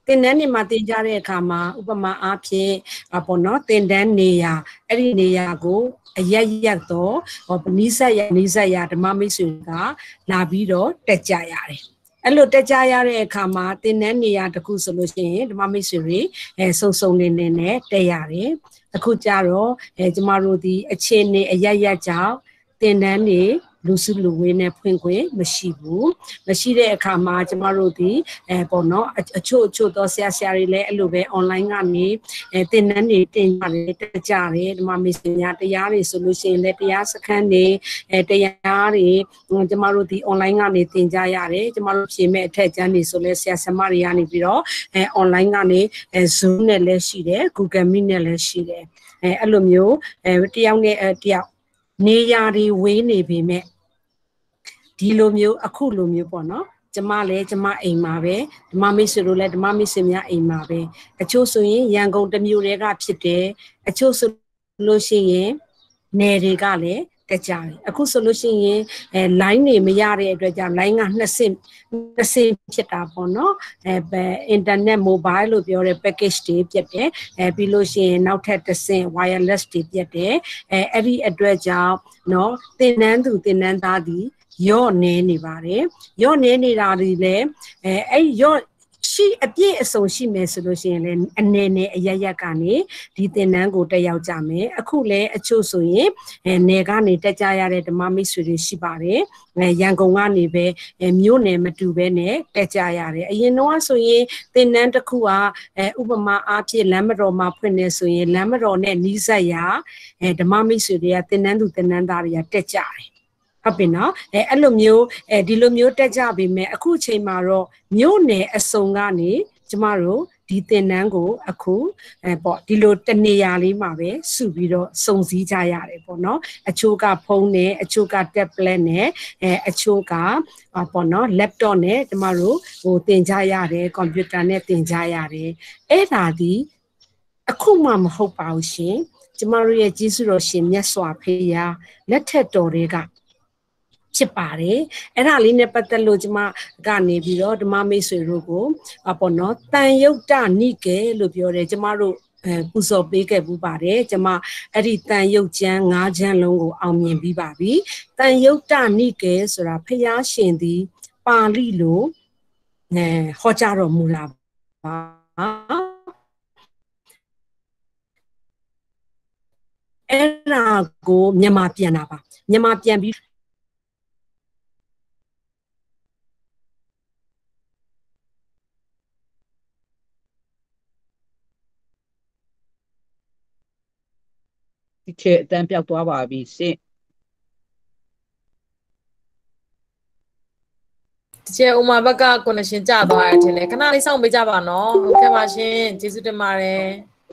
တင်တန်းနေမှာတင်ကြတဲ့အခါမှာဥပမာအားဖြင့်ပေါ့နော်တင်တန်းနေရာအဲ့ဒီနေရာကိုအရက်တော့နီးစပ်ရဓမ္မမိတ်ဆွေကလာပြီးတော့တက်ကြရတယ်အဲ့လိုတက်ကြရတဲ့အခါမှာတင်တန်းနေရာတစ်ခုဆိုလို့ရှိရင်ဓမ္မမိတ်ဆွေတွေစုံလင်းနဲ့တက်ရတယ်အခုကြတော့ကျမတို့ဒီအခြေအနေအရက်ကြောင့်တင်တန်းနေလူစုလူဝေးနဲ့ဖွင့်ခွင့်မရှိဘူးမရှိတဲ့အခါမှာကျမတို့ဒီပေါ့နော်အချို့တော့ဆရာတွေလည်းအဲ့လိုပဲ online ကနေတင်တန်းနေတင်ကြတယ်တက်ကြတယ်ဓမ္မမိတ်ဆွေများတရားတွေဆိုလို့ရှိရင်လည်းတရားစခန်းတွေတရားတွေကျမတို့ဒီ online ကနေတင်ကြရတယ်ကျမတို့ဖြေမဲ့အထက်ကျမ်းတွေဆိုလဲဆရာဆရာမတွေကနေပြီးတော့online ကနေ Zoom နဲ့လည်းရှိတယ် Google Meet နဲ့လည်းရှိတယ်အဲ့လိုမျိုးတယောက်နဲ့တယောက်နေရာတွေဝေးနေပေမဲ့ဒီလိုမျိုးအခုလိုမျိုးပေါ့နော်ကျမလည်းကျမအိမ်မှာပဲဓမ္မမိတ်ဆွေတို့လည်းဓမ္မမိတ်ဆွေများအိမ်မှာပဲအချို့ဆိုရင်ရန်ကုန်တစ်မြို့တည်းကဖြစ်တယ်အချို့ဆိုလို့ရှိရင်နယ်တွေကလည်းတက်ကြတယ်အခုဆိုလို့ရှိရင်line နေမရတဲ့အတွက်ကြောင့် line က2ဆင့်ဖြစ်တာပေါ့နော်internet mobile လို့ပြောတဲ့ package တွေပြတ်တယ်ပြီးလို့ရှိရင်နောက်ထပ်တစ်ဆင့် wireless တွေပြတ်တယ်အဲ့ဒီအတွက်ကြောင့်เนาะသင်တန်းသူသင်တန်းသားဒီရော့နေနေပါတယ်ရော့နေနေတာဒီလေအဲ့ရော့ရှိအပြည့်အစုံရှိမယ်ဆိုလို့ရှိရင်လည်းအနေနဲ့အရက်ကနေဒီသင်တန်းကိုတက်ရောက်ကြမယ်အခုလည်းအချို့ဆိုရင်နယ်ကနေတက်ကြရတဲ့ဓမ္မမိတ်ဆွေတွေရှိပါတယ်ရန်ကုန်ကနေပဲမြို့နယ်မတူပဲနဲ့တက်ကြရတယ်အရင်တော့ဆိုရင်သင်တန်းတစ်ခုကဥပမာအားဖြင့်လမ်းမတော်မှာဖွင့်နေဆိုရင်လမ်းမတော်နဲ့နီးစပ်ရာဓမ္မမိတ်ဆွေတွေကသင်တန်းသူသင်တန်းသားတွေကတက်ကြတယ်ဟုတ်ပြီနော်အဲ့လိုမျိုးဒီလိုမျိုးတက်ကြပြီမဲ့အခုအချိန်မှာတော့မြို့နယ်အစုံကနေကျမတို့ဒီသင်တန်းကိုအခုပေါ့ဒီလိုတနေရာလေးမှာပဲစုပြီးတော့စုံစည်းကြရတယ်ပေါ့နော်အချို့ကဖုန်းနဲ့အချို့က tablet နဲ့အချို့ကပေါ့နော် laptop နဲ့ကျမတို့သင်ကြရတယ်ကွန်ပျူတာနဲ့သင်ကြရတယ်အဲ့ဒါဒီအခုမှမဟုတ်ပါဘူးရှင်ကျမတို့ရဲ့ကျေးဇူးတော်ရှင်မြတ်စွာဘုရားလက်ထက်တော်တွေကဖြစ်ပါတယ်အဲ့ဒါလေးနဲ့ပတ်သက်လို့ကျမကနေပြီးတော့ဓမ္မမိတ်ဆွေတို့ကိုပေါ့နော်တန်ယုတ်တနိကေလို့ပြောတယ်ကျမတို့ပူဇော်ပေးခဲ့ဘူးပါတယ်ကျမအဲ့ဒီတန်ယုတ်ကျမ်း5ကျမ်းလုံးကိုအောင်မြင်ပြီးပါပြီတန်ယုတ်တနိကေဆိုတာဖျားရှင်သည်ပါဠိလိုဟောကြားတော်မူလာပါအဲ့ဒါကိုမြန်မာပြန်တာပါမြန်မာပြန်ပြီးဒီခေတ်အတန်းပြောက်သွားပါပြီရှင့်ဒီကျဥမာဘက်က connection ကျသွားတယ်ထင်တယ်ခဏလေးစောင့်ပေးကြပါနော်ဟုတ်ကဲ့ပါရှင်ကျေးဇူးတင်ပါတယ်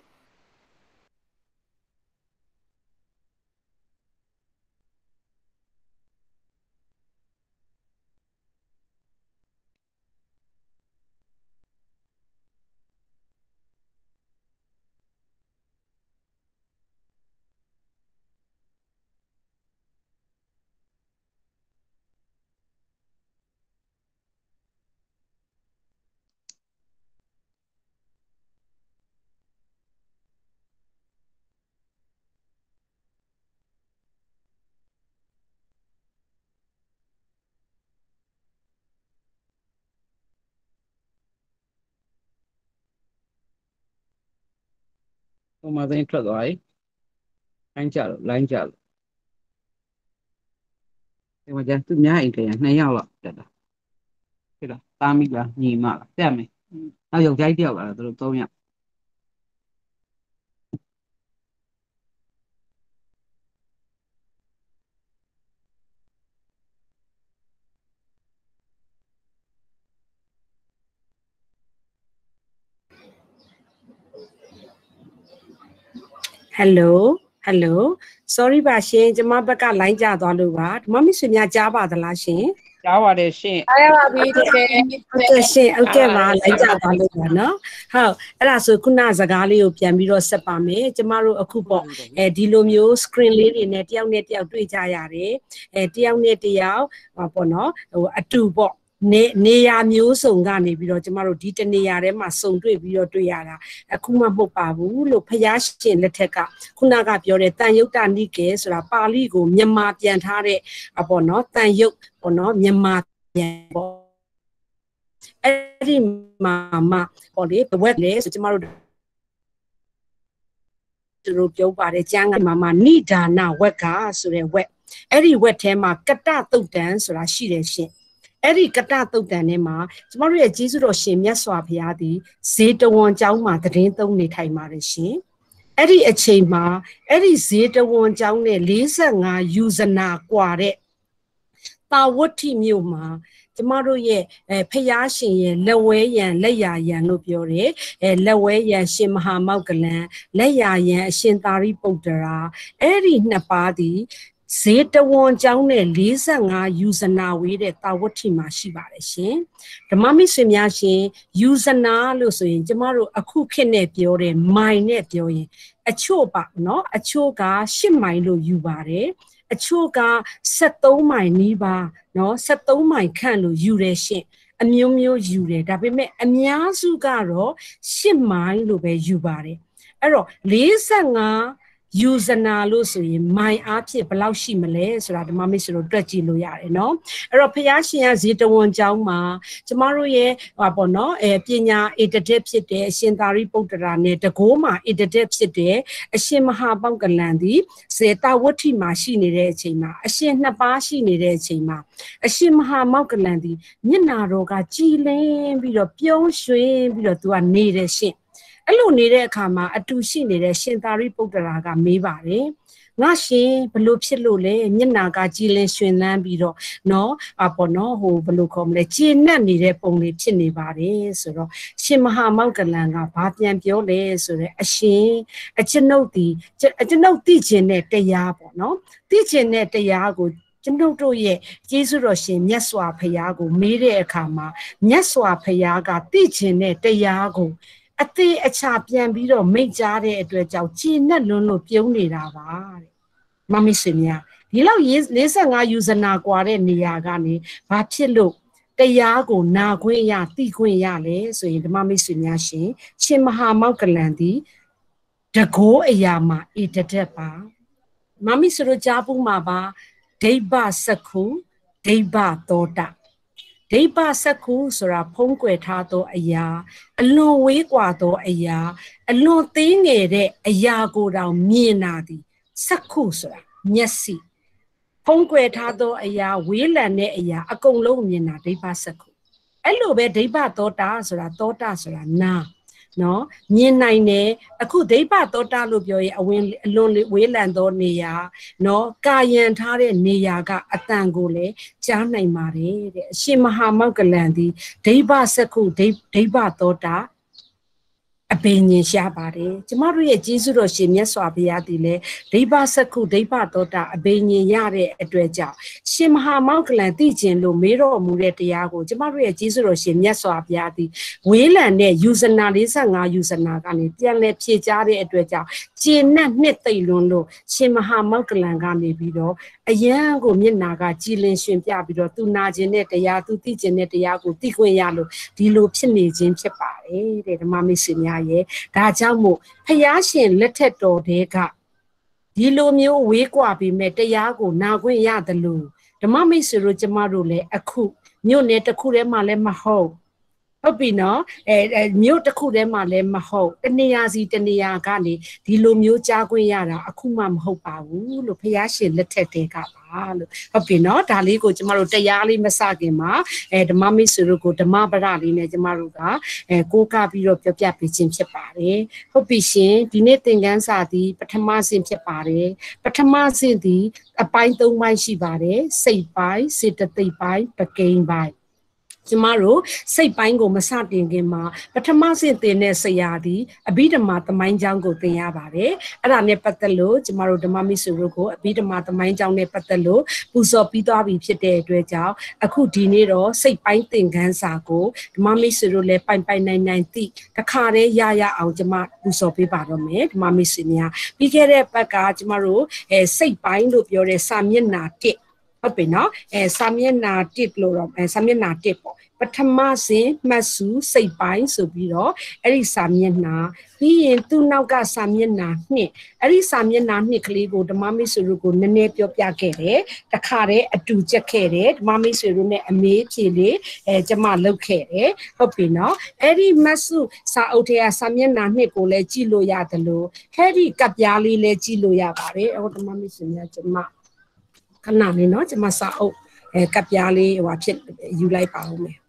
ဟိုမှာသတင်းထွက်သွားပြီလိုင်းကြလို့ဒီမှာကျသူများအိမ်ထဲက2ယောက်လောက်တက်တာဖြစ်လားတားမိလားညီမလားတက်မယ်နောက်ယောက်ျားကြီးတယောက်လာတာသူတို့3ယောက် hello sorry ပါရှင်ကျမဘက်ကလိုင်းကျသွားလို့ပါဓမ္မမိတ်ဆွေများကြားပါသလားရှင်ကြားပါတယ်ရှင်အားရပါပြီတကယ်ဟုတ်ကဲ့ရှင်ဟုတ်ကဲ့ပါလိုင်းကျသွားလို့ပါနော်ဟုတ်အဲ့ဒါဆိုခုနစကားလေးကိုပြန်ပြီးတော့ဆက်ပါမယ်ကျမတို့အခုပေါ့ဒီလိုမျိုး screen လေးတွေနဲ့တယောက်နဲ့တယောက်တွေ့ကြရတယ်တယောက်နဲ့တယောက်ပေါ့နော်အတူပေါ့နေရာမျိုးစုံကနေပြီးတော့ကျမတို့ဒီတနေရာထဲမှာစုံတွေ့ပြီးတော့တွေ့ရတာအခုမှမဟုတ်ပါဘူးလို့ဖျားရှင်လက်ထက်ကခုနကပြောတဲ့တန်ယုတ်တနိကေဆိုတာပါဠိကိုမြန်မာပြန်ထားတဲ့ပေါ့နော်တန်ယုတ်ပေါ့နော်မြန်မာပြန်ပေါ့အဲ့ဒီမှာပေါ့လေဘဝက်လေဆိုကျမတို့ပြောပါတယ်ကျမ်းဂန်မှာနိဒါနဝက်ကဆိုတဲ့ဝက်အဲ့ဒီဝက်ထဲမှာကတ္တတုတ်တန်ဆိုတာရှိတယ်ရှင်အဲ့ဒီကတ္တတုတ်တန်ထဲမှာကျမတို့ရဲ့ကျေးဇူးတော်ရှင်မြတ်စွာဘုရားသည်ဇေတဝန်ကျောင်းမှာတည်င်းသုံးနေထိုင်ပါတယ်ရှင်အဲ့ဒီအချိန်မှာအဲ့ဒီဇေတဝန်ကျောင်းနဲ့45ယူဇနာกว่าတဲ့တာဝတ္ထိမြို့မှာကျမတို့ရဲ့ဖျားရှင်ရဲ့လက်ဝဲရံလက်ရာရံလို့ပြောတယ်လက်ဝဲရံရှင်မဟာမောက္ကလံလက်ရာရံအရှင်သာရိပုတ္တရာအဲ့ဒီနှစ်ပါးသည်ဇေတဝန်ကျောင်းနဲ့45ယူဇနာဝေးတဲ့တာဝတ္ထိမှာရှိပါတယ်ရှင်ဓမ္မမိတ်ဆွေများရှင်ယူဇနာလို့ဆိုရင်ကျမတို့အခုခေတ်နဲ့ပြောတဲ့မိုင်နဲ့ပြောရင်အချို့ပါနော်အချို့က10မိုင်လို့ယူပါတယ်အချို့က73မိုင်နီးပါနော်73မိုင်ခန့်လို့ယူတယ်ရှင်အမျိုးမျိုးယူတယ်ဒါပေမဲ့အများစုကတော့10မိုင်လို့ပဲယူပါတယ်အဲ့တော့45ယူဇနာလို့ဆိုရင်မိုင်အားဖြင့်ဘယ်လောက်ရှိမလဲဆိုတာဓမ္မမိတ်ဆွေတို့တွက်ကြည့်လို့ရတယ်နော်အဲ့တော့ဖျားရှင်ကဇေတဝန်ကျောင်းမှာကျမတို့ရဲ့ပေါ့နော်ပညာဧတတက်ဖြစ်တဲ့အရှင်သာရိပုတ္တရာနဲ့တကိုးမှာဧတတက်ဖြစ်တဲ့အရှင်မဟာပောက္ကလံသည်ဇေတဝတ္ထိမှာရှိနေတဲ့အချိန်မှာအရှင်နှစ်ပါးရှိနေတဲ့အချိန်မှာအရှင်မဟာမောက္ကလံသည်မျက်နာတော်ကကြည်လင်းပြီးတော့ပြုံးရွှင်ပြီးတော့သူကနေတဲ့ရှင်အဲ့လိုနေတဲ့အခါမှာအတူရှိနေတဲ့ရှင်သာရိပုတ္တရာကမေးပါတယ်ငါရှင်ဘလို့ဖြစ်လို့လဲမျက်နာကကြည်လင်ရွှင်လန်းပြီးတော့နော်ပေါ့နော်ဟိုဘလို့ခေါ်မလဲကျေနပ်နေတဲ့ပုံလေးဖြစ်နေပါတယ်ဆိုတော့ရှင်မဟာမောက္ကလံကဘာပြန်ပြောလဲဆိုတော့အရှင်အကျွန်ုပ်သိကျင်တဲ့တရားပေါ့နော်သိကျင်တဲ့တရားကိုကျွန်ုပ်တို့ရဲ့ကျေးဇူးတော်ရှင်မြတ်စွာဘုရားကိုမေးတဲ့အခါမှာမြတ်စွာဘုရားကသိကျင်တဲ့တရားကိုအသေးအချာပြန်ပြီးတော့မိတ်ကြားတဲ့အတွက်ကြောင့်ကြည်နဲ့လွန်းလို့ပြုံးနေတာပါတဲ့မမဆွေများဒီလောက်45ယူဇနာกว่าတဲ့နေရာကနေဘာဖြစ်လို့တရားကိုနာခွင့်ရသိခွင့်ရလဲဆိုရင်ဓမ္မမိတ်ဆွေများရှင်မဟာမောက္ကလံသည်တကိုးအရာမှာဧတတက်ပါမမဆွေတို့ကြားပူးမှာပါဒိဗ္ဗစက္ခုဒိဗ္ဗသောတာဒိဗ္ဗစက္ခုဆိုတာဖုံးကွယ်ထားသောအရာအလွန်ဝေးကွာသောအရာအလွန်သေးငယ်တဲ့အရာကိုတောင်မြင်နာသည်စက္ခုဆိုတာမျက်စိဖုံးကွယ်ထားသောအရာဝေးလံတဲ့အရာအကုန်လုံးမြင်တာဒိဗ္ဗစက္ခုအဲ့လိုပဲဒိဗ္ဗသောတာဆိုတာသောတာဆိုတာနာနော်မြင်နိုင်တယ်အခုဒိဗ္ဗသောတာလို့ပြောရင်အလွန်ဝေးလံသောနေရာနော်ကာယံထားတဲ့နေရာကအတန်ကိုလည်းကြားနိုင်ပါတယ်တဲ့အရှင်မဟာမောက္ကလံသည်ဒိဗ္ဗစက္ခုဒိဗ္ဗသောတာအဘိညာဉ်ရှားပါတယ်ကျမတို့ရဲ့ကျေးဇူးတော်ရှင်မြတ်စွာဘုရားသည်လည်းဒိဗ္ဗစက္ခုဒိဗ္ဗသောတာအဘိညာဉ်ရတဲ့အတွက်ကြောင့်ရှင်မဟာမောက္ကလံသိကျင်လို့မေးတော်မူတဲ့တရားကိုကျမတို့ရဲ့ကျေးဇူးတော်ရှင်မြတ်စွာဘုရားသည်ဝေးလံတဲ့ယူဇနာ45ယူဇနာကနေပြန်လဲဖြေကြားတဲ့အတွက်ကြောင့်ကျေနပ်နှစ်သိမ့်လွန်းလို့ရှင်မဟာမောက္ကလံကနေပြီးတော့အယံကိုမျက်နာကကြည်လင်ရှင်ပြပြီးတော့သူနာခြင်းတဲ့တရားသူသိခြင်းတဲ့တရားကိုသိခွင့်ရလို့ဒီလိုဖြစ်နေခြင်းဖြစ်ပါတယ်တဲ့ဓမ္မမိတ်ဆွေများရဲ့ဒါကြောင့်မို့ဖျားရှင်လက်ထက်တော်တဲ့ကဒီလိုမျိုးဝေးကွာပြီးမဲ့တရားကိုနာခွင့်ရတယ်လို့ဓမ္မမိတ်ဆွေတို့ကျမတို့လည်းအခုမြို့နယ်တစ်ခုထဲမှာလည်းမဟုတ်ဟုတ်ပြီနော်မြို့တစ်ခုထဲမှာလည်းမဟုတ်တနေရာစီတနေရာကနေဒီလိုမျိုးကြားခွင့်ရတာအခုမှမဟုတ်ပါဘူးလို့ဖျားရှင်လက်ထက်တဲ့ကပါလို့ဟုတ်ပြီနော်ဒါလေးကိုကျမတို့တရားလေးမစခင်မှာဓမ္မမိတ်ဆွေတို့ကိုဓမ္မပဒလေးနဲ့ကျမတို့ကကိုးကားပြီးတော့ပြောပြပေးခြင်းဖြစ်ပါတယ်ဟုတ်ပြီရှင်ဒီနေ့သင်ခန်းစာသည်ပထမဆင့်ဖြစ်ပါတယ်ပထမဆင့်သည်အပိုင်း3ပိုင်းရှိပါတယ်စိတ်ပိုင်းစေတသိက်ပိုင်းပကိန်းပိုင်းကျမတို့စိတ်ပိုင်းကိုမစတင်ခင်မှာပထမဆင့်သင်တဲ့ဆရာသည်အဘိဓမ္မာသမိုင်းကျောင်းကိုသင်ရပါတယ်အဲ့ဒါနဲ့ပတ်သက်လို့ကျမတို့ဓမ္မမိတ်ဆွေတို့ကိုအဘိဓမ္မာသမိုင်းကျောင်းနဲ့ပတ်သက်လို့ပူဇော်ပြီးသွားပြီဖြစ်တဲ့အတွက်ကြောင့်အခုဒီနေ့တော့စိတ်ပိုင်းသင်ခန်းစာကိုဓမ္မမိတ်ဆွေတို့လည်းပိုင်နိုင်သိတခါတည်းရအောင်ကျမပူဇော်ပေးပါတော့မယ်ဓမ္မမိတ်ဆွေများပြီးခဲ့တဲ့ဘက်ကကျမတို့စိတ်ပိုင်းလို့ပြောတဲ့စာမျက်နှာ1 ဟုတ်ပြီနော်စာမျက်နှာ1လို့တော့စာမျက်နှာ1ပေါ့ပထမစဉ်မှတ်စုစိတ်ပိုင်းဆိုပြီးတော့အဲ့ဒီစာမျက်နှာပြီးရင်သူ့နောက်ကစာမျက်နှာ2အဲ့ဒီစာမျက်နှာ2ကလေးကိုဓမ္မမိတ်ဆွေတို့ကိုနည်းနည်းပြောပြခဲ့တယ်တခါတည်းအတူချက်ခဲ့တယ်ဓမ္မမိတ်ဆွေတို့နဲ့အမေးဖြေလေးကျမလုပ်ခဲ့တယ်ဟုတ်ပြီနော်အဲ့ဒီမှတ်စုစာအုပ်ထဲကစာမျက်နှာ2ကိုလည်းကြည့်လို့ရတယ်လို့ဟဲ့ဒီကပ်ပြားလေးလည်းကြည့်လို့ရပါတယ်ဟိုဓမ္မမိတ်ဆွေများကျမခဏလေးနော်ကျမစာအုပ်ကပ်ပြားလေးဟိုဖြစ်ယူလိုက်ပါဦးမယ်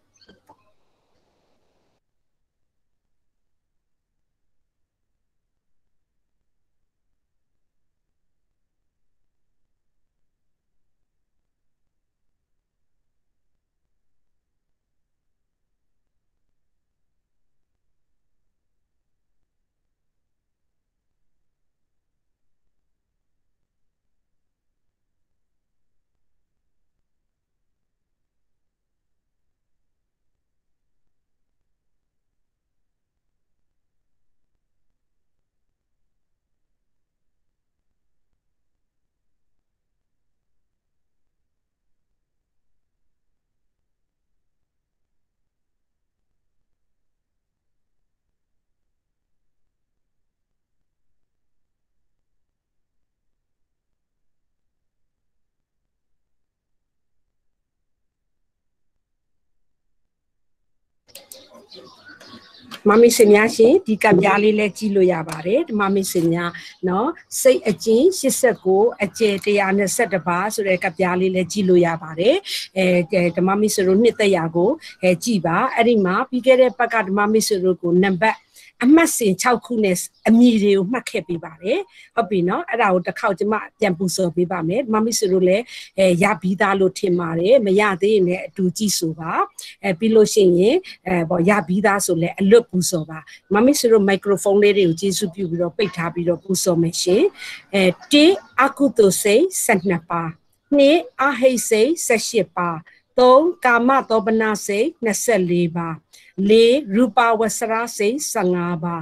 မမစင်များရှင်ဒီကပြားလေးလည်းကြည့်လို့ရပါတယ်ဓမ္မမိတ်ဆွေများနော်စိတ်အကျဉ်89အကျယ်121ပါဆိုတဲ့ကပြားလေးလည်းကြည့်လို့ရပါတယ်ဓမ္မမိတ်ဆွေတို့နှစ်သက်ရာကိုကြည့်ပါအဲ့ဒီမှာပြီးခဲ့တဲ့ဘက်ကဓမ္မမိတ်ဆွေတို့ကိုနံပါတ်အမှတ်စဉ်6ခုနဲ့အမည်တွေကိုမှတ်ခဲ့ပေးပါတယ်ဟုတ်ပြီနော်အဲ့ဒါကိုတစ်ခေါက်ကျမပြန်ပူစော်ပေးပါမယ်ဓမ္မမိတ်ဆွေတို့လည်းရပြီးသားလို့ထင်ပါတယ်မရသေးရင်လည်းအတူကြည့်ဆိုပါပြီးလို့ရှိရင်ပေါ့ရပြီးသားဆိုလည်းအလွတ်ပူစော်ပါဓမ္မမိတ်ဆွေတို့မိုက်ခရိုဖုန်းလေးတွေကိုကျေးဇူးပြုပြီးတော့ပိတ်ထားပြီးတော့ပူစော်မယ်ရှင်1အကုသိုလ်စိတ်12ပါ2အဟိတ်စိတ်18ပါ3ကာမတောပနာစိတ်24ပါ4ရူပဝဆရာစိတ်15ပါ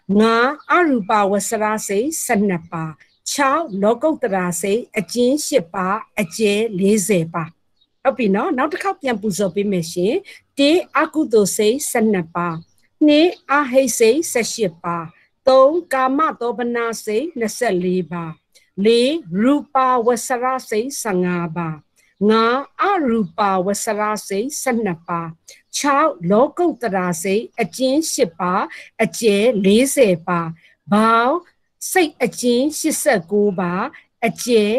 5အရူပဝဆရာစိတ်12ပါ6လောကုတ္တရာစိတ်အကျဉ်း8ပါအကျယ်40ပါဟုတ်ပြီနော်နောက်တစ်ခေါက်ပြန်ပူဇော်ပေးမယ်ရှင်1အကုသိုလ်စိတ်12ပါ2အဟိတ်စိတ်18ပါ3ကာမတောပနာစိတ်24ပါ4ရူပဝဆရာစိတ်15ပါ5အရူပဝဆရာစိတ်12ပါ6လောကုတ္တရာစိတ်အကျဉ်း8ပါအကျယ်40ပါဘောင်းစိတ်အကျဉ်း89ပါအကျယ်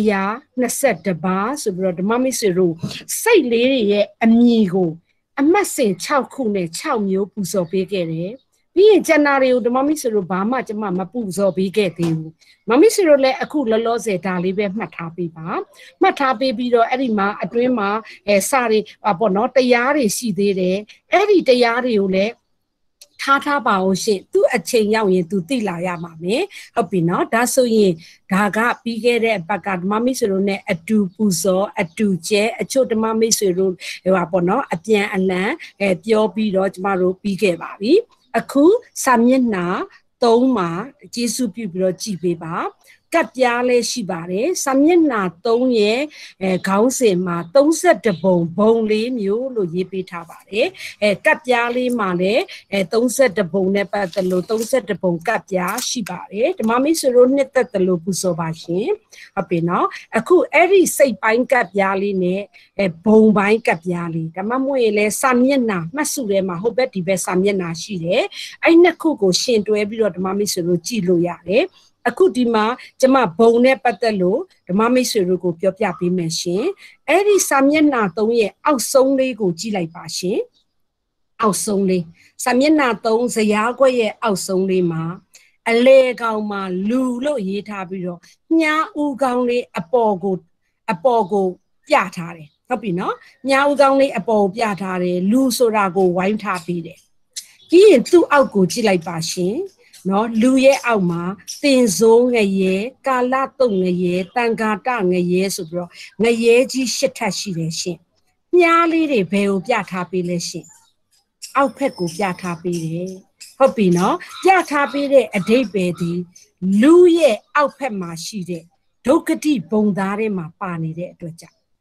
122ပါဆိုပြီးတော့ဓမ္မမိတ်ဆွေတို့စိတ်လေးတွေရဲ့အမည်ကိုအမှတ်စဉ်6ခုနဲ့6မျိုးပူဇော်ပေးခဲ့တယ်ပြီးရင်ကျန်တာတွေကိုဓမ္မမိတ်ဆွေတို့ဘာမှကျမမပူဇော်ပေးခဲ့သေးဘူးမမိတ်ဆွေတို့လည်းအခုလောလောဆယ်ဒါလေးပဲမှတ်ထားပေးပါမှတ်ထားပေးပြီးတော့အဲ့ဒီမှာအတွင်းမှာစာတွေပေါ့နော်တရားတွေရှိသေးတယ်အဲ့ဒီတရားတွေကိုလည်းထားပါအောင်ရှင်သူ့အချိန်ရောက်ရင်သူသိလာရမှာမယ်ဟုတ်ပြီနော်ဒါဆိုရင်ဒါကပြီးခဲ့တဲ့ဘက်ကဓမ္မမိတ်ဆွေတို့ ਨੇ အတူပူဇော်အတူကျဲအချို့ဓမ္မမိတ်ဆွေတို့ပေါ့နော်အပြန်အလှန်ပြောပြီးတော့ကျမတို့ပြီးခဲ့ပါပြီအခုစာမျက်နှာ3မှာကျေးဇူးပြုပြီးတော့ကြည်ပေးပါကပ်ပြားလေးရှိပါတယ်စာမျက်နှာ3ရဲ့ခေါင်းစဉ်မှာ32ဘုံ4မျိုးလို့ရေးပေးထားပါတယ်ကပ်ပြားလေးမှာလည်း32ဘုံနဲ့ပတ်သက်လို့32ဘုံကပ်ပြားရှိပါတယ်ဓမ္မမိတ်ဆွေတို့နှစ်သက်တယ်လို့ပူဇော်ပါရှင်ဟုတ်ပြီနော်အခုအဲ့ဒီစိတ်ပိုင်းကပ်ပြားလေးနဲ့ဘုံပိုင်းကပ်ပြားလေးဓမ္မမွေးလဲစာမျက်နှာမှတ်စုထဲမှာဟုတ်ဘက်ဒီဘက်စာမျက်နှာရှိတယ်အဲ့နှစ်ခုကိုရှင်တွဲပြီးတော့ဓမ္မမိတ်ဆွေတို့ကြည့်လို့ရတယ်အခုဒီမှာကျမဘုံနဲ့ပတ်သက်လို့ဓမ္မမိတ်ဆွေတို့ကိုပြောပြပေးမယ်ရှင်အဲ့ဒီစာမျက်နှာ3ရဲ့အောက်ဆုံးလေးကိုကြည့်လိုက်ပါရှင်အောက်ဆုံးလေးစာမျက်နှာ3ဇယားခွက်ရဲ့အောက်ဆုံးလေးမှာအလေကောင်မှာလူလို့ရေးထားပြီးတော့ညာဦးကောင်းလေးအပေါ်ကိုပြထားတယ်ဟုတ်ပြီနော်ညာဦးကောင်းလေးအပေါ်ကိုပြထားတယ်လူဆိုတာကိုဝိုင်းထားပြီးတယ်ပြီးရင်သူ့အောက်ကိုကြည့်လိုက်ပါရှင်နော်လူရဲ့အောက်မှာတင်စိုးငရဲကာလတုတ်ငရဲတန်ဃာတငရဲဆိုပြီးတော့ငရဲကြီး8ထပ်ရှိတယ်ရှင်မြားလေးတွေဘယ်ကိုပြထားပေးလဲရှင်အောက်ဖက်ကိုပြထားပေးတယ်ဟုတ်ပြီနော်ပြထားပေးတဲ့အဓိပ္ပာယ်ဒီလူရဲ့အောက်ဖက်မှာရှိတဲ့ဒုက္ခတိဘုံသားထဲမှာပါနေတဲ့အတွက်ကြောင့်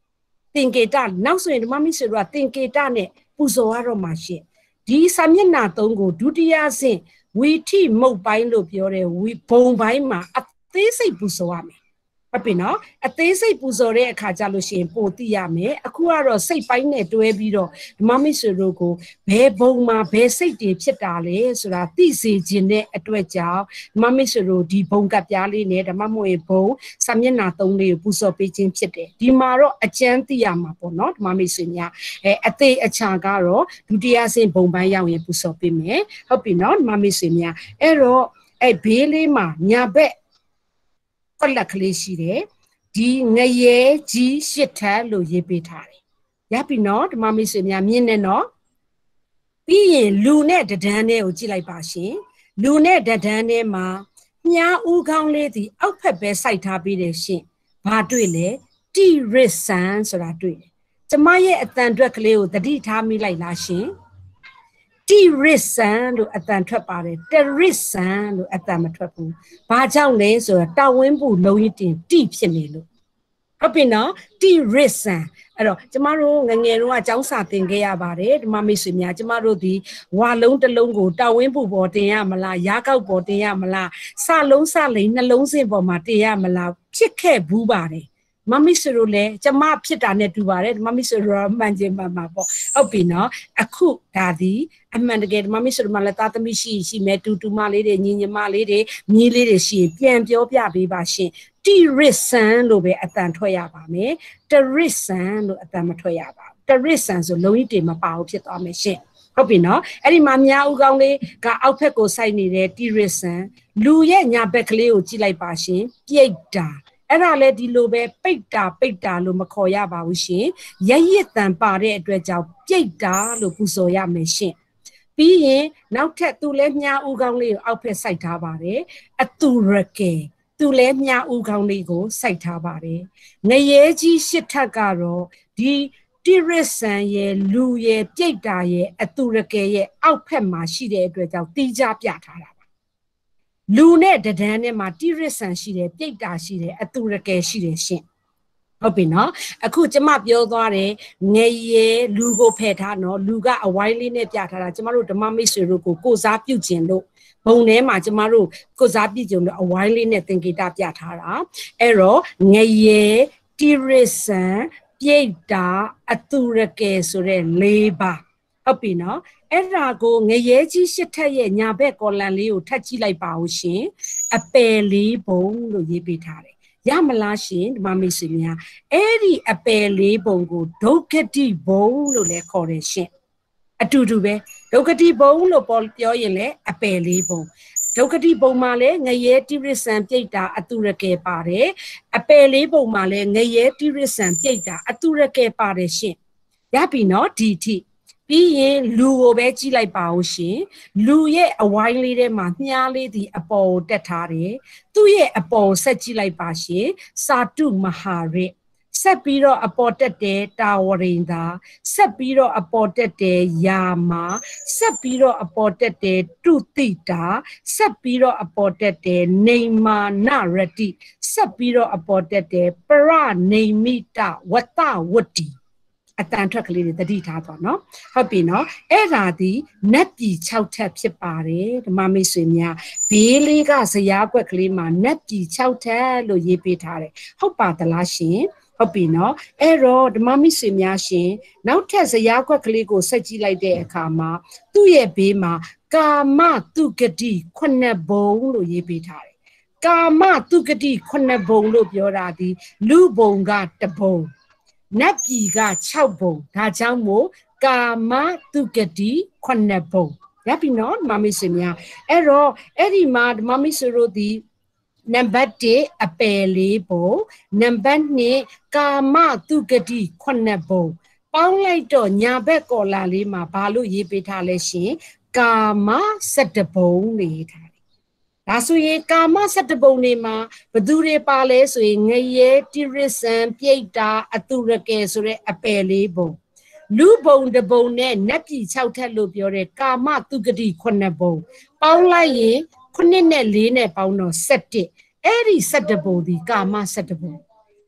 တင်ကေတနောက်ဆိုရင်ဓမ္မမိတ်ဆွေတို့ကတင်ကေတနဲ့ပူဇော်ရတော့မှာရှင်ဒီစာမျက်နှာ3ကိုဒုတိယဆင့်ဝီထိမုတ်ပိုင်းလို့ပြောတယ်ဝီဘုံပိုင်းမှာအသေးစိတ်ပူဇော်ရမယ်ဟုတ်ပြီနော်အသေးစိတ်ပူဇော်တဲ့အခါကျလို့ရှိရင်ပို့သိရမယ်အခုကတော့စိတ်ပိုင်းနဲ့တွဲပြီးတော့ဓမ္မမိတ်ဆွေတို့ကိုဘယ်ဘုံမှာဘယ်စိတ်တွေဖြစ်တာလဲဆိုတာသိစေခြင်းတဲ့အတွက်ကြောင့်ဓမ္မမိတ်ဆွေတို့ဒီဘုံကပ်ပြားလေးနဲ့ဓမ္မမွေဘုံစာမျက်နှာ3လေးကိုပူဇော်ပေးခြင်းဖြစ်တယ်ဒီမှာတော့အကျမ်းသိရမှာပေါ့နော်ဓမ္မမိတ်ဆွေများအသေးအချာကတော့ဒုတိယဆင့်ဘုံပိုင်းရောက်ရင်ပူဇော်ပေးမယ်ဟုတ်ပြီနော်ဓမ္မမိတ်ဆွေများအဲ့တော့ဘေးလေးမှာညာဘက်ခွက်လက်ကလေးရှိတယ်ဒီငရဲကြီးရှစ်ထပ်လို့ရေးပေးထားတယ်ရပြီနော်ဓမ္မမိတ်ဆွေများမြင်နေနော်ပြီးရင်လူနဲ့တဒန်းနဲ့ကိုကြည့်လိုက်ပါရှင်လူနဲ့တဒန်းနဲ့မှာမြားဦးခေါင်းလေးဒီအောက်ဖက်ပဲစိုက်ထားပေးတယ်ရှင်ဘာတွေ့လဲတိရစ်ဆန်ဆိုတာတွေ့တယ်ကျမရဲ့အတန်အတွက်ကလေးကိုသတိထားမိလိုက်လားရှင်တိရစ်ဆန်လို့အတန်ထွက်ပါတယ်တရစ်ဆန်လို့အတန်မထွက်ဘူးဘာကြောင့်လဲဆိုတော့တာဝင်းပူလုံးရင်တင်တိဖြစ်နေလို့ဟုတ်ပြီနော်တိရစ်ဆန်အဲ့တော့ကျမတို့ငငယ်တုန်းကကျောင်းစာသင်ခဲ့ရပါတယ်ဓမ္မမိတ်ဆွေများကျမတို့ဒီဝါလုံးတစ်လုံးကိုတာဝင်းပူပေါ်တင်ရမလားရားကောက်ပေါ်တင်ရမလားစလုံးစလိန်နှလုံးစင်ပေါ်မှာတင်ရမလားဖြစ်ခဲ့ဘူးပါတယ်မမ္မိဆွေတို့လည်းကျမဖြစ်တာနဲ့တူပါတယ်မမ္မိဆွေတို့မှန်ခြင်းမှန်ပါပေါ့ဟုတ်ပြီနော်အခုဒါဒီအမှန်တကယ်မမ္မိဆွေတို့မှလည်းသားသမီးရှိမယ်တူမလေးတွေညီမလေးတွေညီလေးတွေရှိရင်ပြန်ပြောပြပေးပါရှင်တိရစ်ဆန်လို့ပဲအတန်ထွက်ရပါမယ်တရစ်ဆန်လို့အတန်မထွက်ရပါဘူးတရစ်ဆန်ဆိုလုံးကြီးတင်မပါဘူးဖြစ်သွားမယ်ရှင်ဟုတ်ပြီနော်အဲ့ဒီမှာမြားဦးကောင်းလေးကအောက်ဖက်ကိုစိုက်နေတဲ့တိရစ်ဆန်လူရဲ့ညာဘက်ကလေးကိုကြည့်လိုက်ပါရှင်ပြိတ်တာအဲ့ဒါလည်းဒီလိုပဲပိတ်တာလို့မခေါ်ရပါဘူးရှင်ရရစ်တန်ပါတဲ့အတွက်ကြောင့်ပြိတ်တာလို့ပူဇော်ရမယ်ရှင်ပြီးရင်နောက်ထပ်သူလည်းမြားဦးကောင်းလေးကိုအောက်ဖက်စိုက်ထားပါတယ်အတူရကေသူလည်းမြားဦးကောင်းလေးကိုစိုက်ထားပါတယ်ငရဲကြီးရှစ်ထပ်ကတော့ဒီတိရစ္ဆန်ရဲ့လူရဲ့ပြိတ်တာရဲ့အတူရကေရဲ့အောက်ဖက်မှာရှိတဲ့အတွက်ကြောင့်တီးကြပြထားတာလူနဲ့တဒန်းနဲ့မှာတိရစ္ဆန်ရှိတယ်ပြိတ်တာရှိတယ်အတူရကယ်ရှိတယ်ရှင်ဟုတ်ပြီနော်အခုကျမပြောသွားတယ်ငရဲလူကိုဖယ်ထားနော်လူကအဝိုင်းလေးနဲ့ပြထားတာကျမတို့ဓမ္မမိတ်ဆွေတို့ကိုစားပြုတ်ခြင်းလို့ဘုံထဲမှာကျမတို့ကိုစားပြုတ်ခြင်းလို့အဝိုင်းလေးနဲ့သင်္ကေတပြထားတာအဲ့တော့ငရဲတိရစ္ဆန်ပြိတ်တာအတူရကယ်ဆိုတဲ့၄ပါးဟုတ်ပြီနော်အဲ့ဒါကိုငရဲကြီးရှစ်ထက်ရဲ့ညာဘက်ကော်လန်လေးကိုထပ်ကြည့်လိုက်ပါဦးရှင်အပယ်လေးဘုံလို့ရေးပေးထားတယ်ရမလားရှင်ဓမ္မမိတ်ဆွေများအဲ့ဒီအပယ်လေးဘုံကိုဒုက္ခတိဘုံလို့လည်းခေါ်တယ်ရှင်အတူတူပဲဒုက္ခတိဘုံလို့ပြောရင်လည်းအပယ်လေးဘုံဒုက္ခတိဘုံမှာလည်းငရဲတိရစ္ဆန်ပြိတ်တာအတူရကယ်ပါတယ်အပယ်လေးဘုံမှာလည်းငရဲတိရစ္ဆန်ပြိတ်တာအတူရကယ်ပါတယ်ရှင်ရပြီနော်ဒီထိပြီးရင်လူကိုပဲကြည့်လိုက်ပါဦးရှင်လူရဲ့အဝိုင်းလေးထဲမှာမြားလေးဒီအပေါ်ကိုတက်ထားတယ်သူ့ရဲ့အပေါ်ဆက်ကြည့်လိုက်ပါရှင်စာတုမဟာရစ်ဆက်ပြီးတော့အပေါ်တက်တယ်တာဝရိန်သာဆက်ပြီးတော့အပေါ်တက်တယ်ယာမာဆက်ပြီးတော့အပေါ်တက်တယ်တုတိတာဆက်ပြီးတော့အပေါ်တက်တယ်နေမာနရတိဆက်ပြီးတော့အပေါ်တက်တယ်ပရနေမိတဝတ္တဝတ္တိအတန်ထွက်ကလေးတွေတတိထားသွားနော်ဟုတ်ပြီနော်အဲ့ဒါဒီနတ်ပြည်6ထပ်ဖြစ်ပါတယ်ဓမ္မမိတ်ဆွေများဘေးလေးကဇရာကွက်ကလေးမှာနတ်ပြည်6ထပ်လို့ရေးပေးထားတယ်ဟုတ်ပါသလားရှင်ဟုတ်ပြီနော်အဲ့တော့ဓမ္မမိတ်ဆွေများရှင်နောက်ထပ်ဇရာကွက်ကလေးကိုဆက်ကြည့်လိုက်တဲ့အခါမှာသူ့ရဲ့ဘေးမှာကာမတုဂတိ9ဘုံလို့ရေးပေးထားတယ်ကာမတုဂတိ9ဘုံလို့ပြောတာဒီလူဘုံက1ဘုံနတ်ပြည်က6ဘုံဒါကြောင့်မို့ကာမတုဂတိ9ဘုံရပြီနော်ဓမ္မမိတ်ဆွေများအဲ့တော့အဲ့ဒီမှာဓမ္မမိတ်ဆွေတို့ဒီနံပါတ်1အပယ်4ဘုံနံပါတ်2ကာမတုဂတိ9ဘုံပေါင်းလိုက်တော့ညာဘက်ကော်လာလေးမှာဘာလို့ရေးပေးထားလဲရှင်ကာမ17ဘုံလေးထားဒါဆိုရင်ကာမ17ဘုံနေမှာဘသူတွေပါလဲဆိုရင်ငရဲတိရစ္ဆန်ပြိတ်တာအတုရကယ်ဆိုတဲ့အပယ်လေးဘုံလူဘုံတဘုံနဲ့နတ်ပြည်6ထက်လို့ပြောတဲ့ကာမတုဂတိ9ဘုံပေါင်းလိုက်ရင်9နဲ့4နဲ့ပေါင်းတော့17အဲ့ဒီ17ဘုံဒီကာမ17ဘုံ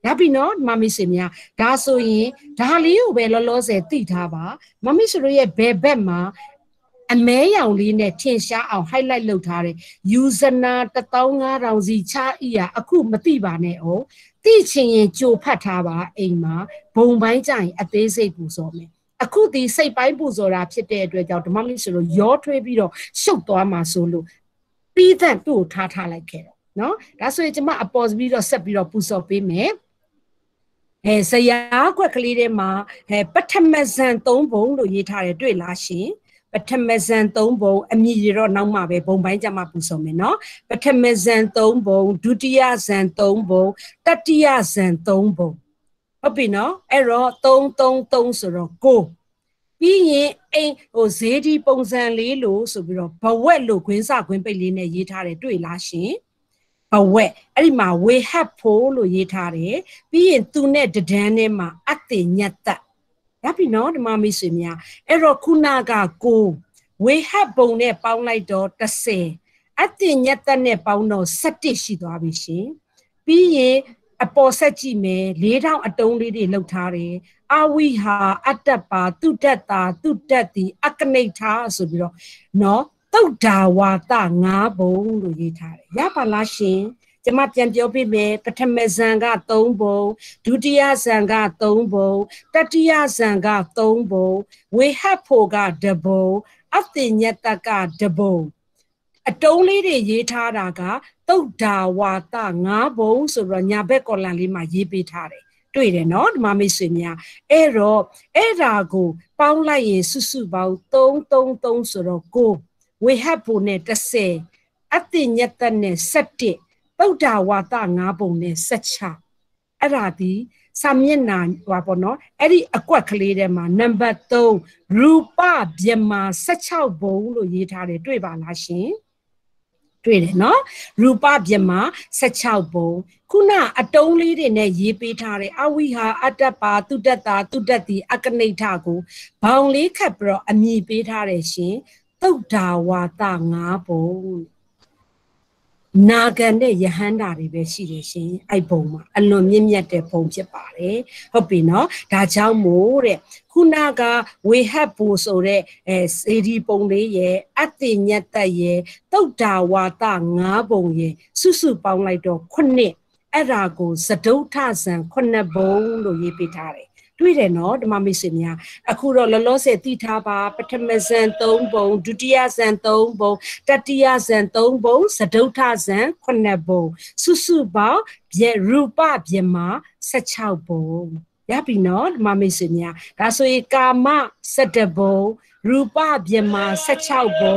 ရပြီနော်မမီဆွေများဒါဆိုရင်ဒါလေးကိုပဲလောလောဆယ်သိထားပါမမီဆွေတို့ရဲ့ဘယ်ဘက်မှာအမဲရောင်လေးနဲ့ထင်ရှားအောင် highlight လုပ်ထားတယ် user 15000စီချဤရအခုမသိပါနဲ့哦သိချင်ရင်ကြိုဖတ်ထားပါအိမ်မှာဘုံပိုင်းကြရင်အသေးစိတ်ပူဇော်မယ်အခုဒီစိတ်ပိုင်းပူဇော်တာဖြစ်တဲ့အတွက်ကြောင့်ဓမ္မမိတ်ဆွေတို့ရောထွေးပြီးတော့ရှုပ်သွားမှာဆိုလို့ပြီးတဲ့သူ့ကိုထားလိုက်ခဲ့တယ်နော်ဒါဆိုရင်ကျွန်မအပေါ်ပြီးတော့ဆက်ပြီးတော့ပူဇော်ပေးမယ်ဇယားကွက်ကလေးထဲမှာပထမဇန်3ဘုံလို့ရေးထားတယ်တွေ့လားရှင်ပထမဇန်3ဘုံအမည်ရတော့နောက်မှပဲဘုံပိုင်းကြမှာပူဇော်မယ်နော်ပထမဇန်3ဘုံဒုတိယဇန်3ဘုံတတိယဇန်3ဘုံဟုတ်ပြီနော်အဲ့တော့333ဆိုတော့9ပြီးရင်အိမ်ဇေဒီပုံစံလေးလို့ဆိုပြီးတော့ဘဝက်လို့ခွင်းစခွင်းပိတ်လေးနဲ့ရေးထားတယ်တွေ့လားရှင်ဘဝက်အဲ့ဒီမှာဝေဟတ်ဖို့လို့ရေးထားတယ်ပြီးရင်သူနဲ့တဒန်းထဲမှာအတေညတ်တရပြီနော်ဓမ္မမိတ်ဆွေများအဲ့တော့ခုနက9ဝေဟတ်ပုံနဲ့ပေါင်းလိုက်တော့10အတေညတ်တနဲ့ပေါင်းတော့17ရှိသွားပြီရှင်ပြီးရင်အပေါ်ဆက်ကြည့်မယ်4000အတုံးလေးတွေလောက်ထားတယ်အဝိဟာအတ္တပါတုတ္တတာတုတ္တတိအကနိဋ္ဌာဆိုပြီးတော့နော်သုဒ္ဓဝါဒ9ဘုံလို့ရေးထားတယ်ရပါလားရှင်ကျွန်မပြန်ပြောပြမယ်ပထမဇန်က3ဘုံဒုတိယဇန်က3ဘုံတတိယဇန်က3ဘုံဝေဟတ်ဖို့က1ဘုံအသိညတက1ဘုံအတုံးလေးတွေရေးထားတာကသုဒ္ဓဝါဒ9ဘုံဆိုတော့ညာဘက်ကော်လန်လေးမှာရေးပေးထားတယ်တွေ့တယ်နော်ဓမ္မမိတ်ဆွေများအဲ့တော့အဲ့ဒါကိုပေါင်းလိုက်ရင်စုစုပေါင်း333ဆိုတော့9ဝေဟတ်ဖို့နဲ့10အသိညတနဲ့17သုဒ္ဓဝါဒ9ဘုံနဲ့16အဲ့ဒါဒီစာမျက်နှာဟောပေါ့နော်အဲ့ဒီအကွက်ကလေးထဲမှာနံပါတ်3ရူပဗြဟ္မာ16ဘုံလို့ရေးထားတယ်တွေ့ပါလားရှင်တွေ့တယ်နော်ရူပဗြဟ္မာ16ဘုံခုနအတုံးလေးတွေနဲ့ရေးပေးထားတယ်အဝိဟာအတ္တပါတုတ္တတာတုတ္တတိအကနိဋ္ဌကိုဘောင်လေးခတ်ပြီးတော့အမည်ပေးထားတယ်ရှင်သုဒ္ဓဝါဒ9ဘုံနာဂန်တဲ့ယဟန္တာတွေပဲရှိတယ်ရှင်အဲ့ဘုံမှာအလွန်မြင့်မြတ်တဲ့ဘုံဖြစ်ပါတယ်ဟုတ်ပြီနော်ဒါကြောင့်မို့တဲ့ခုနကဝေဟတ်ဘူဆိုတဲ့စေဒီပုံလေးရဲ့အတ္တညတ္တရဲ့သုဒ္ဓဝါဒ9ဘုံရဲ့စုစုပေါင်းလိုက်တော့9အဲ့ဒါကိုသဒုဋ္ဌဇံ9ဘုံလို့ရေးပေးထားတယ်တွေ့တယ်နော်ဓမ္မမိတ်ဆွေများအခုတော့လောလောဆယ်သိထားပါပထမဇန်3ဘုံဒုတိယဇန်3ဘုံတတိယဇန်3ဘုံသဒုဋ္ဌဇံ9ဘုံစုစုပေါင်းရူပဗြဟ္မာ16ဘုံရပြီနော်ဓမ္မမိတ်ဆွေများဒါဆိုရင်ကာမ17ဘုံရူပဗြဟ္မာ16ဘုံ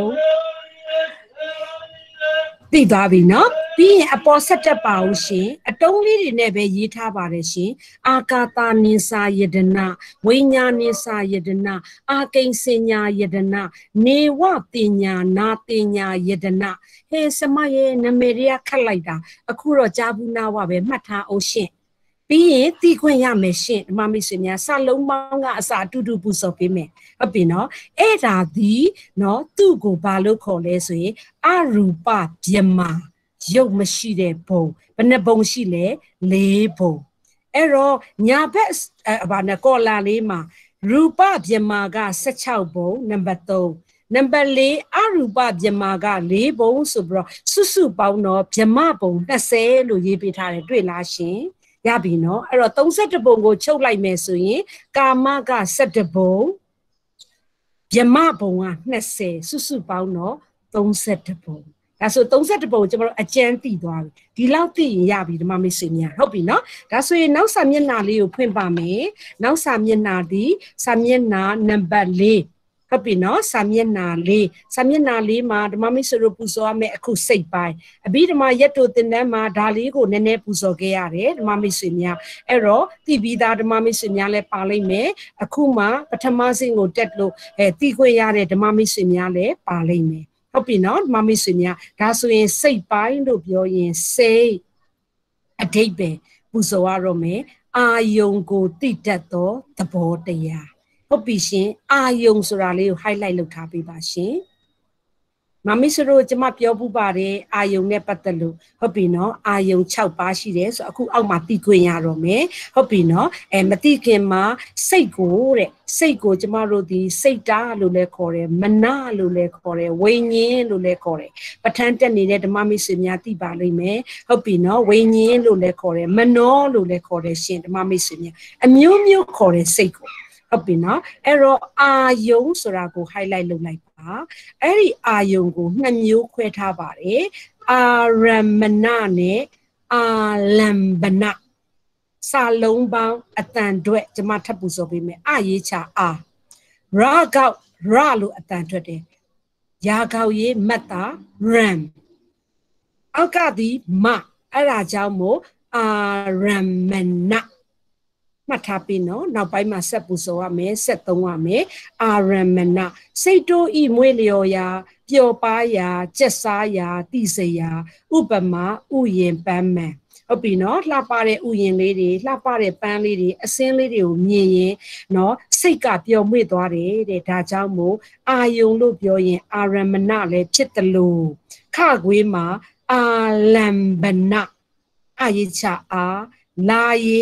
သိသွားပြီနော်ပြီးရင်အပေါ်ဆက်တက်ပါဦးရှင်အတုံးလေးတွေနဲ့ပဲရေးထားပါတယ်ရှင်အာကာသနိစာယတနာဝိညာနိစာယတနာအာကိဉ္စညာယတနာနေဝတင်ညာနာတင်ညာယတနာဟေးစမရဲ့နမေရခတ်လိုက်တာအခုတော့ဂျာဘူးနာဝပဲမှတ်ထားအောင်ရှင်ပြီးရင်တီးခွင့်ရမယ်ရှင်ဓမ္မမိတ်ဆွေများစလုံးပေါင်းကအစာအတူတူပူဇော်ပေးမယ်ဟုတ်ပြီနော်အဲ့ဒါဒီနော်သူ့ကိုဘာလို့ခေါ်လဲဆိုရင်အရူပဗြဟ္မာရုပ်မရှိတဲ့ဘုံဘယ်နှဘုံရှိလဲ4ဘုံအဲ့တော့ညာဘက်ဘာနဲ့ကောလာလေးမှာရူပဗြဟ္မာက16ဘုံနံပါတ်3နံပါတ်4အရူပဗြဟ္မာက4ဘုံဆိုပြီးတော့စုစုပေါင်းတော့ဗြဟ္မဘုံ20လို့ရေးပေးထားတယ်တွေ့လားရှင်ရပြီနော်အဲ့တော့32ဘုံကိုချုပ်လိုက်မယ်ဆိုရင်ကာမက17ဘုံဗြဟ္မဘုံက20စုစုပေါင်းတော့32ဘုံဒါဆို32ဘုံကျွန်တော်တို့အကျန်းတည်သွားပြီဒီလောက်တည်ရင်ရပြီဓမ္မမိတ်ဆွေများဟုတ်ပြီနော်ဒါဆိုရင်နောက်စာမျက်နှာလေးကိုဖွင့်ပါမယ်နောက်စာမျက်နှာဒီစာမျက်နှာနံပါတ်4ဟုတ်ပြီနော်စာမျက်နှာ4မှာဓမ္မမိတ်ဆွေတို့ပူဇော်ရမယ်အခုစိတ်ပိုင်းအဘိဓမ္မာရက်တို့သင်တန်းမှာဒါလေးကိုနည်းနည်းပူဇော်ခဲ့ရတယ်ဓမ္မမိတ်ဆွေများအဲ့တော့တိပိသားဓမ္မမိတ်ဆွေများလည်းပါလိမ့်မယ်အခုမှပထမဆင့်ကိုတက်လို့တီးခွင့်ရတဲ့ဓမ္မမိတ်ဆွေများလည်းပါလိမ့်မယ်ဟုတ်ပြီနော်ဓမ္မမိတ်ဆွေများဒါဆိုရင်စိတ်ပိုင်းလို့ပြောရင်စိတ်အဓိပ္ပာယ်ပူဇော်ရတော့မယ်အာယုံကိုတိတတ်သောသဘောတရားဟုတ်ပြီရှင်အာယုံဆိုတာလေးကို highlight လုပ်ထားပေးပါရှင်မိစရိုကျမပြောပူပါတယ်အာယုံနဲ့ပတ်သက်လို့ဟုတ်ပြီနော်အာယုံ6ပါးရှိတယ်ဆိုအခုအောက်မှာသိခွင့်ရတော့မယ်ဟုတ်ပြီနော်မသိခင်မှာစိတ်ကိုကျမတို့ဒီစိတ်တာလို့လည်းခေါ်တယ်မနာလို့လည်းခေါ်တယ်ဝိညာဉ်လို့လည်းခေါ်တယ်ပဋ္ဌာန်းတက်နေတဲ့ဓမ္မမိတ်ဆွေများသိပါလိမ့်မယ်ဟုတ်ပြီနော်ဝိညာဉ်လို့လည်းခေါ်တယ်မနောလို့လည်းခေါ်တယ်ရှင်ဓမ္မမိတ်ဆွေများအမျိုးမျိုးခေါ်တဲ့စိတ်ကိုဟုတ်ပြီနော်အဲ့တော့အာယုံဆိုတာကို highlight လုပ်လိုက်ပါအဲ့ဒီအာယုံကို2မျိုးခွဲထားပါတယ်အာရမဏနဲ့အာလံဗနစာလုံးပေါင်းအတန်အတွက်ကျွန်မထပ်ပူဆိုပေးမယ်အရေးချအာရာကောက်ရလို့အတန်ထွက်တယ်ရာကောက်ရေးမတ်တာရမ်အောက်ကဒီမအဲ့ဒါကြောင့်မို့အာရမဏမှတ်ထားပြီနော်နောက်ပိုင်းမှာဆက်ပူဆိုရမယ်ဆက်သုံးရမယ်အာရမဏစိတ်တိုးဤမွေးလျော်ရာပျော်ပါရာကျက်စားရာတိစရာဥပမာဥယင်ပန်းမှန်ဟုတ်ပြီနော်လှပတဲ့ဥယင်လေးတွေလှပတဲ့ပန်းလေးတွေအစင်းလေးတွေကိုမြင်ရင်နော်စိတ်ကပျော်မွေ့သွားတယ်တဲ့ဒါကြောင့်မို့အာယုံလို့ပြောရင်အာရမဏလည်းဖြစ်တယ်လို့ခခွေးမှာအာလံဗနအယိချအာလာယေ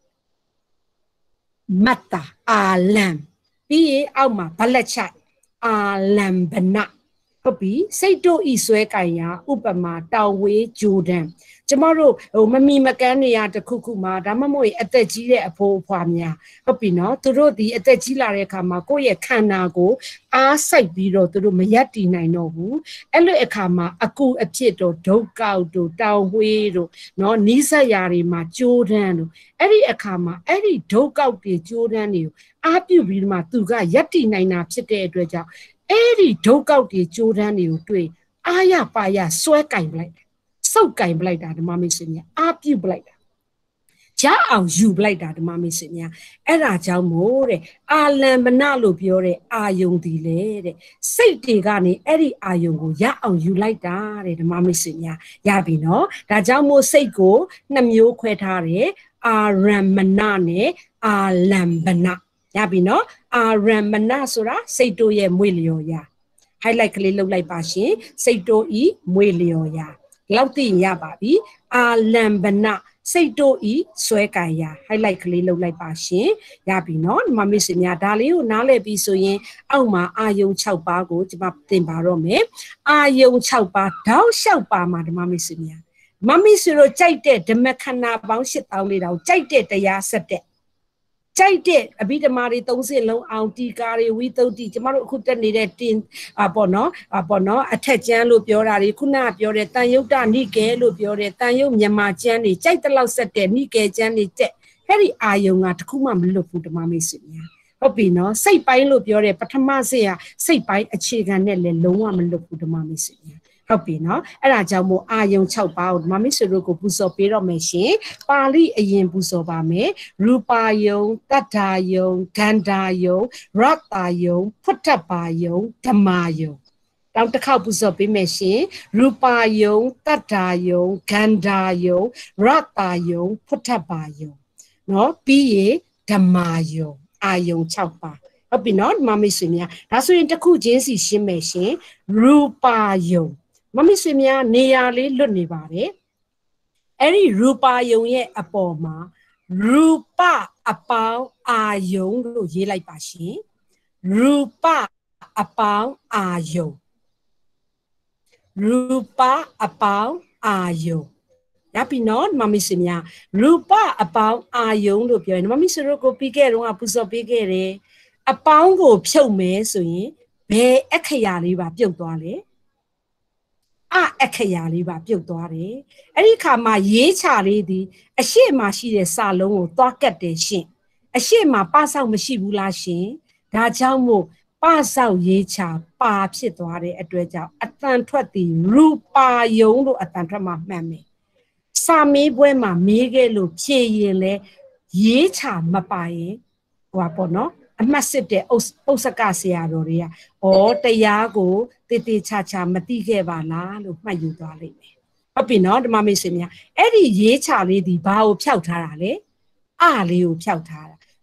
မတ်တာအာလံပြီးရင်အောက်မှာဘလက်ချိုက်အာလံဗနဟုတ်ပြီစိတ်တို့ဤဆွဲကင်ရာဥပမာတောင်ဝေးဂျိုဒန်ကျမတို့မမီမကန်းနေရတခုခုမှာဒါမှမဟုတ်အသက်ကြီးတဲ့အဖိုးအဖွားများဟုတ်ပြီနော်သူတို့ဒီအသက်ကြီးလာတဲ့အခါမှာကိုယ့်ရဲ့ခန္ဓာကိုအားစိုက်ပြီးတော့သူတို့မရက်တည်နိုင်တော့ဘူးအဲ့လိုအခါမှာအကူအဖြစ်တော့ဒုက္ကောက်တို့တောင်ဝေးတို့နော်နီးစပ်ရာတွေမှာဂျိုဒန်တို့အဲ့ဒီအခါမှာအဲ့ဒီဒုက္ကောက်တွေဂျိုဒန်တွေကိုအားပြုပြီးမှသူကရက်တည်နိုင်တာဖြစ်တဲ့အတွက်ကြောင့်အဲ့ဒီဒုက္ကောက်တွေဂျိုဒန်တွေကိုတွေ့အာရပါရဆွဲကင်ပလိုက်စုပ်ကင်ပလိုက်တာဓမ္မမိတ်ဆွေများအားပြုပလိုက်တာရအောင်ယူပလိုက်တာဓမ္မမိတ်ဆွေများအဲ့ဒါကြောင့်မို့တဲ့အာလံမဏလို့ပြောတဲ့အာယုံဒီလေတဲ့စိတ်တွေကနေအဲ့ဒီအာယုံကိုရအောင်ယူလိုက်တာတဲ့ဓမ္မမိတ်ဆွေများရပြီနော်ဒါကြောင့်မို့စိတ်ကို2မျိုးခွဲထားတယ်အာရမဏနဲ့အာလံဗနရပြီနော်အာရမဏဆိုတာစိတ်တို့ရဲ့မွေလျော်ရာ highlight ကလေးလုပ်လိုက်ပါရှင်စိတ်တို့ဤမွေလျော်ရာလောက်သိရပါပြီအာလံဗနစိတ်တို့ဤဆွဲကင်ရာ highlight ကလေးလုပ်လိုက်ပါရှင်ရပြီနော်ဒီမှာမိတ်ဆွေများဒါလေးကိုနားလည်ပြီးဆိုရင်အောက်မှာအာယုံ6ပါးကိုကျွန်မသင်ပါတော့မယ်အာယုံ6ပါးတောက်လျှောက်ပါမှာဓမ္မမိတ်ဆွေများမမိတ်ဆွေတို့ကြိုက်တဲ့ဓမ္မခန္ဓာပေါင်း8000တောင်ကြိုက်တဲ့တရားဆက်တဲ့ကြိုက်တဲ့အဘိဓမ္မာတွေ30လုံးအောင်တီကာတွေဝိသုဒ္ဓိကျမတို့အခုတက်နေတဲ့တင်ပေါ့နော်အထက်ကျမ်းလို့ပြောတာတွေခုနကပြောတဲ့တန်ယုတ်တနိကေလို့ပြောတဲ့တန်ယုတ်မြန်မာကျမ်းတွေကြိုက်တဲ့လောက်ဆက်တဲ့နိကေကျမ်းတွေတက်အဲ့ဒီအာယုံကတခုမှမလွတ်ဘူးဓမ္မမိတ်ဆွေများဟုတ်ပြီနော်စိတ်ပိုင်းလို့ပြောတဲ့ပထမစိတ်ဟာစိတ်ပိုင်းအခြေခံနဲ့လည်းလုံးဝမလွတ်ဘူးဓမ္မမိတ်ဆွေများဟုတ်ပြီနော်အဲ့ဒါကြောင့်မို့အာယုံ6ပါးကိုဓမ္မမိတ်ဆွေတို့ကိုပူဇော်ပေးတော့မယ်ရှင်ပါဠိအရင်ပူဇော်ပါမယ်ရူပါယုံတတ္ထာယုံဂန္ဓာယုံရတ္တာယုံဖွတ်တ္ပါယုံဓမ္မာယုံတောင်းတစ်ခေါက်ပူဇော်ပေးမယ်ရှင်ရူပါယုံတတ္ထာယုံဂန္ဓာယုံရတ္တာယုံဖွတ်တ္ပါယုံနော်ပြီးရင်ဓမ္မာယုံအာယုံ6ပါးဟုတ်ပြီနော်ဓမ္မမိတ်ဆွေများဒါဆိုရင်တစ်ခုချင်းစီရှင်းမယ်ရှင်ရူပါယုံမမဆွေများနေရာလေးလွတ်နေပါတယ်အဲ့ဒီရူပါယုံရဲ့အပေါ်မှာရူပအပေါင်းအာယုံလို့ရေးလိုက်ပါရှင်ရူပအပေါင်းအာယုံရူပအပေါင်းအာယုံရပြီနော်မမဆွေများရူပအပေါင်းအာယုံလို့ပြောရင်မမဆွေတို့ကိုပြီးခဲ့တော့ပူဇော်ပေးခဲ့တယ်အပေါင်းကိုဖြုတ်မယ်ဆိုရင်ဘယ်အခရာလေးပါပြုတ်သွားလဲအခရာလေးပါပြုတ်သွားတယ်အဲ့ဒီခါမှာရေးချလေးဒီအရှိမရှိတဲ့စာလုံးကိုသွားကတ်တယ်ရှင်အရှိမပဆောက်မရှိဘူးလားရှင်ဒါကြောင့်မို့ပဆောက်ရေးချပါဖြစ်သွားတဲ့အတွက်ကြောင့်အတန်ထွက်သည်ရူပါယုံလို့အတန်ထွက်မှာမှန်မယ်စာမေးပွဲမှာမေးခဲ့လို့ဖြေရင်လဲရေးချမပါရင်ဟိုပါပေါ့နော်အမှတ်စစ်တဲ့ဥစ္စကဆရာတော်တွေကတရားကိုတေတေချာချာမသိခဲ့ပါလားလို့မှတ်ယူသွားလိမ့်မယ်ဟုတ်ပြီနော်ဓမ္မမိတ်ဆွေများအဲ့ဒီရေးချလေးဒီဘာကိုဖျောက်ထားတာလဲအလေးကိုဖျောက်ထားတာ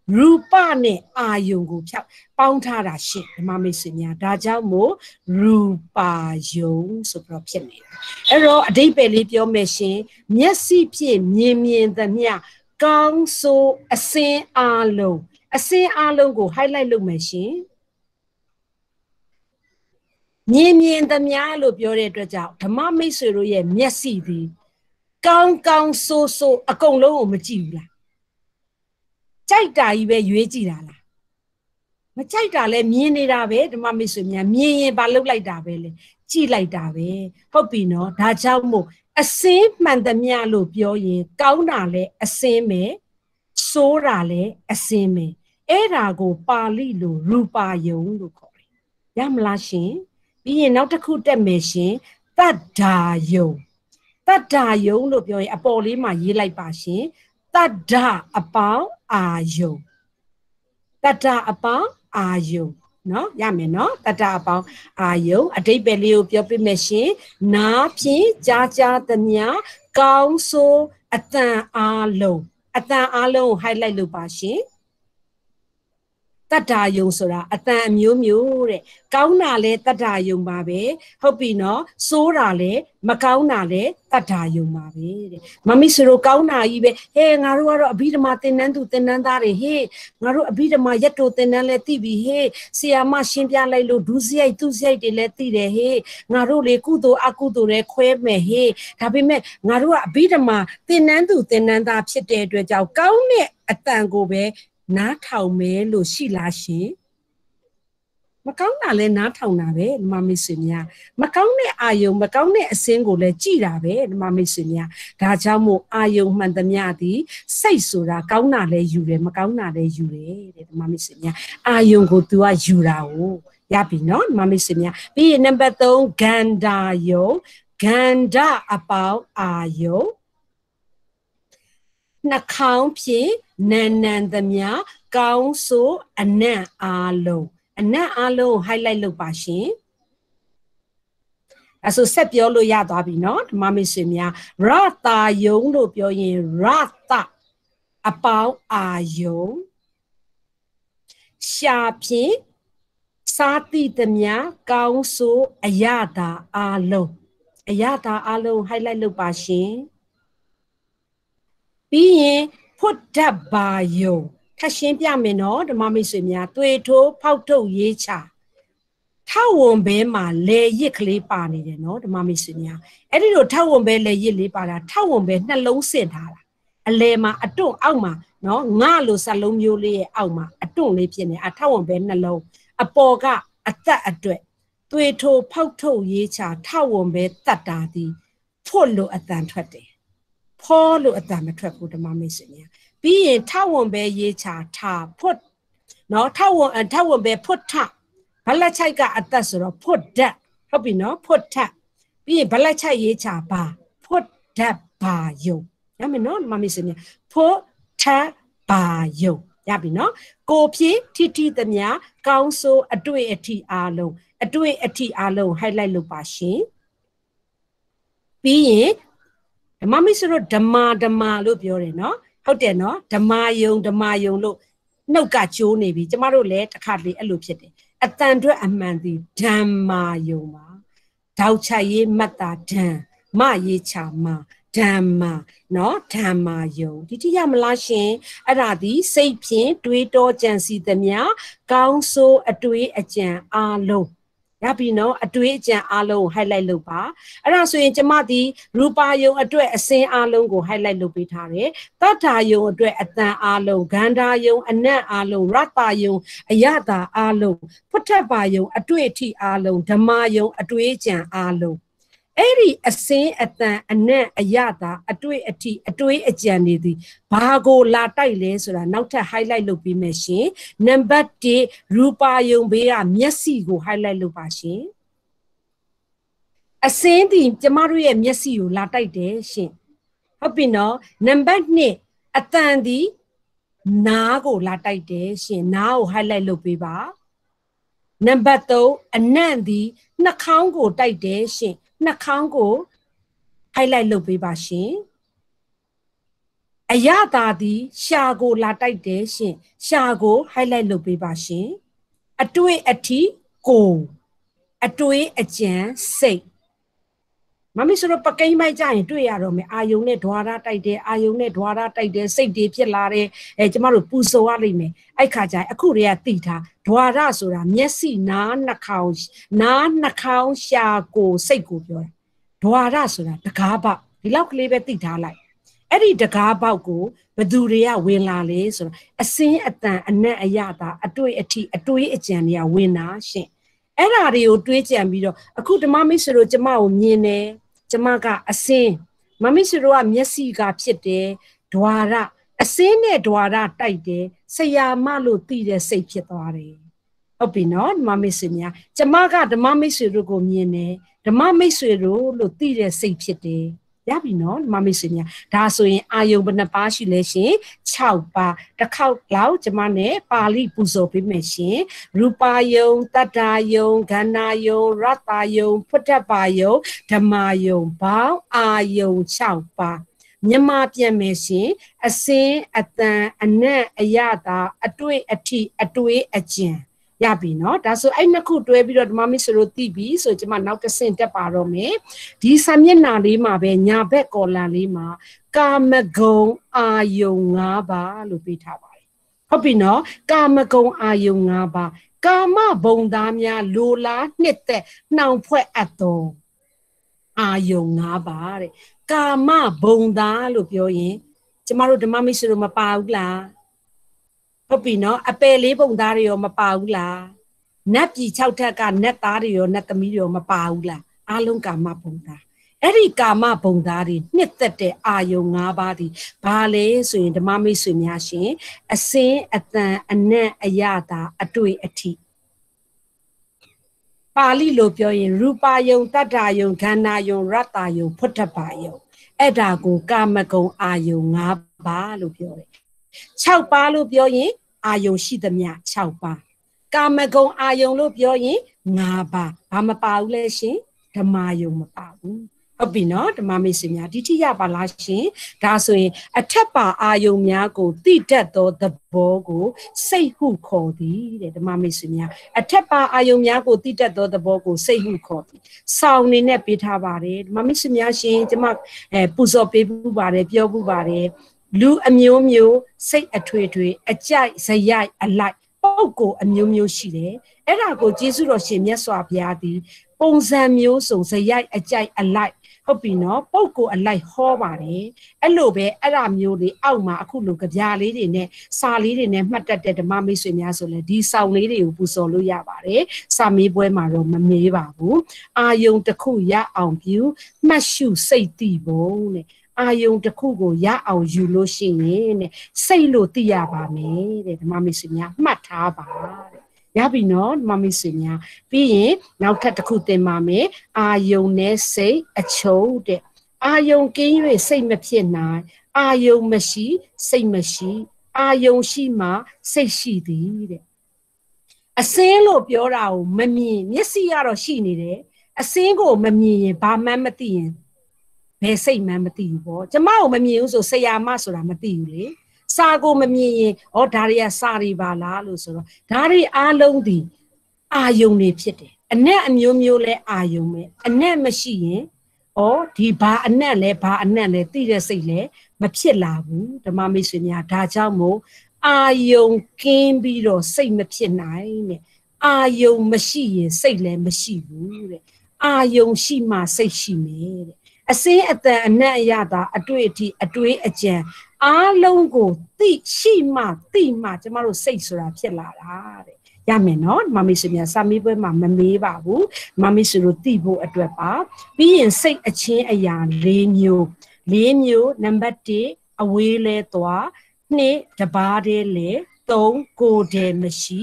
ရူပနဲ့အာယုံကိုဖြောက်ပေါင်းထားတာရှင်ဓမ္မမိတ်ဆွေများဒါကြောင့်မို့ရူပါယုံဆိုပြီးတော့ဖြစ်နေတာအဲ့တော့အဓိပ္ပာယ်လေးပြောမယ်ရှင်မျက်စိဖြင့်မြင်သမျှကောင်းဆိုးအစင်းအလုံးကို highlight လုပ်မယ်ရှင်မြင်သမျှလို့ပြောတဲ့အတွက်ကြောင့်ဓမ္မမိတ်ဆွေတို့ရဲ့မျက်စိသည်ကောင်းဆိုးအကုန်လုံးကိုမကြည့်ဘူးလားကြိုက်တာကြီးပဲရွေးကြည့်တာလားမကြိုက်တာလဲမြင်နေတာပဲဓမ္မမိတ်ဆွေများမြင်ရင်ဘာလုပ်လိုက်တာပဲလေကြည့်လိုက်တာပဲဟုတ်ပြီနော်ဒါကြောင့်မို့အစင်းမှန်သမျှလို့ပြောရင်ကောင်းတာလဲအစင်းပဲဆိုးတာလဲအစင်းပဲအဲ့ဒါကိုပါဠိလိုရူပါယုံလို့ခေါ်တယ်ရမလားရှင်ပြီးရင်နောက်တစ်ခုတက်မယ်ရှင်တတ္တာယုံလို့ပြောရင်အပေါ်လေးမှာရေးလိုက်ပါရှင်တတ္တအပေါင်းအာယုံတတ္တအပေါင်းအာယုံနော်ရမယ်နော်တတ္တအပေါင်းအာယုံအဓိပ္ပာယ်လေးကိုပြောပြမယ်ရှင်နားဖြင့်ကြားသမျှကောင်းဆိုးအတန်အားလုံးကို highlight လုပ်ပါရှင်တတ္တာယုံဆိုတာအတန်အမျိုးမျိုးတဲ့ကောင်းတာလဲတတ္တာယုံပါပဲဟုတ်ပြီနော်ဆိုးတာလဲမကောင်းတာလဲတတ္တာယုံပါပဲတဲ့မမီဆိုတော့ကောင်းတာကြီးပဲဟဲ့ငါတို့ကတော့အဘိဓမ္မာသင်တန်းသူသင်တန်းသားတွေဟေ့ငါတို့အဘိဓမ္မာရက်တိုသင်တန်းလဲသိပြီဟေ့ဆရာမရှင်းပြလိုက်လို့ဒုစရိုက်သူစရိုက်တွေလဲသိတယ်ဟေ့ငါတို့လေကုသိုလ်အကုသိုလ်တွေခွဲမယ်ဟေ့ဒါပေမဲ့ငါတို့ကအဘိဓမ္မာသင်တန်းသူသင်တန်းသားဖြစ်တဲ့အတွက်ကြောင့်ကောင်းတဲ့အတန်ကိုပဲနားထောင်မယ်လို့ရှိလားရှင်မကောင်းတာလဲနားထောင်တာပဲဓမ္မမိတ်ဆွေများမကောင်းတဲ့အာယုံမကောင်းတဲ့အစင်းကိုလည်းကြည်တာပဲဓမ္မမိတ်ဆွေများဒါကြောင့်မို့အာယုံမှန်သမျှသည်စိတ်ဆိုတာကောင်းတာလည်းယူတယ်မကောင်းတာလည်းယူတယ်တဲ့ဓမ္မမိတ်ဆွေများအာယုံကို तू ကယူတာကိုရပြီနော်ဓမ္မမိတ်ဆွေများပြီးရင်နံပါတ်3ဂန္ဓာယုံဂန္ဓာအပေါင်းအာယုံနှာခေါင်းဖြင့်နံသမျှကောင်းဆိုးအနံ့အားလုံးကို highlight လုပ်ပါရှင်အဲဆိုဆက်ပြောလို့ရသွားပြီเนาะဓမ္မမိတ်ဆွေများရတာယုံလို့ပြောရင်ရတအပေါင်းအာယုံရှာဖြင့်စားတိသမျှကောင်းဆိုးအရသာအားလုံး highlight လုပ်ပါရှင်ပြီးရင်ဖွတ်တတ်ပါယုံထပ်ရှင်းပြမယ်နော်ဓမ္မမိတ်ဆွေများတွေ့ထိုးဖောက်ထုတ်ရေးချထောက်ဝန်ဘဲမှာလေရစ်ကလေးပါနေတယ်နော်ဓမ္မမိတ်ဆွေများအဲ့ဒီလိုထောက်ဝန်ဘဲလေရစ်လေးပါတာထောက်ဝန်ဘဲနှလုံးဆင့်ထားတာအလဲမှာအတွန့်အောက်မှာနော်ငါလိုစလုံးမျိုးလေးရဲ့အောက်မှာအတွန့်လေးဖြစ်နေအထောက်ဝန်ဘဲနှလုံးအပေါ်ကအသက်အတွက်တွေ့ထိုးဖောက်ထုတ်ရေးချထောက်ဝန်ဘဲတတ်တာသည်ဖွတ်လို့အတန်ထွက်တယ်ဖောလို့အတန်မထွက်ဘူးဓမ္မမိတ်ဆွေများပြီးရင်ထောက်ဝန်ပဲရေးချထားဖွတ်နော်ထောက်ဝန်ပဲဖွတ်ထဘလက်ချိုက်ကအသက်ဆိုတော့ဖွတ်ဓာတ်ဟုတ်ပြီနော်ဖွတ်ထပြီးရင်ဘလက်ချိုက်ရေးချပါဖွတ်ဓာတ်ပါယုံရမယ်နော်မမီးစမြဖွတ်ထပါယုံရပြီနော်ကိုဖြင့်ထိသမျှကောင်းဆိုးအတွေ့အထိအားလုံး highlight လုပ်ပါရှင်ပြီးရင်ဓမ္မမိတ်ဆွေတို့ဓမ္မာလို့ပြောတယ်နော်ဟုတ်တယ်နော်ဓမ္မာယုံလို့နှုတ်ကကျိုးနေပြီကျမတို့လည်းတစ်ခါတလေအဲ့လိုဖြစ်တယ်အတန်အတွက်အမှန်သည်ဓမ္မာယုံပါတောက်ချရေးမတ်တာဓမ္မရေးချမှာဓမ္မာနော်ဓမ္မာယုံဒီတိရမလားရှင်အဲ့ဒါဒီစိတ်ဖြင့်တွေးတောကြံစီသမျှကောင်းဆိုးအတွေးအကြံအားလုံးရပြီနော်အတွေးအကြံအားလုံးကို highlight လုပ်ပါအဲ့ဒါဆိုရင်ကျမဒီရူပါယုံအတွက်အစင်းအားလုံးကို highlight လုပ်ပေးထားတယ်တတ္ထာယုံအတွက်အတန်အားလုံးဂန္ဓာယုံအနံ့အားလုံးရတယုံအယတာအားလုံးဖွတ်ထပါယုံအတွေ့အထိအားလုံးဓမ္မယုံအတွေ့အကြံအားလုံးအဲ့ဒီအစင်းအတန်အနံ့အယတာအတွေ့အထိအတွေ့အကြံတွေဒီဘာကိုလာတိုက်လဲဆိုတာနောက်ထပ် highlight လုပ်ပေးမယ်ရှင်နံပါတ်1ရူပါယုံဘေးကမျက်စိကို highlight လုပ်ပါရှင်အစင်းဒီကျမတို့ရဲ့မျက်စိကိုလာတိုက်တယ်ရှင်ဟုတ်ပြီနော်နံပါတ်2အတန်ဒီနားကိုလာတိုက်တယ်ရှင်နားကို highlight လုပ်ပေးပါနံပါတ်3အနံ့ဒီနှာခေါင်းကိုတိုက်တယ်ရှင်နှာခေါင်းကို highlight လုပ်ပေးပါရှင်အရသာသည်ရှာကိုလာတိုက်တယ်ရှင်ရှာကို highlight လုပ်ပေးပါရှင်အတွေ့အထိကိုအတွေးအကြံစိတ်မမီဆိုတော့ပကိန်းမိုက်ကြရင်တွေ့ရတော့မယ်အာယုံနဲ့ဓွာရတိုက်တယ်အာယုံနဲ့ဓွာရတိုက်တယ်စိတ်တွေဖြစ်လာတယ်ကျမတို့ပူဇော်ရလိမ့်မယ်အဲ့ခါကျရင်အခုတည်းကသိထားဓွာရဆိုတာမျက်စိနားနှာခေါင်းရှာကိုစိတ်ကိုပြောတာဓွာရဆိုတာတကားပေါက်ဒီလောက်ကလေးပဲသိထားလိုက်အဲ့ဒီတကားပေါက်ကိုဘသူတွေကဝင်လာလဲဆိုတော့အစင်းအတန်အနက်အရသာအတွေ့အထိအတွေးအကြံတွေကဝင်တာရှင်အဲ့ဓာတွေကိုတွေးကြံပြီးတော့အခုဓမ္မမိတ်ဆွေတို့ကျမကိုမြင်တယ်ကျမကအစင်းမမိတ်ဆွေတို့ကမျက်စိကဖြစ်တယ်ဓွာရအစင်းနဲ့ဓွာရတိုက်တယ်ဆရာမလို့သိတဲ့စိတ်ဖြစ်သွားတယ်ဟုတ်ပြီနော်ဓမ္မမိတ်ဆွေများကျမကဓမ္မမိတ်ဆွေတို့ကိုမြင်တယ်ဓမ္မမိတ်ဆွေတို့လို့သိတဲ့စိတ်ဖြစ်တယ်ရပြီနော်ဓမ္မမိတ်ဆွေများဒါဆိုရင်အာယုံဘယ်နှပါးရှိလဲရှင်6ပါးတစ်ခေါက်လောက်ကျမနဲ့ပါဠိပူဇော်ပေးမယ်ရှင်ရူပါယုံတတ္တာယုံဂန္ဓာယုံရတ္တာယုံဖွတ်တပါယုံဓမ္မာယုံဘောင်းအာယုံ6ပါးမြန်မာပြန်မယ်ရှင်အစင်းအတန်အနက်အရသာအတွေ့အထိအတွေးအကြံရပြီနော်ဒါဆိုအဲ့နှစ်ခုတွဲပြီးတော့ဓမ္မမိတ်ဆွေတို့သိပြီဆိုကျမနောက်တစ်ဆင့်တက်ပါတော့မယ်ဒီစာမျက်နှာလေးမှာပဲညာဘက်ကော်လန်လေးမှာကာမဂုဏ်အာယုံ5ပါးလို့ပေးထားပါတယ်ဟုတ်ပြီနော်ကာမဂုဏ်အာယုံ5ပါးကာမဘုံသားများလိုလားနှစ်သက်နှောင်ဖွဲ့အပ်သောအာယုံ5ပါးတဲ့ကာမဘုံသားလို့ပြောရင်ကျမတို့ဓမ္မမိတ်ဆွေတို့မပါဘူးလားဟုတ်ပြီနော်အပယ်လေးပုံသားတွေရောမပါဘူးလားနတ်ပြည်6ထက်ကနတ်သားတွေရောနတ်သမီးတွေရောမပါဘူးလားအားလုံးကာမဘုံသားအဲ့ဒီကာမဘုံသားတွေနှစ်သက်တဲ့အာယုံ5ပါးဒီဘာလဲဆိုရင်ဓမ္မမိတ်ဆွေများရှင်အစင်းအတန်အနက်အရသာအတွေ့အထိပါဠိလိုပြောရင်ရူပါယုံတတ္တာယုံဂန္ဓာယုံရတ္တာယုံဖွတ်တပါယုံအဲ့ဒါကိုကာမဂုဏ်အာယုံ5ပါးလို့ပြောတယ်6ပါးလို့ပြောရင်အာယုံရှိသမျှ6ပါးကာမဂုဏ်အာယုံလို့ပြောရင်5ပါးဘာမပါဘူးလဲရှင်ဓမ္မယုံမပါဘူးဟုတ်ပြီနော်ဓမ္မမိတ်ဆွေများဒီထိရပါလားရှင်ဒါဆိုရင်အထက်ပါအာယုံများကိုသိတတ်သောသဘောကိုစိတ်ဟုခေါ်သည်တဲ့ဓမ္မမိတ်ဆွေများအထက်ပါအာယုံများကိုသိတတ်သောသဘောကိုစိတ်ဟုခေါ်သည်ဆောင်းနေနဲ့ပေးထားပါတယ်ဓမ္မမိတ်ဆွေများရှင်ကျမပူဇော်ပေးပူပါတယ်ပြောပူပါတယ်လူအမျိုးမျိုးစိတ်အထွေထွေအကြိုက်ဇယိုက်အလိုက်ပုဂ္ဂိုလ်အမျိုးမျိုးရှိတယ်အဲ့ဒါကိုကျေးဇူးတော်ရှင်မြတ်စွာဘုရားသည်ပုံစံမျိုးစုံဇယိုက်အကြိုက်အလိုက်ဟုတ်ပြီနော်ပုဂ္ဂိုလ်အလိုက်ဟောပါတယ်အဲ့လိုပဲအဲ့ဒါမျိုးတွေအောက်မှာအခုလိုကြပြလေးတွေနဲ့စာလေးတွေနဲ့မှတ်တတ်တဲ့ဓမ္မမိတ်ဆွေများဆိုလဲဒီဆောင်လေးတွေကိုပူဇော်လို့ရပါတယ်စာမေးပွဲမှာတော့မမေးပါဘူးအာယုံတစ်ခုရအောင်ပြုမှတ်ရှုစိတ်သိဖို့တဲ့အာယုံတစ်ခုကိုရအောင်ယူလို့ရှိရင်တဲ့စိတ်လို့သိရပါမယ်တဲ့ဓမ္မမိတ်ဆွေများမှတ်ထားပါတဲ့ရပြီနော်ဓမ္မမိတ်ဆွေများပြီးရင်နောက်ထပ်တစ်ခုသင်ပါမယ်အာယုံနဲ့စိတ်အချုပ်တဲ့အာယုံကင်း၍စိတ်မဖြစ်နိုင်အာယုံမရှိစိတ်မရှိအာယုံရှိမှစိတ်ရှိသည်တဲ့အစင်းလို့ပြောတာကိုမမြင်မျက်စိကတော့ရှိနေတယ်အစင်းကိုမမြင်ရင်ဘာမှမသိရင်ဘယ်စိတ်မှမသိဘူးပေါ့ကျမကိုမမြင်ဘူးဆိုဆရာမဆိုတာမသိဘူးလေစာကိုမမြင်ရင်ဒါတွေကစာတွေပါလားလို့ဆိုတော့ဒါတွေအားလုံးဒီအာယုံတွေဖြစ်တယ်အနက်အမျိုးမျိုးလဲအာယုံပဲအနက်မရှိရင်ဒီဘာအနက်လဲဘာအနက်လဲသိတဲ့စိတ်လဲမဖြစ်လာဘူးဓမ္မမိတ်ဆွေများဒါကြောင့်မို့အာယုံကင်းပြီးတော့စိတ်မဖြစ်နိုင်တဲ့အာယုံမရှိရင်စိတ်လည်းမရှိဘူးတဲ့အာယုံရှိမှစိတ်ရှိမယ်တဲ့အစင်းအတန်အနက်အရသာအတွေ့အထိအတွေးအကြံအားလုံးကိုသိရှိမှသိမှကျမတို့စိတ်ဆိုတာဖြစ်လာတာတဲ့ရမယ်နော်မမေဆွေများစာမေးပွဲမှာမမေးပါဘူးမမေဆွေတို့သိဖို့အတွက်ပါပြီးရင်စိတ်အချင်းအရာ၄မျိုးနံပါတ်1အဝေးလဲသွား2တပါးတည်းလဲ3ကိုယ်တည်းမရှိ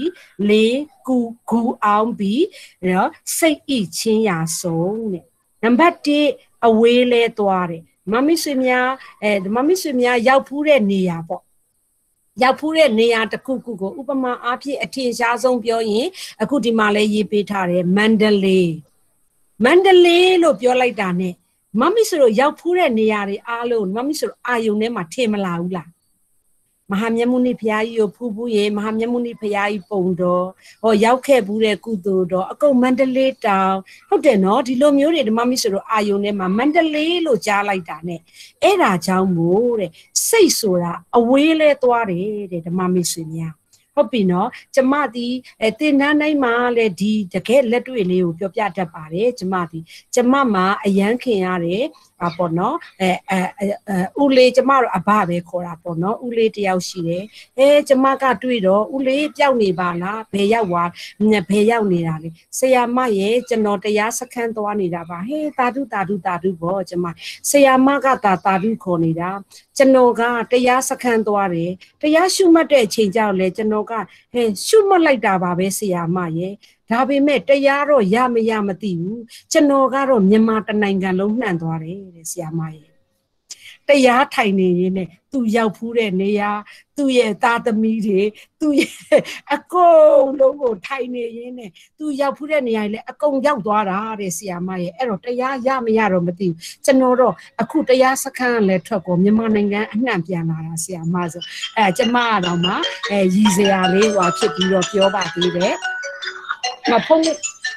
4ကူအောင်ပြီးနော်စိတ်ဤချင်းရာဆုံးတဲ့နံပါတ်1အဝေးလဲသွားတယ်မမဆွေများရောက်ဖူးတဲ့နေရာပေါ့ရောက်ဖူးတဲ့နေရာတစ်ခုခုကိုဥပမာအားဖြင့်အထင်ရှားဆုံးပြောရင်အခုဒီမှာလဲရေးပေးထားတယ်မန္တလေးလို့ပြောလိုက်တာ ਨੇ Mummy so yaw pure neari alone, Mummy so ayunema temalaula. Mahamyamuni Piayo Pubuye, Mahamyamuni Piai Pondo, or Yauke Bure Kudo, a go Mandalay down. How they know the Lomure, the Mummy so ayunema, Mandalay lo jalaitane. Era jamure, say sora, a whale toare, the Mummy Sinia. Hopino, Jamadi, a tinana male di, the cat let to you, Piata Pare, Jamadi, Jamama, a Yankee are, Apono, Ule Jamar Ababe, Corapono, Ule Tiaushire, Jamaka Tuido, Ule Jauni Bana, Peyawa, Nepeyau Nirali, say a maye, Janote Yasa Cantoanida, hey, Tadu, bo, Jama, say a Magata Tadu Conida, Janoga, the Yasa Cantoare, the Yashumate change out, Janoga, hey, Shuma like Daba, say a maye. Tabi met the yaro yami yamati, Chanogaro, Yamata Nangalo Nandore, Siamai. The ya tiny, tu yau pure nea, tu ye tata midi, tu ye a co logo tiny, tu yau pure nea, a con yau dora, Siamai, ero, the ya yami yaro mati, Chanoro, a kuta yasakan let toko, Yamananga, Nampiana, Siamazo, Jamadama, Yizeale, watch it, your body. My pony.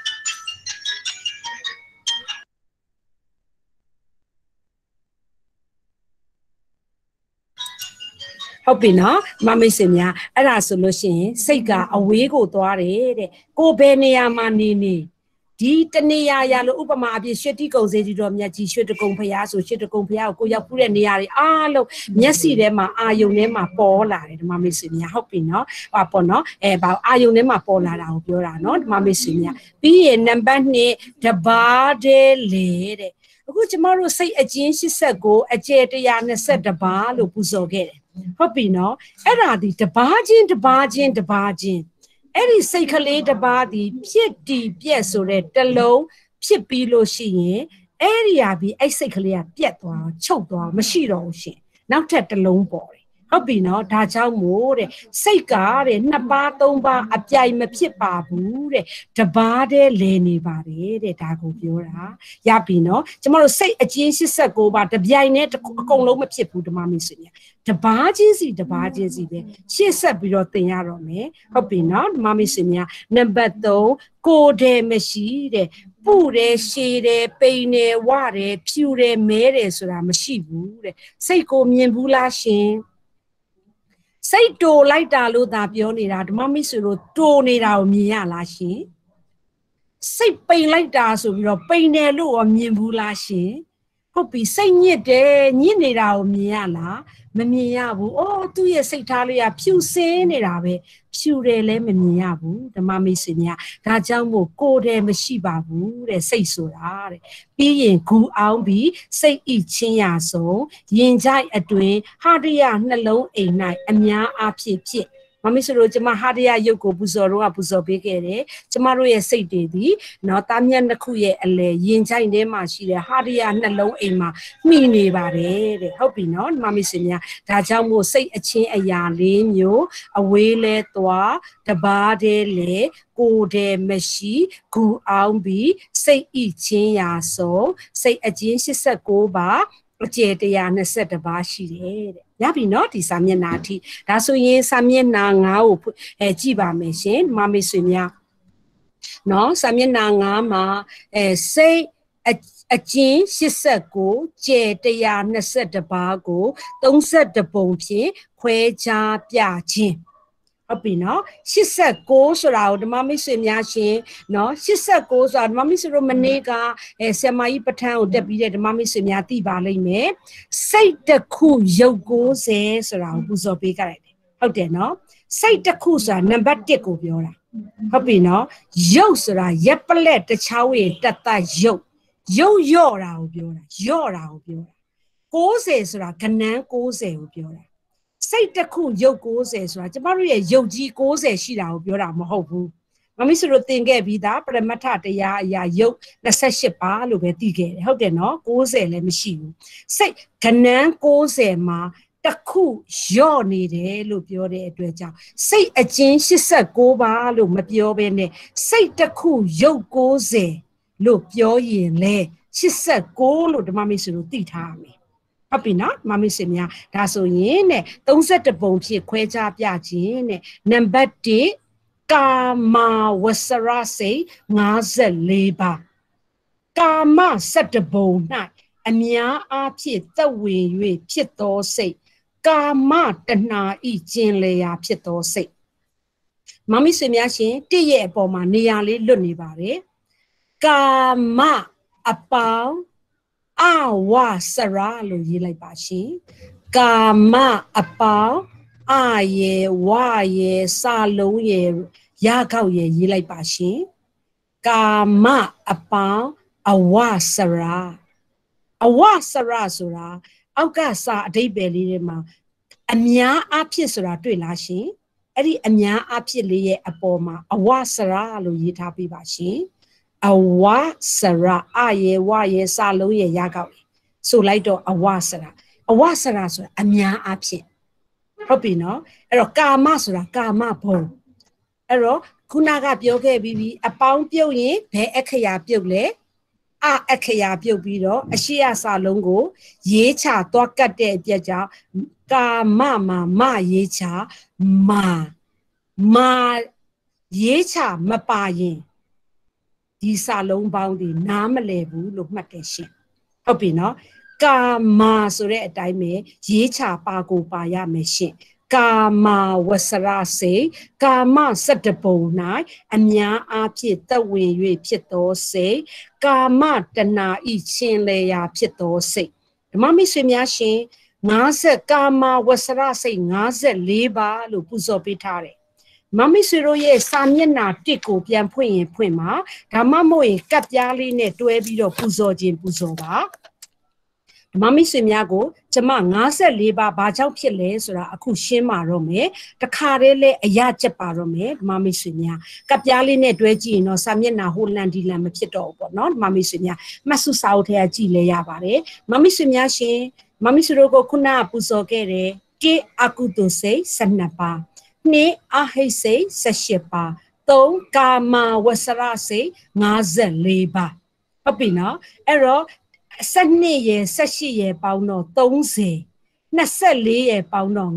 Hopina, Mammy Simia, and a solution, Sega, a wiggle to our head, go Benia Manini. Titania Yalo Upama, Shetty goes, Yachi, should to compare, so should to compare, go Yapuriani, Alo, Yassi, Dema, Ayunema, Paula, Mammy Simia, Hopina, Apono, about Ayunema Paula, Aupura, not Mammy Simia. Be a number near the bar de lady. Good tomorrow say a jeans, she said, go, a jetiana said the bar, Lupuzo get it. Hopino, Eradi, the bargin. Any cycle the body, piety, piesore, the low, pipilo she, area be a cycle at pietwa, chokwa, machiro she. Now take the lone boy. Hobino, Taja more, Seikare, Nabatomba, a jaime pipa bure, the bade leni bari, the tago pura, Yapino, tomorrow say a jeans go, but the bianet, the coloma pipu, the mammy senior. The barges, she said, below the yarome, Hobino, mammy senior, number though, go de machine. Pure, shade, paine, water, pure, mere, so I'm a shibu, Seiko, miembula shin. Say to like Dalu da Pionira, Mammy Suru, Tonira, Mia Lashi. Say pay like that, so you're paying a low or Mimbulashi. Hopi, say ye de, Ninira, Miala, Mamiabu, oh, 2 years, say Talia, Pew Senirabe, Pure Lemoniabu, the Mammy Senia, Tajamu, Code Meshibabu, they say so. Being good Albi, say each ya so, Yinjai a twin, Hardia, Nalo, a night, and ya up chip. Mammy Sorojama Hadia Yoko Buzoro, Buzobigere, tomorrow a say daddy, not Tamian the Kuye, Yinjai Nema, she Hadia, Nalo, Ema, Mini Bare, hoping not, Mammy Senia, Tajamo say a chain a yarn, yo, a whale toa, the bar de le, go de meshi, go albi, say each ya so, say a jeans is a go bar, a jetiana set the bar she. Yabi not is Samianati. That's why Samian Nanga, a Jiba machine, Mammy Sunya. No, Samian Nanga, say a jean, she said go, jetiana set the bar go, don't set the bone pie, queja piachin. Opino, she said goes around, Mammy Sunya, no, she said goes out, Mammy Romanega, a semi patel deputy, Mammy Sunya, Valley me. Say the cool yo goes around Buzo Bigare. How dare no? Say the coosa, number tickle viola. Opino, yo sera, yepalet, the chowie, that yo. Yo, you're out viola, you're out viola. Goes around, canan goes viola. Say the cool yo goes as right. Maria Yogi goes as she now, Bura Mahobu. Mammy sort of thing gave that, but a matata ya yo, the seshipa, look at the how they know, goes a machine. Say, canan goes a ma, the cool, your need, look your edge. Say a change, she said, go ba, look, Mapio bene. Say the cool yo goes a look your yin lay. 86လို့ဓမ္မမိတ်ဆွေတို့သိထားရမယ်ဟုတ်ပြီနော်ဓမ္မမိတ်ဆွေများဒါဆိုရင်တဲ့31ပုံဖြစ်ခွဲခြားပြခြင်းတဲ့နံပါတ်1ကာမဝဆရစိတ်54ပါကာမ17ပုံ၌အများအားဖြင့်သက်ဝင်၍ဖြစ်သောစိတ်ကာမတဏှာဤကျင်လေရာဖြစ်သောစိတ်မမ္မိဆွေများရှင်တည့်ရဲ့အပေါ်မှာနေရာလေးလွတ်နေပါတယ်ကာမအပေါင်းအဝဆရာလို့ရေးလိုက်ပါရှင်ကာမအပေါင်းအရေဝရေစာလုံးရေရခောက်ရေရေးလိုက်ပါရှင်ကာမအပေါင်းအဝဆရာအဝဆရာဆိုတာအောက်ကစာအဓိပ္ပာယ်လေးတွေမှာအများအားဖြင့်ဆိုတာတွေ့လားရှင်အဲ့ဒီအများအားဖြင့်လေးရဲ့အပေါ်မှာအဝဆရာလို့ရေးထားပေးပါရှင်အဝဆရာအရေဝရေစာလုံးရေရခောက်ဆိုလိုက်တော့အဝဆရာဆိုတာအများအားဖြင့်ဟုတ်ပြီနော်အဲ့တော့ကာမဆိုတာကာမဘုံအဲ့တော့ခုနကပြောခဲ့ပြီးအပေါင်းပြုတ်ရင်ဘယ်အခရာပြုတ်လဲအခရာပြုတ်ပြီးတော့အရှိရစာလုံးကိုရေးချသွားကတ်တဲ့အပြက်ကြောင့်ကာမမရေးချမာရေးချမပါရင်ဒီစာလုံးပေါင်းဒီနားမလဲဘူးလို့မှတ်တယ်ရှင်ဟုတ်ပြီနော်ကာမဆိုတဲ့အတိုင်းပဲရေးချပါကိုပါရမယ်ရှင်ကာမဝဆရစေကာမ17ပုံ၌အများအားဖြင့်သက်ဝင်၍ဖြစ်သောစိတ်ကာမတဏှာဤချင်းလေရာဖြစ်သောစိတ်ဓမ္မမိတ်ဆွေများရှင်50ကာမဝဆရစိတ်54ပါလို့ပူဇော်ပေးထားတယ်မမ္မိဆွေတို့ရဲ့စာမျက်နှာ1ကိုပြန်ဖွင့်ရင်ဖွင့်ပါဒါမှမဟုတ်ရင်ကပ်ပြားလေးနဲ့တွဲပြီးတော့ပူဇော်ခြင်းပူဇော်ပါဓမ္မမိတ်ဆွေများကိုကျမ54ပါဘာကြောင့်ဖြစ်လဲဆိုတာအခုရှင်းပါတော့မယ်တခါတည်းလဲအရာချက်ပါတော့မယ်ဓမ္မမိတ်ဆွေများကပ်ပြားလေးနဲ့တွဲကြည့်ရင်တော့စာမျက်နှာဟိုလန်ဒီလန်မဖြစ်တော့ဘူးပေါ့နော်ဓမ္မမိတ်ဆွေများမှတ်စုစာအုပ်ထဲကကြည့်လဲရပါတယ်ဓမ္မမိတ်ဆွေများရှင်မမ္မိဆွေတို့ကိုခုနကပူဇော်ခဲ့တယ်1အကုသိုလ်စိတ်12ပါ2အဟိတ်စိတ်18ပါ3ကာမဝဆရစိတ်54ပါဟုတ်ပြီနော်အဲ့တော့12ရယ်18ရယ်ပေါင်းတော့30 24ရယ်ပေါင်းတော့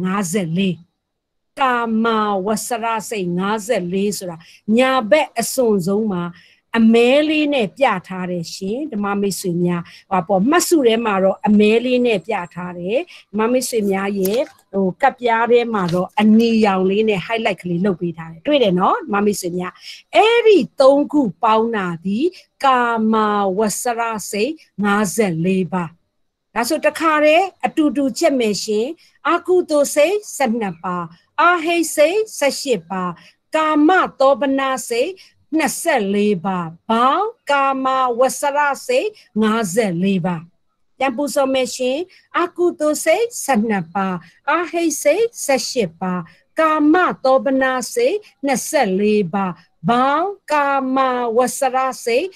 54ကာမဝဆရစိတ်54ဆိုတာညာဘက်အစွန်ဆုံးမှာအမဲလေးနဲ့ပြထားတယ်ရှင်ဓမ္မမိတ်ဆွေများပေါ့မှတ်စုထဲမှာတော့အမဲလေးနဲ့ပြထားတယ်ဓမ္မမိတ်ဆွေများရဲ့ကပ်ပြားထဲမှာတော့အနီရောင်လေးနဲ့ highlight ကလေးလုပ်ပေးထားတယ်တွေ့တယ်နော်ဓမ္မမိတ်ဆွေများအဲ့ဒီ3ခုပေါင်းတာဒီကာမဝဆရစိတ်54ပါဒါဆိုတခါတည်းအတူတူချက်မယ်ရှင်အကုသိုလ်စိတ်12ပါအဟိတ်စိတ်18ပါကာမတောပနာစိတ်24ပါဘောင်းကာမဝဆရစိတ်54ပါပြန်ပူစောမယ်ရှင်အကုသိုလ်စိတ်12ပါအဟိတ်စိတ်18ပါကာမတောပနာစိတ်24ပါဘောင်းကာမဝဆရစိတ်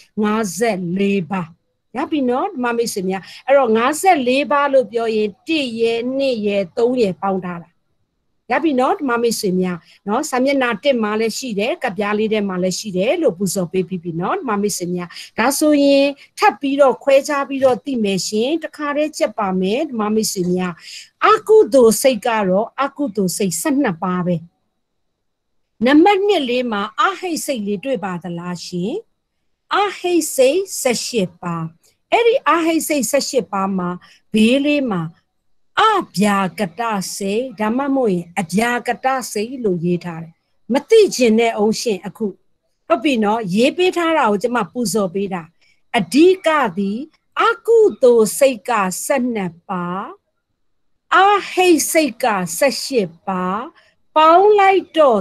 54ပါရပြီနော်ဓမ္မမိတ်ဆွေများအဲ့တော့54ပါလို့ပြောရင်1ရယ်2ရယ်3ရယ်ပေါင်းထားတာရပြီနော်ဓမ္မမိတ်ဆွေများနော်စာမျက်နှာ1မှာလည်းရှိတယ်ကပ်ပြားလေးထဲမှာလည်းရှိတယ်လို့ပူဇော်ပေးပြီးပြီနော်ဓမ္မမိတ်ဆွေများဒါဆိုရင်ထပ်ပြီးတော့ခွဲခြားပြီးတော့သိမယ်ရှင်တခါတည်းချက်ပါမယ်ဓမ္မမိတ်ဆွေများအကုသိုလ်စိတ်ကတော့အကုသိုလ်စိတ်12ပါပဲနံပါတ်1လေးမှာအဟိတ်စိတ်လေးတွေ့ပါသလားရှင်အဟိတ်စိတ်18ပါအဲ့ဒီအဟိတ်စိတ်18ပါမှာဘေးလေးမှာအဗျာကတစိတ်ဒါမှမဟုတ်ရင်အဗျာကတစိတ်လို့ရေးထားတယ်မသိချင်တဲ့အောင်ရှင်အခုဟုတ်ပြီနော်ရေးပေးထားတာကိုကျွန်မပူဇော်ပေးတာအဓိကသည်အကုသိုလ်စိတ်က12ပါအဟိတ်စိတ်က18ပါပေါင်းလိုက်တော့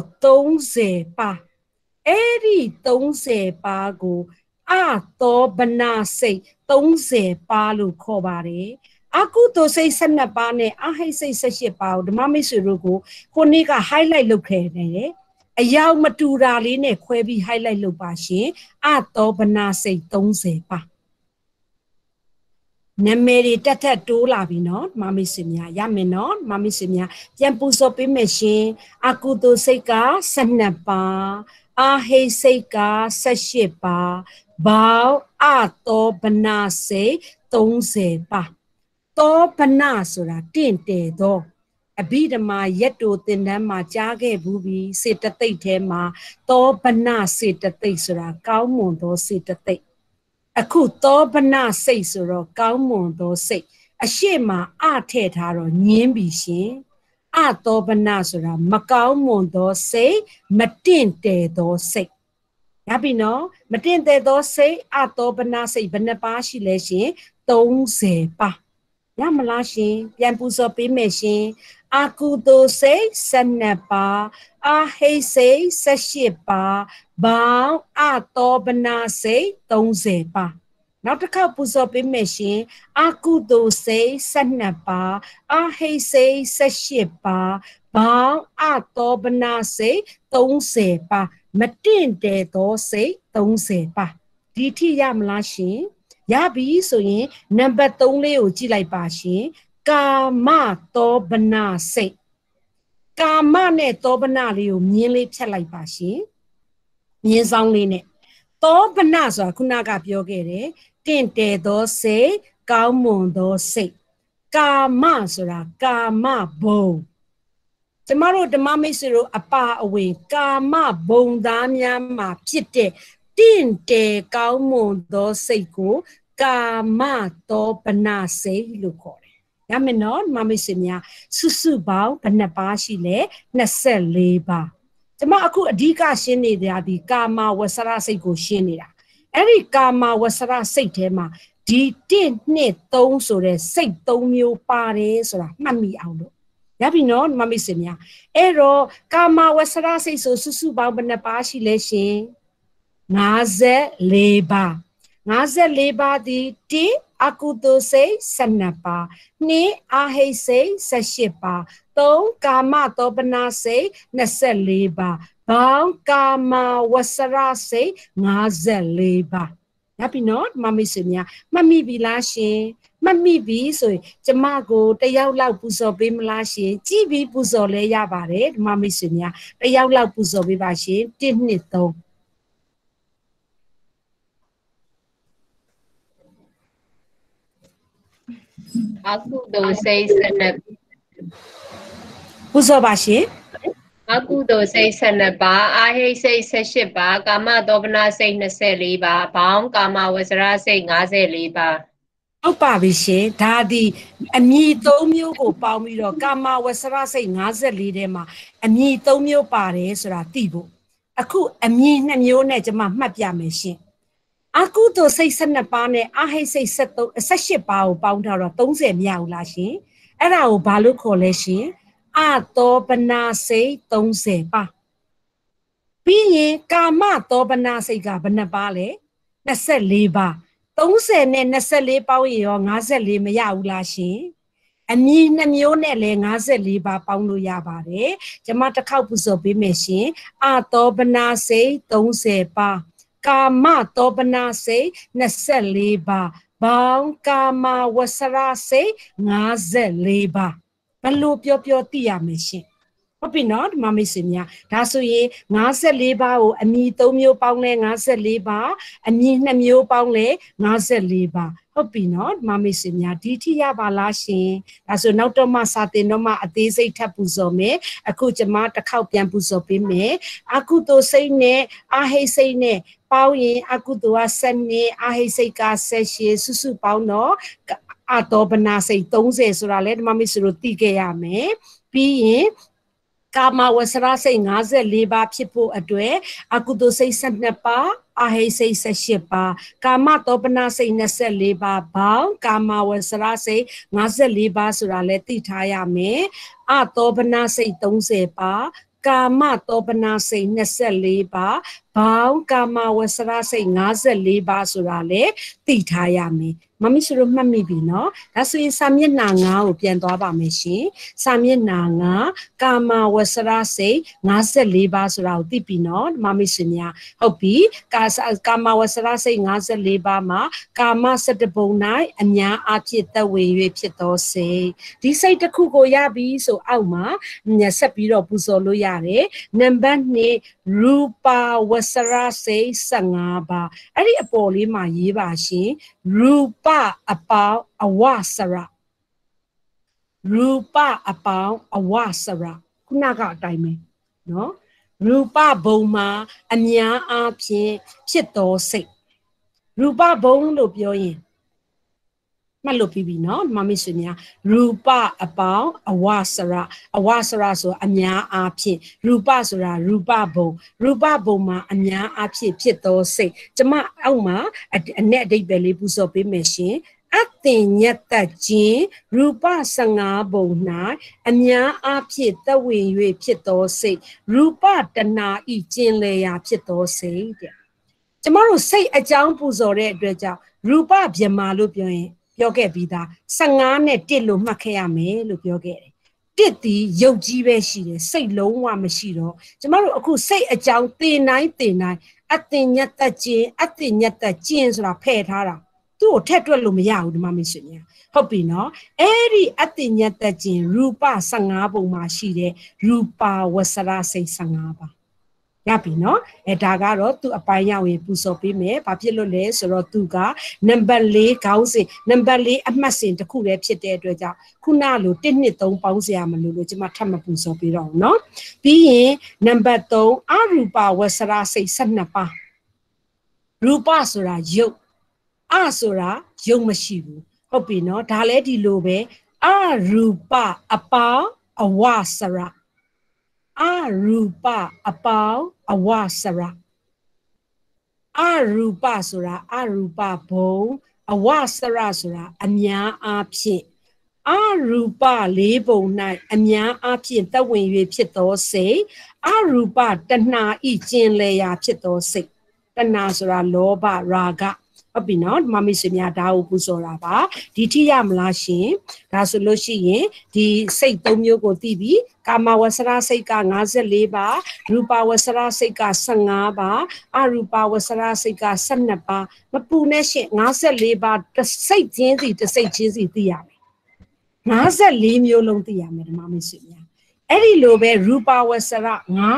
30ပါအဲ့ဒီ30ပါကိုအသောဘနာစိတ်30ပါလို့ခေါ်ပါတယ်အကုသိုလ်စိတ်12ပါးနဲ့အဟိတ်စိတ်18ပါးကိုဓမ္မမိတ်ဆွေတို့ကိုခုနေ့က highlight လုပ်ခဲ့တယ်အယောင်မတူတာလေးနဲ့ခွဲပြီး highlight လုပ်ပါရှင်အသောဘနာစိတ်30ပါးနာမည်တွေတက်တက်တိုးလာပြီနော်ဓမ္မမိတ်ဆွေများရမယ်နော်ဓမ္မမိတ်ဆွေများပြန်ပူဇော်ပေးမယ်ရှင်အကုသိုလ်စိတ်က12ပါးအဟိတ်စိတ်က18ပါးဘောင်းအသောပနာစိတ်30ပါသောပနာဆိုတာတင့်တယ်သောအဘိဓမ္မာရက်တိုသင်တန်းမှာကြားခဲ့ဘူးပြီးစေတသိက်ထဲမှာသောပနာစေတသိက်ဆိုတာကောင်းမွန်သောစေတသိက်အခုသောပနာစိတ်ဆိုတော့ကောင်းမွန်သောစိတ်အရှိမအထည့်ထားတော့ညင်းပြီရှင်အသောပနာဆိုတာမကောင်းမွန်သောစိတ်မတင့်တယ်သောစိတ်ရပြီနော်မတင့်တယ်သောစိတ်အသောပနာစိတ်ဘယ်နှပါရှိလဲရှင်30ပါရမလားရှင်ပြန်ပူဇော်ပေးမယ်ရှင်အာကုသိုလ်စိတ်12ပါအာဟိတ်စိတ်18ပါဘောင်းအသောပနာစိတ်30ပါနောက်တစ်ခေါက်ပူဇော်ပေးမယ်ရှင်အာကုသိုလ်စိတ်12ပါအာဟိတ်စိတ်18ပါဘောင်းအသောပနာစိတ်30ပါမတင့်တယ်သောစိတ်30ပါဒီထိရမလားရှင်ရပြီဆိုရင်နံပါတ်3လေးကိုကြည့်လိုက်ပါရှင်ကာမသောပနာစိတ်ကာမနဲ့သောပနာလေးကိုမြင်းလေးဖြတ်လိုက်ပါရှင်မြင်းဆောင်လေးနဲ့သောပနာဆိုတာခုနကပြောခဲ့တယ်တင့်တယ်သောစိတ်ကောင်းမွန်သောစိတ်ကာမဆိုတာကာမဘုံကျမတို့ဓမ္မမိတ်ဆွေတို့အပါအဝင်ကာမဘုံသားများမှာဖြစ်တဲ့တင့်တယ်ကောင်းမွန်သောစိတ်ကိုကာမသောပနာစိတ်လို့ခေါ်တယ်ရမယ်နော်ဓမ္မမိတ်ဆွေများစုစုပေါင်းဘယ်နှပါရှိလဲ24ပါကျမအခုအဓိကရှင်းနေတာဒီကာမဝဆရစိတ်ကိုရှင်းနေတာအဲ့ဒီကာမဝဆရစိတ်ထဲမှာဒီ1 2 3ဆိုတဲ့စိတ်3မျိုးပါတယ်ဆိုတာမှတ်မိအောင်လို့ရပြီနော်ဓမ္မမိတ်ဆွေများအဲ့တော့ကာမဝဆရစိတ်ဆိုစုစုပေါင်းဘယ်နှပါရှိလဲရှင်54ပါ54ပါသည်1အကုသိုလ်စိတ်12ပါ2အာဟိတ်စိတ်18ပါ3ကာမသောပနာစိတ်24ပါဘောင်းကာမဝဆရစိတ်54ပါရပြီနော်ဓမ္မမိတ်ဆွေများမှတ်မိပြီလားရှင်မှတ်မိပြီဆိုရင်ကျမကိုတယောက်လောက်ပူဇော်ပေးမလားရှင်ကြည့်ပြီးပူဇော်လဲရပါတယ်ဓမ္မမိတ်ဆွေများတယောက်လောက်ပူဇော်ပေးပါရှင်1 2 3 အာကုသိုလ်စိတ်12 ပူဇော်ပါရှင်အာကုသိုလ်စိတ်12ပါအာဟိတ်စိတ်18ပါကာမသောပနာစိတ်24ပါဘောင်းကာမဝဆရစိတ်54ပါဟုတ်ပါပြီရှင်ဒါဒီအမည်3မျိုးကိုပေါင်းပြီးတော့ကာမဝဆရစိတ်54ထဲမှာအမည်3မျိုးပါတယ်ဆိုတာသိဖို့အခုအမည်2မျိုးနဲ့ကျွန်မမှတ်ပြမယ်ရှင်အာကုသိုလ်စိတ်12ပါးနဲ့အာဟိတ်စိတ်18ပါးကိုပေါင်းထားတော့30မရဘူးလားရှင်အဲ့ဒါကိုဘာလို့ခေါ်လဲရှင်အသောပနာစိတ်30ပါပြီးရင်ကာမသောပနာစိတ်ကဘယ်နှပါလဲ24ပါ30နဲ့24ပေါင်းရင်ရော54မရဘူးလားရှင်အမည်2မျိုးနဲ့လည်း54ပါပေါင်းလို့ရပါတယ်ကျွန်မတစ်ခေါက်ပူဇော်ပေးမယ်ရှင်အသောပနာစိတ်30ပါကာမသောပနာစိတ်24ပါဘောင်းကာမဝဆရစိတ်54ပါဘလို့ပြောသိရမယ်ရှင်ဟုတ်ပြီနော်ဓမ္မမိတ်ဆွေများဒါဆိုရင်54ပါးကိုအမည်3မျိုးပေါင်းလဲ54ပါးအမည်2မျိုးပေါင်းလဲ54ပါးဟုတ်ပြီနော်ဓမ္မမိတ်ဆွေများဒီထိရပါလားရှင်ဒါဆိုနောက်တော့မှစာတင်တော့မှအသေးစိတ်ထပ်ပူဇော်မယ်အခုကျွန်မတစ်ခေါက်ပြန်ပူဇော်ပေးမယ်အကုသိုလ်စိတ်နဲ့အာဟိတ်စိတ်နဲ့ပေါင်းရင်အကုသိုလ်က7အာဟိတ်စိတ်က18စုစုပေါင်းတော့အတောပနာစိတ်30ဆိုတာလဲဓမ္မမိတ်ဆွေတို့သိခဲ့ရမယ်ပြီးရင်ကာမဝဆရစိတ်54ပါဖြစ်ဖို့အတွက်အကုသိုလ်စိတ်12ပါအာဟိတ်စိတ်18ပါကာမတောပနာစိတ်24ပါဘောင်းကာမဝဆရစိတ်54ပါဆိုတာလဲသိထားရမယ်အတောပနာစိတ်30ပါကာမတောပနာစိတ်24ပါဘောင်းကာမဝဆရစိတ်54ပါဆိုတာလဲသိထားရမယ်မမီဆိုလို့မှတ်မိပြီနော်ဒါဆိုရင်စာမျက်နှာ9ကိုပြန်သွားပါမယ်ရှင်စာမျက်နှာ9ကာမဝဆရာစိတ်54ပါးဆိုတာကိုသိပြီနော်မမီဆိုများဟုတ်ပြီကာမဝဆရာစိတ်54ပါးမှာကာမ17ပုံ၌အများအားဖြင့်သက်ဝင်၍ဖြစ်သောစိတ်ဒီစိတ်တစ်ခုကိုရပြီဆိုအောက်မှာဆက်ပြီးတော့ပူဇော်လို့ရတယ်နံပါတ်2ရူပါဝဆရာစိတ်15ပါးအဲ့ဒီအပေါ်လေးမှာရေးပါရှင်ရူပအပေါင်းအဝဆရာရူပအပေါင်းအဝဆရာခုနကအတိုင်းပဲနော်ရူပဘုံမှာအများအားဖြင့်ဖြစ်သောစိတ်ရူပဘုံလို့ပြောရင်မှတ်လို့ပြီးပြီနော်မမေ့ဆွေများရူပအပေါင်းအဝဆရာဆိုအများအားဖြင့်ရူပဆိုတာရူပဘုံမှာအများအားဖြင့်ဖြစ်သောစိတ်ကျမအောက်မှာအ내အဓိပ္ပာယ်လေးပူဇော်ပေးမယ်ရှင်အတင်ညတ်တခြင်းရူပ15ဘုံ၌အများအားဖြင့်သက်ဝင်၍ဖြစ်သောစိတ်ရူပတဏှာဤကျင်လေရာဖြစ်သောစိတ်တဲ့ကျမတို့စိတ်အကြောင်းပူဇော်တဲ့အတွက်ကြောင့်ရူပဗြဟ္မာလို့ပြောရင်ပြောခဲ့ပြီးသား15နဲ့1လို့မှတ်ခဲ့ရမယ်လို့ပြောခဲ့တယ်1ဒီရုပ်ကြီးပဲရှိတယ်စိတ်လုံးဝမရှိတော့ကျမတို့အခုစိတ်အကြောင်းတင်တိုင်းအတင်ညတ်တခြင်းဆိုတာဖယ်ထားတာသူ့ကိုထက်တွက်လို့မရဘူးဒီမှာမရှိနေဟုတ်ပြီနော်အဲ့ဒီအတင်ညတ်တခြင်းရူပ15ပုံမှာရှိတဲ့ရူပဝဆရာစိတ်15ပါရပြီနော်ဒါကတော့သူအပိုင်းရောက်ရင်ပူဇော်ပေးမယ်ဘာဖြစ်လို့လဲဆိုတော့သူကနံပါတ်4ခေါင်းစဉ်နံပါတ်4အမှတ်စဉ်တစ်ခုတည်းဖြစ်တဲ့အတွက်ကြောင့်ခုနလို1 2 3ပေါင်းစရာမလိုလို့ကျွန်မထပ်မပူဇော်ပေးတော့ဘူးနော်ပြီးရင်နံပါတ်3အရူပဝဆရာစိတ်12ပါးရူပဆိုတာရုပ်အဆိုတာရုပ်မရှိဘူးဟုတ်ပြီနော်ဒါလည်းဒီလိုပဲအရူပအပေါင်းအဝဆရာအရူပအပေါင်းအဝဆရာအရူပဆိုတာအရူပဘုံအဝဆရာဆိုတာအများအားဖြင့်အရူပ4ပုံ၌အများအားဖြင့်သက်ဝင်၍ဖြစ်သောစိတ်အရူပတဏှာဤကျင်လေရာဖြစ်သောစိတ်တဏှာဆိုတာလောဘရာဂဟုတ်ပြီနော်မမေ့ဆွေများဒါကိုပူဇော်တာပါဒီထိရမလားရှင်ဒါဆိုလို့ရှိရင်ဒီစိတ်3မျိုးကိုသိပြီကာမဝဆရာစိတ်က54ပါရူပဝဆရာစိတ်က15ပါအရူပဝဆရာစိတ်က12ပါမပူနဲ့ရှင်54ပါတစ်စိတ်ချင်းစီသိရမယ်54မျိုးလုံးသိရမယ်ဒီမမေ့ဆွေများအဲ့ဒီလိုပဲရူပဝဆရာ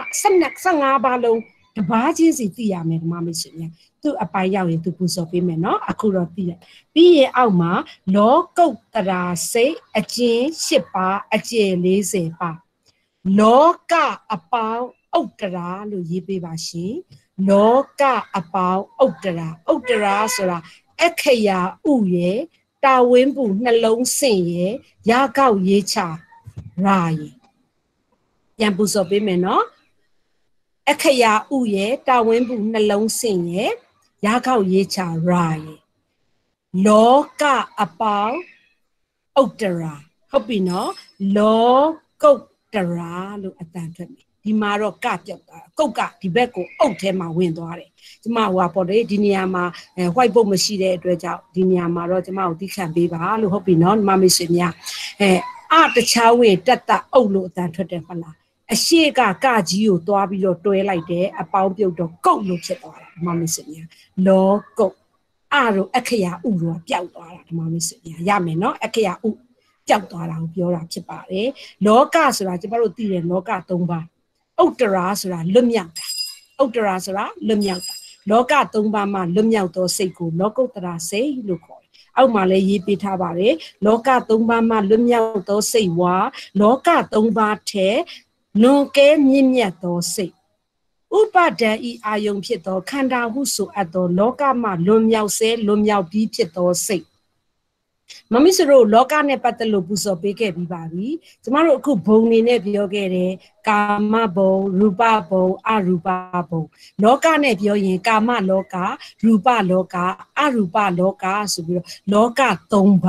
15ပါလုံးတပါးချင်းစီသိရမယ်ဒီမမေ့ဆွေများသူအပိုင်ရောက်ရင်သူပူဇော်ပေးမယ်နော်အခုတော့သိတယ်ပြီးရင်အောက်မှာလောကုတ္တရာစိတ်အကျဉ်8ပါးအကျယ်40ပါလောကအပေါင်းဥတ္တရာလို့ရေးပေးပါရှင်လောကအပေါင်းဥတ္တရာဆိုတာအခရာဥရဲ့တာဝင်းပူနှလုံးစင်ရဲ့ရကောက်ရေးချရာရဲ့ပြန်ပူဇော်ပေးမယ်နော်အခရာဥရဲ့တာဝင်းပူနှလုံးစင်ရဲ့ရကောက်ရေးချရာရဲ့လောကအပေါင်းဥတ္တရာဟုတ်ပြီနော်လောကုတ္တရာလို့အတန်ထွက်ပြီဒီမှာတော့ကပြောက်တာကုတ်ကဒီဘက်ကိုအုတ်ထဲမှာဝင်သွားတယ်ကျမဟိုပေါ့လေဒီနေရာမှာwhite board မရှိတဲ့အတွက်ကြောင့်ဒီနေရာမှာတော့ကျမကိုသိခံပေးပါလို့ဟုတ်ပြီနော်မမေ့ဆွေများတခြားဝင်တက်တာအုတ်လို့အတန်ထွက်တယ်ဟုတ်လားအရှိကကြီးကိုတွားပြီးတော့တွဲလိုက်တယ်အပေါင်းပြုတ်တော့ကုတ်လို့ဖြစ်သွားတာမမေ့ဆွေများလောကုတ်တို့အခရာဥတို့ပျောက်သွားတာဒီမမေ့ဆွေများရမယ်နော်အခရာဥပျောက်သွားတာကိုပြောတာဖြစ်ပါတယ်လောကဆိုတာကျမတို့သိတယ်လောက3ပါးဥတ္တရာဆိုတာလွတ်မြောက်တာဥတ္တရာဆိုတာလွတ်မြောက်တာလောက3ပါးမှာလွတ်မြောက်သောစိတ်ကိုလောကုတ္တရာစိတ်လို့ခေါ်တယ်အောက်မှာလည်းရေးပေးထားပါတယ်လောက3ပါးမှာလွတ်မြောက်သောစိတ်ဝါလောက3ပါးထဲလွန်ကဲမြင့်မြတ်သောစိတ်ဥပါဒံဤအာယုံဖြစ်သောခန္ဓာဟုဆိုအပ်သောလောကမှာလွန်မြောက်ပြီးဖြစ်သောစိတ်မမီစရိုလောကနဲ့ပတ်သက်လို့ပူဇော်ပေးခဲ့ပြီးပါပြီကျမတို့အခုဘုံနေနဲ့ပြောခဲ့တယ်ကာမဘုံရူပဘုံအရူပဘုံလောကနဲ့ပြောရင်ကာမလောကရူပလောကအရူပလောကဆိုပြီးတော့လောက3ပါး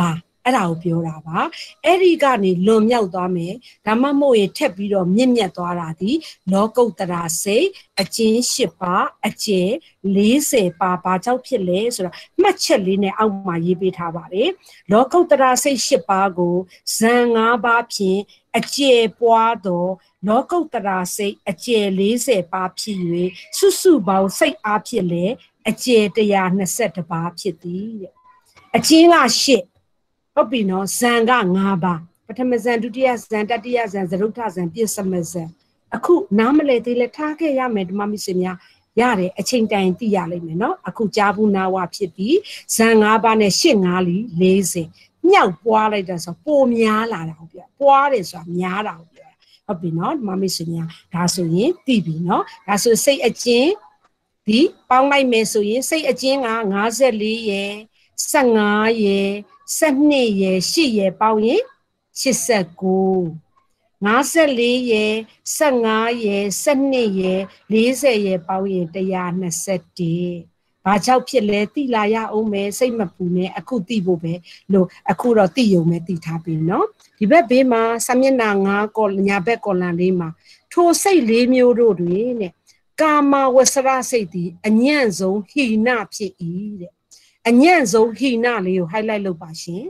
အဲ့ဒါကိုပြောတာပါအဲ့ဒီကနေလွန်မြောက်သွားမယ်ဒါမှမဟုတ်ရင်ထက်ပြီးတော့မြင့်မြတ်သွားတာဒီလောကုတ္တရာစိတ်အကျဉ်း၈ပါးအကျယ်40ပါးဘာကြောင့်ဖြစ်လဲဆိုတာမှတ်ချက်လေးနဲ့အောက်မှာရေးပေးထားပါတယ်လောကုတ္တရာစိတ်၈ပါးကိုဇန်၅ပါးဖြင့်အကျယ်ပွားသောလောကုတ္တရာစိတ်အကျယ်40ပါးဖြစ်၍စုစုပေါင်းစိတ်အားဖြင့်လည်းအကျယ်120ပါးဖြစ်သည်တဲ့အကျဉ်းက8ဟုတ်ပြီနော်ဇန်က5ပါးပထမဇန်ဒုတိယဇန်တတိယဇန်သရုပ်ထဇန်ပြည့်စမဇန်အခုနားမလဲသေးလဲထားခဲ့ရမယ်ဓမ္မမိတ်ဆွေများရတယ်အချိန်တိုင်သိရလိမ့်မယ်နော်အခုကြားဘူးနာဝဖြစ်ပြီးဇန်5ပါးနဲ့8 5လီ40မြောက်ပွားလိုက်တာဆိုပိုများလာတာဟုတ်ပြပွားတယ်ဆိုတာများတာဟုတ်ပြဟုတ်ပြီနော်ဓမ္မမိတ်ဆွေများဒါဆိုရင်သိပြီနော်ဒါဆိုစိတ်အကျဉ်းဒီပေါင်းလိုက်မယ်ဆိုရင်စိတ်အကျဉ်းက54ရယ်15ရယ်12ရယ်8ရယ်ပေါင်းရင်89 54ရယ်15ရယ်12ရယ်40ရယ်ပေါင်းရင်121ဘာကြောင့်ဖြစ်လဲသိလာရအောင်မယ်စိတ်မပူနဲ့အခုသိဖို့ပဲလို့အခုတော့သိရုံပဲသိထားပြီနော်ဒီဘက်ဘေးမှာစာမျက်နှာ9ကောညာဘက်ကောလန်လေးမှာထိုစိတ်၄မျိုးတို့တွင်တဲ့ကာမဝဆရစိတ်သည်အညံ့ဆုံးဟိနဖြစ်၏တဲ့အညံ့ဆုံးဟိနလေးကို highlight လုပ်ပါရှင်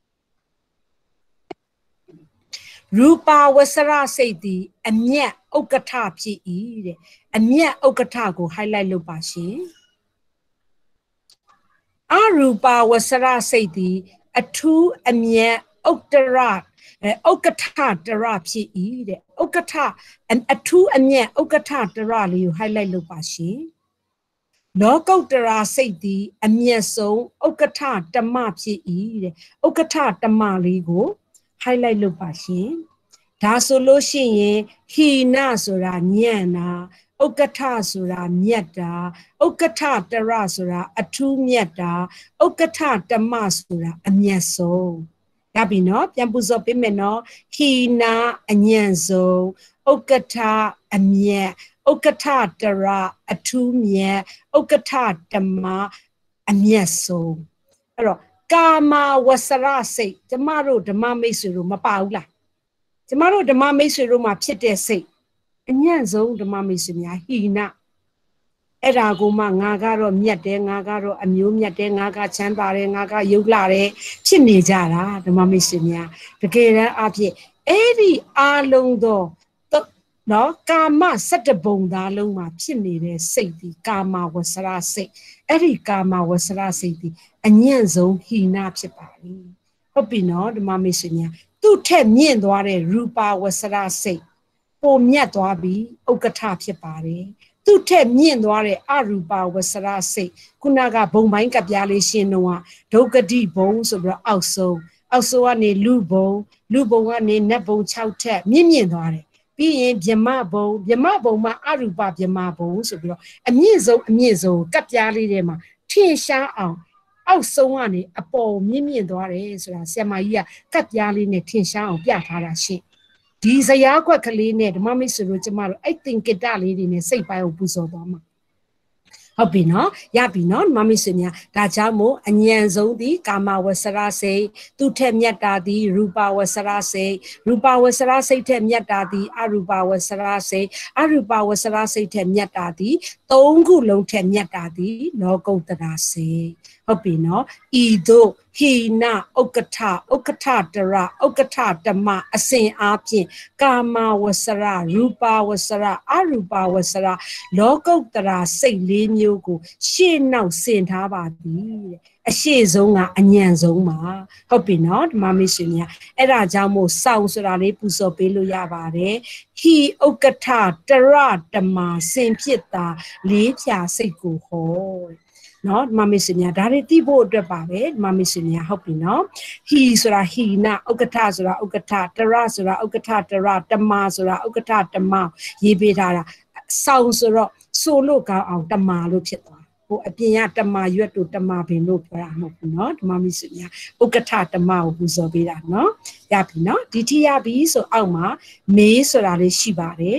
ရူပဝဆရစိတ်သည်အမျက်ဥက္ကဋ္ဌဖြစ်၏တဲ့အမျက်ဥက္ကဋ္ဌကို highlight လုပ်ပါရှင်အရူပဝဆရစိတ်သည်အထူးအမျက်ဥက္ကဋ္ဌဥက္ကဋ္ဌတရဖြစ်၏တဲ့ဥက္ကဋ္ဌအထူးအမျက်ဥက္ကဋ္ဌတရလေးကို highlight လုပ်ပါရှင်လောကုတ္တရာစိတ်သည်အမျက်ဆုံးဥက္ကဋ္ဌဓမ္မဖြစ်၏တဲ့ဥက္ကဋ္ဌဓမ္မလေးကို highlight လုပ်ပါရှင်ဒါဆိုလို့ရှိရင်ဟိနဆိုတာညံ့တာဥက္ကဋ္ဌဆိုတာမြတ်တာဥက္ကဋ္ဌတရဆိုတာအထူးမြတ်တာဥက္ကဋ္ဌဓမ္မဆိုတာအမျက်ဆုံးရပြီနော်ပြန်ပူဇော်ပေးမယ်နော်ဟိနအညံ့ဆုံးဥက္ကဋ္ဌအမျက်ဥက္ကဋ္ဌတရအထူးမြတ်ဥက္ကဋ္ဌဓမ္မအမျက်ဆုံးအဲ့တော့ကာမဝဆရစိတ်ကျမတို့ဓမ္မမိတ်ဆွေတို့မပါဘူးလားကျမတို့ဓမ္မမိတ်ဆွေတို့မှာဖြစ်တဲ့စိတ်အညံ့ဆုံးဓမ္မမိတ်ဆွေများဟိနအဲ့ဒါကိုမှငါကတော့မြတ်တယ်ငါကတော့အမျိုးမြတ်တယ်ငါကချမ်းသာတယ်ငါကယုတ်လာတယ်ဖြစ်နေကြတာဓမ္မမိတ်ဆွေများတကယ်တမ်းအဖြစ်အဲ့ဒီအာလုံးသောနော်ကာမ17ဘုံသားလုံးမှာဖြစ်နေတဲ့စိတ်ဒီကာမဝဆရစိတ်အဲ့ဒီကာမဝဆရစိတ်ဒီအညံ့ဆုံးဟိနဖြစ်ပါလိမ့်ဟုတ်ပြီနော်ဓမ္မမိတ်ဆွေများသူ့ထက်မြင့်သွားတဲ့ရူပဝဆရစိတ်ပိုမြတ်သွားပြီးဥက္ကဋ္ဌဖြစ်ပါတယ်သူ့ထက်မြင့်သွားတဲ့အရူပဝဆရစိတ်ခုနကဘုံပိုင်းကပြားလေးရှင်းတော့ဒုက္ကတိဘုံဆိုပြီးတော့အောက်ဆုံးကနေလူဘုံကနေနတ်ဘုံ6ထက်မြင့်သွားတယ်ပြီးရင်ဗြဟ္မဘုံမှာအရူပဗြဟ္မဘုံဆိုပြီးတော့အမြင့်ဆုံးကပ်ပြားလေးထဲမှာထင်ရှားအောင်အောက်ဆုံးကနေအပေါ်မြင့်သွားတယ်ဆိုတာဆရာမကြီးကကပ်ပြားလေးနဲ့ထင်ရှားအောင်ပြထားတာရှင့်ဒီဇယားခွက်ကလေးနဲ့ဓမ္မမိတ်ဆွေတို့ကျမတို့အဲ့သင်္ကေတလေးတွေနဲ့စိတ်ပိုင်းကိုပူဇော်သွားမှာဟုတ်ပြီနော်ရပြီနော်ဓမ္မမိတ်ဆွေများဒါကြောင့်မို့အဉဏ်ဆုံးသည်ကာမဝဆရစိတ်သူထက်မြတ်တာသည်ရူပဝဆရစိတ်ရူပဝဆရစိတ်ထက်မြတ်တာသည်အရူပဝဆရစိတ်အရူပဝဆရစိတ်ထက်မြတ်တာသည်သုံးခုလုံးထက်မြတ်တာသည်လောကုတ္တရာစိတ်ဟုတ်ပြီနော်ဤသို့ဟိနဥက္ကဋ္ဌတရဥက္ကဋ္ဌဓမ္မအစဉ်အားဖြင့်ကာမဝဆရရူပဝဆရအရူပဝဆရလောကုတ္တရာစိတ်၄မျိုးကိုရှေ့နောက်ဆင်ထားပါသည်တဲ့အရှိဆုံးကအညံ့ဆုံးပါဟုတ်ပြီနော်ဓမ္မမိတ်ဆွေများအဲ့ဒါကြောင့်မို့စောင့်ဆိုတာလေးပူဇော်ပေးလို့ရပါတယ်ဟိဥက္ကဋ္ဌတရဓမ္မစင်ဖြစ်တာလေးဖြာစိတ်ကိုဟောနော်ဓမ္မမိတ်ဆွေများဒါတွေသိဖို့အတွက်ပါပဲဓမ္မမိတ်ဆွေများဟုတ်ပြီနော်ဟိဆိုတာဟိနဥက္ကဋ္ဌဆိုတာဥက္ကဋ္ဌတရဆိုတာဥက္ကဋ္ဌတရဓမ္မဆိုတာဥက္ကဋ္ဌဓမ္မရေးပေးထားတာစောင့်ဆိုတော့ဆိုလို့ကောင်းအောင်ဓမ္မလို့ဖြစ်သွားဟိုအပြင်ကဓမ္မရွက်တို့ဓမ္မပင်လို့ပြောတာမဟုတ်ဘူးနော်ဓမ္မမိတ်ဆွေများဥက္ကဋ္ဌဓမ္မကိုပူဇော်ပေးတာနော်ရပြီနော်ဒီထိရပြီဆိုအောက်မှာမေးဆိုတာလေးရှိပါတယ်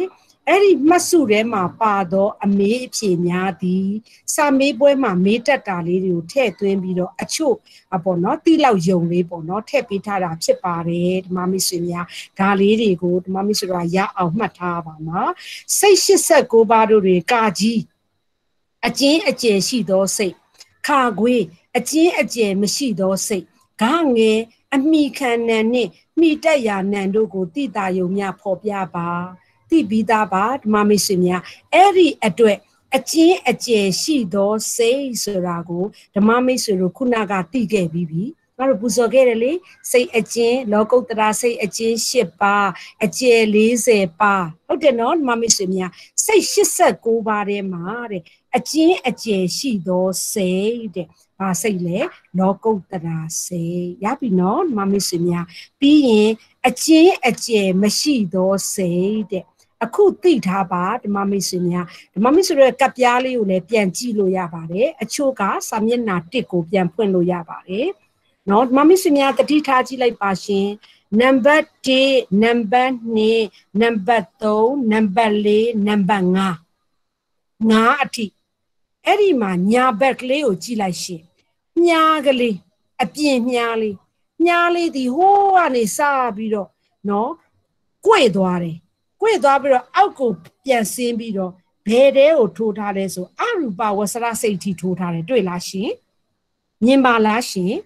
Eri masure ma pado a me pinyadi, Same boy ma made a dali, te twimbido, a cho, upon not the loud young labor, not happy tada, chipare, mammy sinia, dali good, mammy suraya of matavama. Say she said go bado gaji. A jay she do say. Kagwe, a jay mashi do say. Gange, and me can nane, me daya nando go, dida yomia popia ba. Ti bida ba, mammy sinia, eri adwe, a jay she do say, surago, the mammy surukunaga tige bibi. Marubuzogerele, say a jay, local that say a jay ship ba, a jay lazy ba. Oh, the non, mammy sinia, say she said go bare mare, a jay she do say, say le, local that say, yappy non, mammy sinia, being a jay, machine do say, a cool teeth haba, the mammy sinia, the mammy sura capiali, ule pianchilo yabare, a choga, samina tico, pianpuelo yabare. Not mammy sinia, the titaji like passion, number T, number ne, number to, number le, number nga. Nga ati. Erima, nya berkeley o chilashi. Nyagale, a pien nyali. Nyali the ho ane sabido, no? Quedoare. Quedoabro, alco, pian simbido, bede o totale so, aruba was a safety totale, do lashi. Nimba lashi.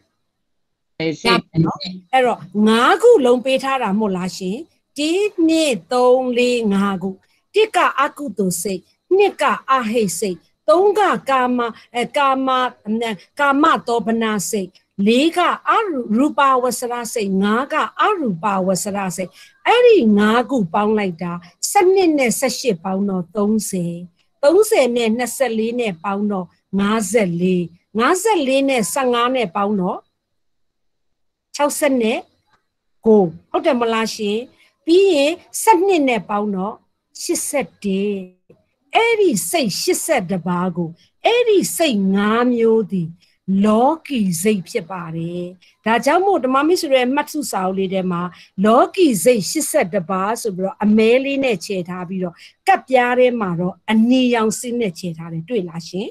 Ero, Nagu long petara molashi, did ne don't lay Nagu, Tika akuto say, Nika ahe say, Tonga kama, kama dobana say, Liga aruba was say, Naga aruba was say, Eri Nagu bound like that, sending a saship bound no don't say ne Nasaline bound no, Nazali sangane bound no. Chausane go out the Malashi, be sending a bound, she said, day. Eri say, she said the bago, Eri say, Namyodi, Loki Zapibare. Dajamo, the mammies re Matsu Sauli dema, Loki say, she said the bars of a mailing a chet habito, Capiare Maro, and Niang Sinet to Lashi.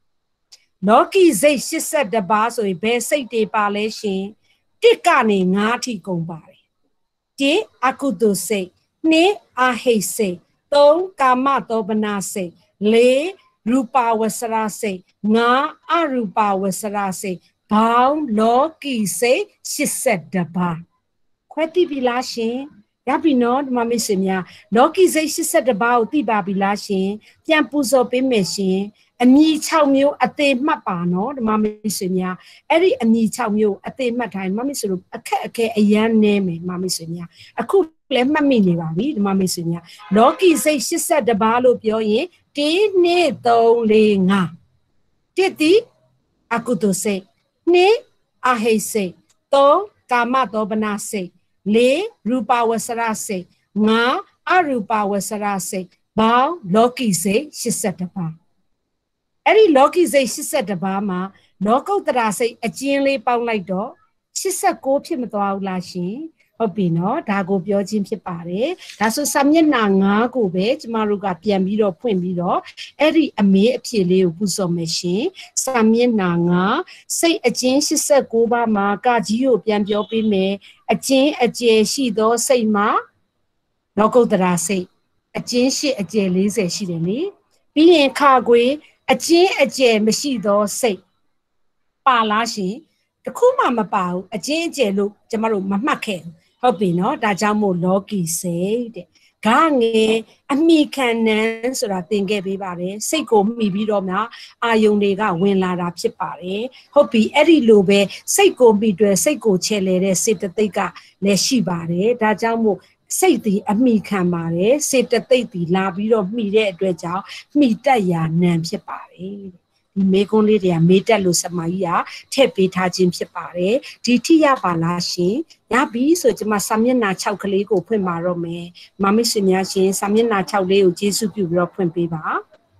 Loki say, she said the bars of a bear say de Balashi. Tikani ngati gombari. Ti akudo say, ne ahe say, ton kama dobana say, le rupa wasara say, nga arupa wasara say, bound loki say, she said the bar. Queti bilashin, yabinon, mammy sinia, loki say, she said the bar, tiba bilashin, yampuzo bimeshin. A me chow meal at the mapano, the mammy sinia, Eddie a me chow meal at the matine, mammy suru, a young name, mammy sinia, a cool mammy, the mammy sinia. Loki say she said the balo pioye, did ne do linga. Did thee? I could say, ne, I say, to, kama dobana say, le, rupa wasara say, nga, arupa wasara say, bow, Loki say, she said the bar. Eri Loki say she said the Bama, local that I say a gene pound like dog. She said go him to our lashing, Opino, Dago Bio Jim Pare, that's what some nanga go bed, Maruga Piamido, Puimido, Eri a me appeal buzo machine, some nanga, say a gene she said go by ma, God you, Piambio be me, a gene she do say ma, local that I say, a gene she a jelly say she didn't being cargway. A jay machine door say. Palashi, the Kuma about a jay look, Jamaru Mamakan, hoping no, that Jamo Loki said. Gange, a me can answer, I think everybody, say go me be doma, I only got win la up chipare, hopi Eddie Lube, say go be dress, say go chele, say that they got le shibare, that Jamo. Say the me can marry, say that they be labi of me there, dredge out, me daya nam separe. Make only their meta lusamaya, tepe tajim separe, titia balashi, yabi, so to my samina chocolate open marome, mammy sinashi, samina chowleo, jesu europe and biba.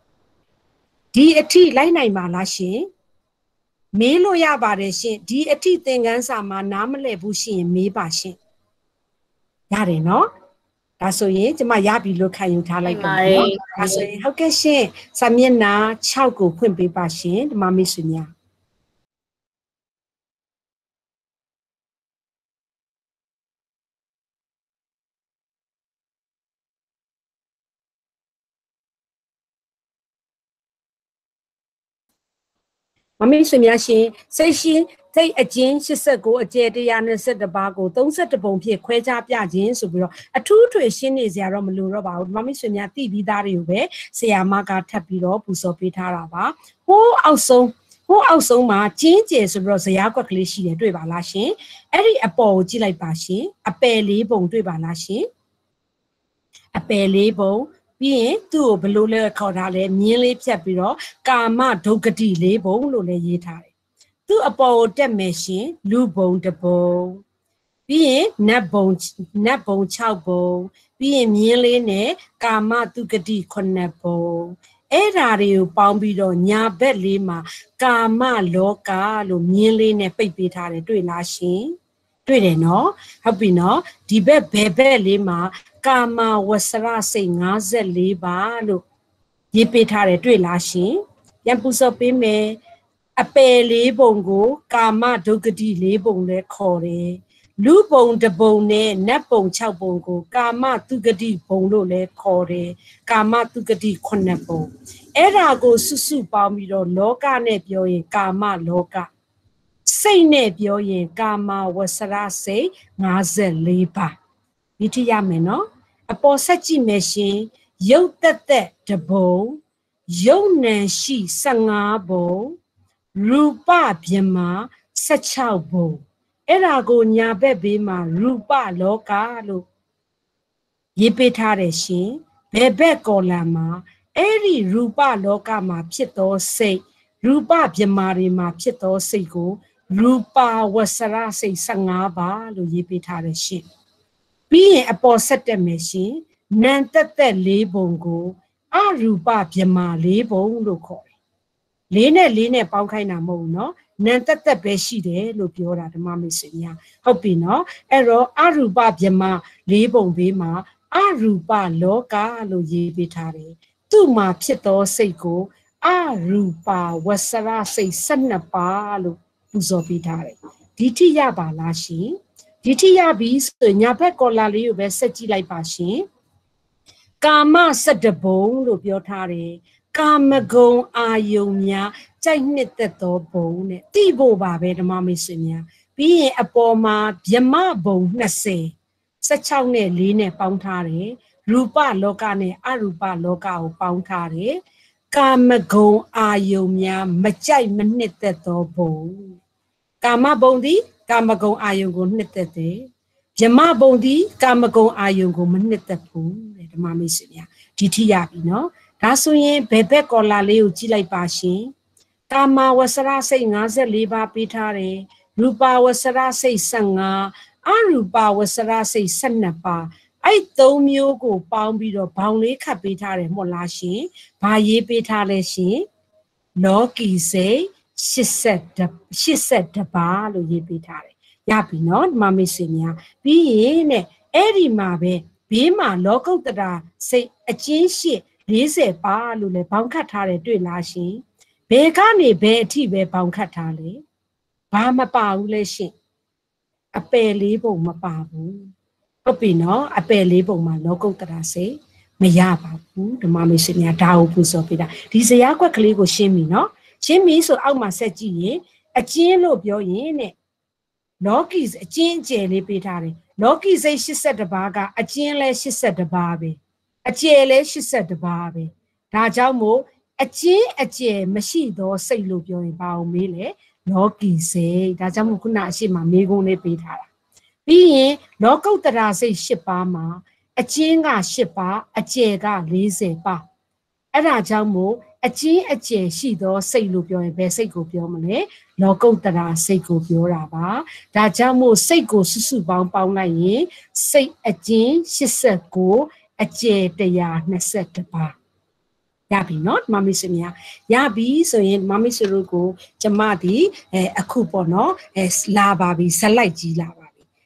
D a tea line I malashi. Melo yabareshi, D a tea thing and sama namale bushi and me bashi. Yare no? ဒါဆိုရင်ကျမရပြီလို့ခံယူထားလိုက်ပါနော်ဒါဆိုရင်ဟုတ်ကဲ့ရှင်စာမျက်နှာ6ကိုဖွင့်ပေးပါရှင်ဓမ္မမိတ်ဆွေများမမိတ်ဆွေများရှင်စိတ်ရှင်စိတ်အကျဉ်း89အကျယ်120ပါးကို31ပုံဖြင့်ခွဲခြားပြခြင်းဆိုပြီးတော့အထူးထွေရှင်းနေစရာတော့မလိုတော့ပါဘူးဓမ္မမိတ်ဆွေများသိပြီးသားတွေကိုပဲဆရာမကထပ်ပြီးတော့ပူဇော်ပေးထားတာပါဟိုးအောက်ဆုံးမှာကျင်းကျယ်ဆိုပြီးတော့ဇရာကွက်ကလေးရှိတယ်တွေ့ပါလားရှင်အဲ့ဒီအပေါ်ကိုကြည့်လိုက်ပါရှင်အပယ်လေးပုံတွေ့ပါလားရှင်အပယ်လေးပုံပြီးရင်သူ့ကိုဘယ်လိုလဲခေါ်ထားလဲမြင်းလေးဖြတ်ပြီးတော့ကာမဒုက္ခတိလေးပုံလို့လည်းရေးထားတယ်သူ့အပေါ်ကိုတက်မယ်ရှင်လူပုံတစ်ပုံပြီးရင်နတ်ပုံ6ပုံပြီးရင်မြင်းလေးနဲ့ကာမဒုက္ခတိ9ပုံအဲ့ဓာတွေကိုပေါင်းပြီးတော့ညာဘက်လေးမှာကာမလောကလို့မြင်းလေးနဲ့ပိတ်ပေးထားတယ်တွေ့လားရှင်တွေ့တယ်နော်ဟုတ်ပြီနော်ဒီဘက်ဘယ်ဘက်လေးမှာကာမဝဆရစိတ်54ပါလို့ရေးပေးထားတယ်တွေ့လားရှင်ပြန်ပူဇော်ပေးမယ်အပယ်လေးပုံကိုကာမဒုက္ခတိလေးပုံလဲခေါ်တယ်လူပုံတစ်ပုံနဲ့နတ်ပုံ6ပုံကိုကာမတုဂတိပုံလို့လဲခေါ်တယ်ကာမတုဂတိ9ပုံအဲ့ဒါကိုစုပေါင်းပြီးတော့လောကနဲ့ပြောရင်ကာမလောကစိတ်နဲ့ပြောရင်ကာမဝဆရစိတ်54ပါဒီထိရမယ်နော်အပေါ်ဆက်ကြည့်မယ်ရှင်ရုပ်သက်တပုံရုပ်နံရှိ15ပုံရူပဗြဟ္မာ16ပုံအဲ့ဒါကိုညာဘက်ဘေးမှာရူပလောကလို့ရေးပေးထားတယ်ရှင်ဘယ်ဘက်ကော်လမ်မှာအဲ့ဒီရူပလောကမှာဖြစ်သောစိတ်ရူပဗြဟ္မာတွေမှာဖြစ်သောစိတ်ကိုရူပဝဆရစိတ်15ပါလို့ရေးပေးထားတယ်ရှင်ပြီးရင်အပေါ်ဆက်တက်မယ်ရှင်နံတက်4ပုံကိုအရူပဗြဟ္မာ4ပုံလို့ခေါ်တယ်4နဲ့ပေါင်းခိုင်းတာမဟုတ်ဘူးเนาะနံတက်ပဲရှိတယ်လို့ပြောတာဓမ္မမိတ်ဆွေများဟုတ်ပြီเนาะအဲ့တော့အရူပဗြဟ္မာ4ပုံဘေးမှာအရူပလောကလို့ရေးပေးထားတယ်သူ့မှာဖြစ်သောစိတ်ကိုအရူပဝဆရစိတ်12ပါလို့ပူဇော်ပေးထားတယ်ဒီထိရပါလားရှင်ဒီထိရပြီဆိုညာဘက်ကော်လာလေးကိုပဲဆက်ကြည့်လိုက်ပါရှင်ကာမ17ဘုံလို့ပြောထားတယ်ကာမဂုဏ်အာယုံများကြိုက်နှစ်သက်သောဘုံနဲ့တိဖို့ပါပဲဓမ္မမိတ်ဆွေများပြီးရင်အပေါ်မှာဗြဟ္မဘုံ20 16နဲ့4နဲ့ပေါင်းထားတယ်ရူပလောကနဲ့အရူပလောကကိုပေါင်းထားတယ်ကာမဂုဏ်အာယုံများမကြိုက်မနှစ်သက်သောဘုံကာမဘုံသည်ကာမဂုဏ်အာယုံကိုနှစ်သက်တယ်ဗြဟ္မဘုံသည်ကာမဂုဏ်အာယုံကိုမနှစ်သက်ဘူးတဲ့ဓမ္မမိတ်ဆွေများဒီထိရပြီနော်ဒါဆိုရင်ဘယ်ဘက်ကော်လာလေးကိုကြည့်လိုက်ပါရှင်ကာမဝဆရစိတ်54ပါပေးထားတယ်ရူပဝဆရစိတ်15အရူပဝဆရစိတ်12ပါအဲ့3မျိုးကိုပေါင်းပြီးတော့ဘောင်လေးခတ်ပေးထားတယ်မဟုတ်လားရှင်ဘာရေးပေးထားလဲရှင်လောကီစိတ်82ပါလို့ရေးပေးထားတယ်ရပြီနော်ဓမ္မမိတ်ဆွေများပြီးရင်နဲ့အဲ့ဒီမှာပဲဘေးမှာလောကုတ္တရာစိတ်အကျဉ်းရှိ40ပါလို့လည်းဘောင်ခတ်ထားတယ်တွေ့လားရှင်ဘယ်ကနေဘယ်အထိပဲဘောင်ခတ်ထားလဲဘာမပါဘူးလဲရှင်အပယ်လေးပုံမပါဘူးဟုတ်ပြီနော်အပယ်လေးပုံမှာလောကုတ္တရာစိတ်မရပါဘူးဓမ္မမိတ်ဆွေများဒါကိုပူဇော်ပေးတာဒီဇရာကွက်ကလေးကိုရှင်းပြီနော်ရှင်းပြီဆိုအောက်မှာဆက်ကြည့်ရင်အကျဉ်းလို့ပြောရင်တဲ့လောကီအကျဉ်းအကျယ်လေးပေးထားတယ်လောကီစိတ်82ပါးကအကျဉ်းလဲ82ပါးပဲအကျယ်လဲ82ပါးပဲဒါကြောင့်မို့အကျဉ်းအကျယ်မရှိသောစိတ်လို့ပြောရင်ဘာအောင်မေးလဲလောကီစိတ်ဒါကြောင့်မို့ခုနအရှိမမေးခွန်းလေးပေးထားတာပြီးရင်လောကုတ္တရာစိတ်8ပါးမှာအကျဉ်းက8ပါးအကျယ်က40ပါးအဲ့ဒါကြောင့်မို့အကျဉ်းအကျယ်ရှိသောစိတ်လို့ပြောရင်ဘယ်စိတ်ကိုပြောမလဲလောကုတ္တရာစိတ်ကိုပြောတာပါဒါကြောင့်မို့စိတ်ကိုစုပေါင်းလိုက်ရင်စိတ်အကျဉ်း89အကျယ်120ပါရပြီနော်မမစ်ဆွေများရပြီဆိုရင်မမစ်ဆွေတို့ကိုကျမဒီအခုပေါ့နော်လာပါပြီဇက်လိုက်ကြီးလာပါပြီ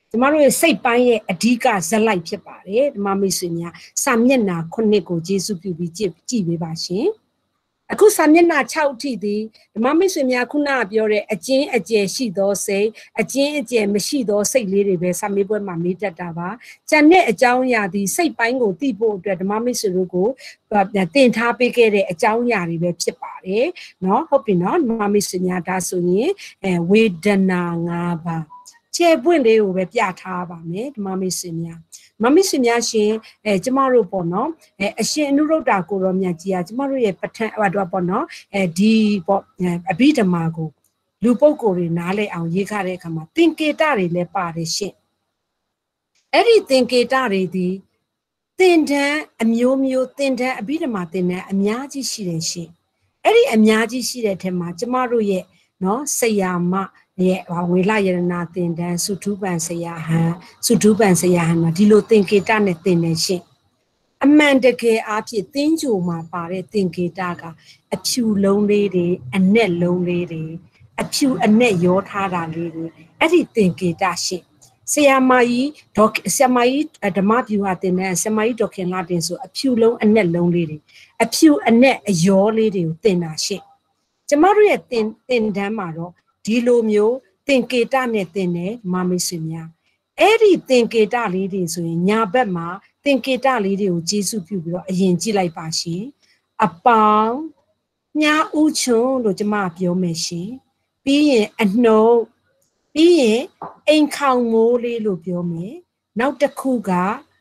ကျမတို့ရဲ့စိတ်ပိုင်းရဲ့အဓိကဇက်လိုက်ဖြစ်ပါတယ်ဓမ္မမိတ်ဆွေများစာမျက်နှာ9ကိုကျေးဇူးပြုပြီးကြည့်ပေးပါရှင်အခုစာမျက်နှာ6အထိသည်ဓမ္မမိတ်ဆွေများခုနကပြောတဲ့အကျဉ်းအကျယ်ရှိသောစိတ်အကျဉ်းအကျယ်မရှိသောစိတ်လေးတွေပဲစာမေးပွဲမှာမေးတတ်တာပါကျန်တဲ့အကြောင်းအရာသည်စိတ်ပိုင်းကိုသိဖို့အတွက်ဓမ္မမိတ်ဆွေတို့ကိုသင်ထားပေးခဲ့တဲ့အကြောင်းအရာတွေပဲဖြစ်ပါတယ်เนาะဟုတ်ပြီเนาะဓမ္မမိတ်ဆွေများဒါဆိုရင်ဝေဒနာ5ပါးခြေပွင့်လေးကိုပဲပြထားပါမယ်ဓမ္မမိတ်ဆွေများမမစ်များရှင်ကျမတို့ပေါ့နော်အရှင်အနုရုဒ္ဓကိုရောမြတ်ကြီးကကျမတို့ရဲ့ပဋ္ဌာန်းတော့ပေါ့နော်ဒီပေါ့အဘိဓမ္မာကိုလူပုဂ္ဂိုလ်တွေနားလည်အောင်ရေးထားတဲ့အခါမှာသင်္ကေတတွေလည်းပါတယ်ရှင်အဲ့ဒီသင်္ကေတတွေဒီသင်္တန်းအမျိုးမျိုးသင်္တန်းအဘိဓမ္မာသင်္တန်းအများကြီးရှိတယ်ရှင်အဲ့ဒီအများကြီးရှိတဲ့ထဲမှာကျမတို့ရဲ့နော်ဆရာမရဲ့ဝေလယရနာသင်္တန်းစုထုပန်ဆရာဟန်စုထုပန်ဆရာဟန်မှာဒီလိုသင်္ကေတနဲ့သင်နေရှင်အမှန်တကယ်အားဖြင့်သင်္ကြိုမှာပါတဲ့သင်္ကေတကအဖြူလုံးလေးတွေအနက်လုံးလေးတွေအဖြူအနက်ရောထားတာလေးတွေအဲ့ဒီသင်္ကေတရှင်ဆရာမကြီးဓမ္မဗျူဟာသင်တန်းဆရာမကြီးဒေါခင်လာတင်ဆိုအဖြူလုံးအနက်လုံးလေးတွေအဖြူအနက်အရောလေးတွေကိုသင်တာရှင်ကျမတို့ရဲ့သင်တန်းမှာတော့ဒီလိုမျိုးသင်္ကေတနဲ့သင်တယ်မမိတ်ဆွေများအဲ့ဒီသင်္ကေတလေးတွေဆိုရင်ညာဘက်မှာသင်္ကေတလေးတွေကိုကျေးဇူးပြုပြီးတော့အရင်ကြည့်လိုက်ပါရှင်အပေါင်းညာဥချွန်းလို့ကျမပြောမယ်ရှင်ပြီးရင်အနှုတ်ပြီးရင်အိမ်ခေါင်မိုးလေးလို့ပြောမယ်နောက်တစ်ခုက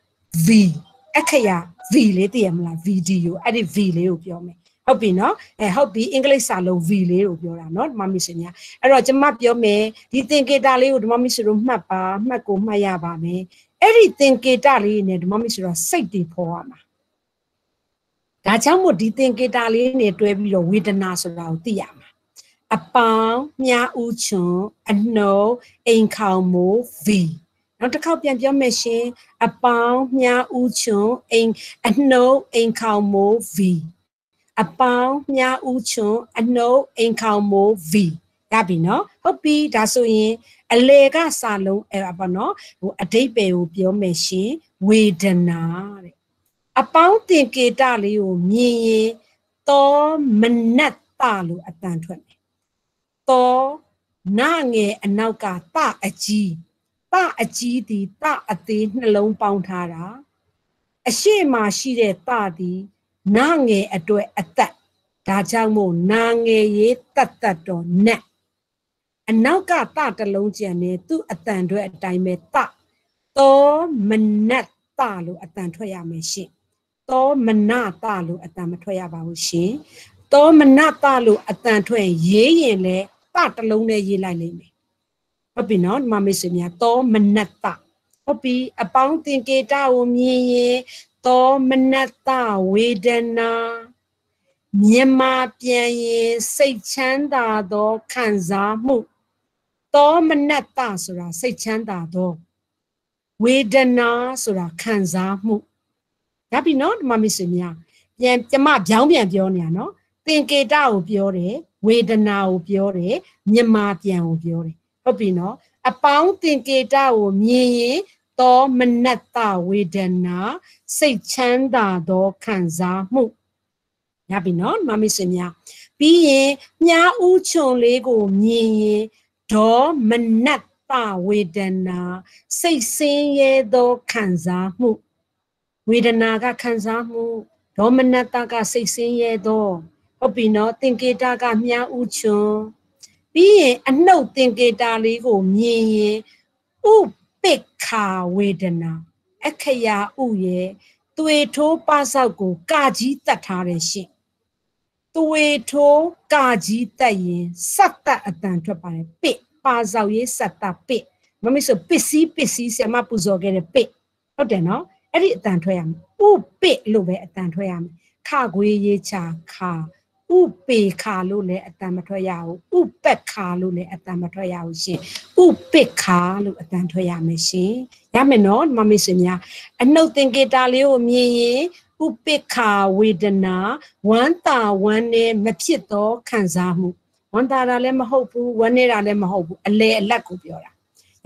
V အခရာ V လေးသိရမလား video အဲ့ဒီ V လေးကိုပြောမယ်ဟုတ်ပြီနော်ဟုတ်ပြီအင်္ဂလိပ်စာလုံး V လေးကိုပြောတာနော်ဓမ္မမိတ်ဆွေများအဲ့တော့ကျွန်မပြောမယ်ဒီသင်္ကေတလေးကိုဓမ္မမိတ်ဆွေတို့မှတ်ပါမှတ်ကိုမှတ်ရပါမယ်အဲ့ဒီသင်္ကေတလေးနဲ့ဓမ္မမိတ်ဆွေတို့စိတ်တွေဖော်ရမှာဒါကြောင့်မို့ဒီသင်္ကေတလေးနဲ့တွဲပြီးတော့ဝေဒနာဆိုတာကိုသိရမှာအပေါင်းမြားဥချွန်အနှုတ်အိမ်ခေါင်မိုး V နောက်တစ်ခေါက်ပြန်ပြောမယ်ရှင်အပေါင်းမြားဥချွန်အနှုတ်အိမ်ခေါင်မိုး Vအပေါင်းမြားဥချွန်အနှုတ်အိမ်ခေါင်မိုး V ရပြီနော်ဟုတ်ပြီဒါဆိုရင်အလေကစာလုံးပေါ့နော်ဟိုအဓိပ္ပာယ်ကိုပြောမယ်ရှင်ဝေဒနာတဲ့အပေါင်းသင်္ကေတလေးကိုမြင်ရင်သောမနတ်တလို့အတန်ထွက်မယ်သောနာငယ်အနောက်ကတအကြီးဒီတအသေးနှလုံးပေါင်းထားတာအရှိမရှိတဲ့တသည်နာငယ်အတွက်အသက်ဒါကြောင့်မို့နာငယ်ရေးတတ်တော်နတ်အနောက်ကတတလုံးကျန်နေသူ့အတန်အတွက်အတိုင်းပဲတသောမနတ်တလို့အတန်ထွက်ရမယ်ရှင်သောမနတလို့အတန်မထွက်ရပါဘူးရှင်သောမနတလို့အတန်ထွက်ရေးရင်လေတတလုံးနဲ့ရေးလိုက်လိမ့်မယ်ဟုတ်ပြီနော်ဒီမှာမိတ်ဆွေများသောမနတဟုတ်ပြီအပေါင်းသင်္ကေတကိုမြင်ရင်သောမနတဝေဒနာမြန်မာပြန်ရင်စိတ်ချမ်းသာသောခံစားမှုသောမနတဆိုတာစိတ်ချမ်းသာသောဝေဒနာဆိုတာခံစားမှုဒါပြီနော်ဒီမှာမိတ်ဆွေများကျမပြောင်းပြန်ပြောနေရနော်သင်္ကေတကိုပြောတယ်ဝေဒနာကိုပြောတယ်မြန်မာပြန်ကိုပြောတယ်ဟုတ်ပြီနော်အပေါင်းသင်္ကေတကိုမြင်ရင်သောမနတဝေဒနာစိတ်ချမ်းသာသောခံစားမှုရပြီနော်မမိတ်ဆွေများပြီးရင်မြားဥချွန်လေးကိုမြင်ရင်ဒေါမနတဝေဒနာစိတ်ဆင်းရဲသောခံစားမှုဝေဒနာကခံစားမှုဒေါမနတကစိတ်ဆင်းရဲသောဟုတ်ပြီနော်သင်္ကေတကမြားဥချွန်ပြီးရင်အနှုတ်သင်္ကေတလေးကိုမြင်ရင်ဥပိက္ခာဝေဒနာအခရာဥရဲ့သွေထိုးပဆောက်ကိုကာကြီးတတ်ထားတယ်ရှင်သွေထိုးကာကြီးတတ်ရင်စတ်တအတန်ထွက်ပါတယ်ပိပဆောက်ရေးစတ်တပိမမေဆိုပစ္စည်းဆရာမပူဇော်ခဲ့တဲ့ပိဟုတ်တယ်နော်အဲ့ဒီအတန်ထွက်ရမယ်ဥပိလို့ပဲအတန်ထွက်ရမယ်ခခွေးရေးချခဥပေခါလို့လည်းအတန်မထွက်ရဘူးဥပက်ခါလို့လည်းအတန်မထွက်ရဘူးရှင်ဥပိခါလို့အတန်ထွက်ရမယ်ရှင်ရမယ်နော်မမေဆွေများအနှုတ်သင်္ကေတလေးကိုမြင်ရင်ဥပိခါဝေဒနာဝမ်းသာဝမ်းနည်းမဖြစ်သောခံစားမှုဝမ်းသာတာလည်းမဟုတ်ဘူးဝမ်းနည်းတာလည်းမဟုတ်ဘူးအလေအလတ်ကိုပြောတာရ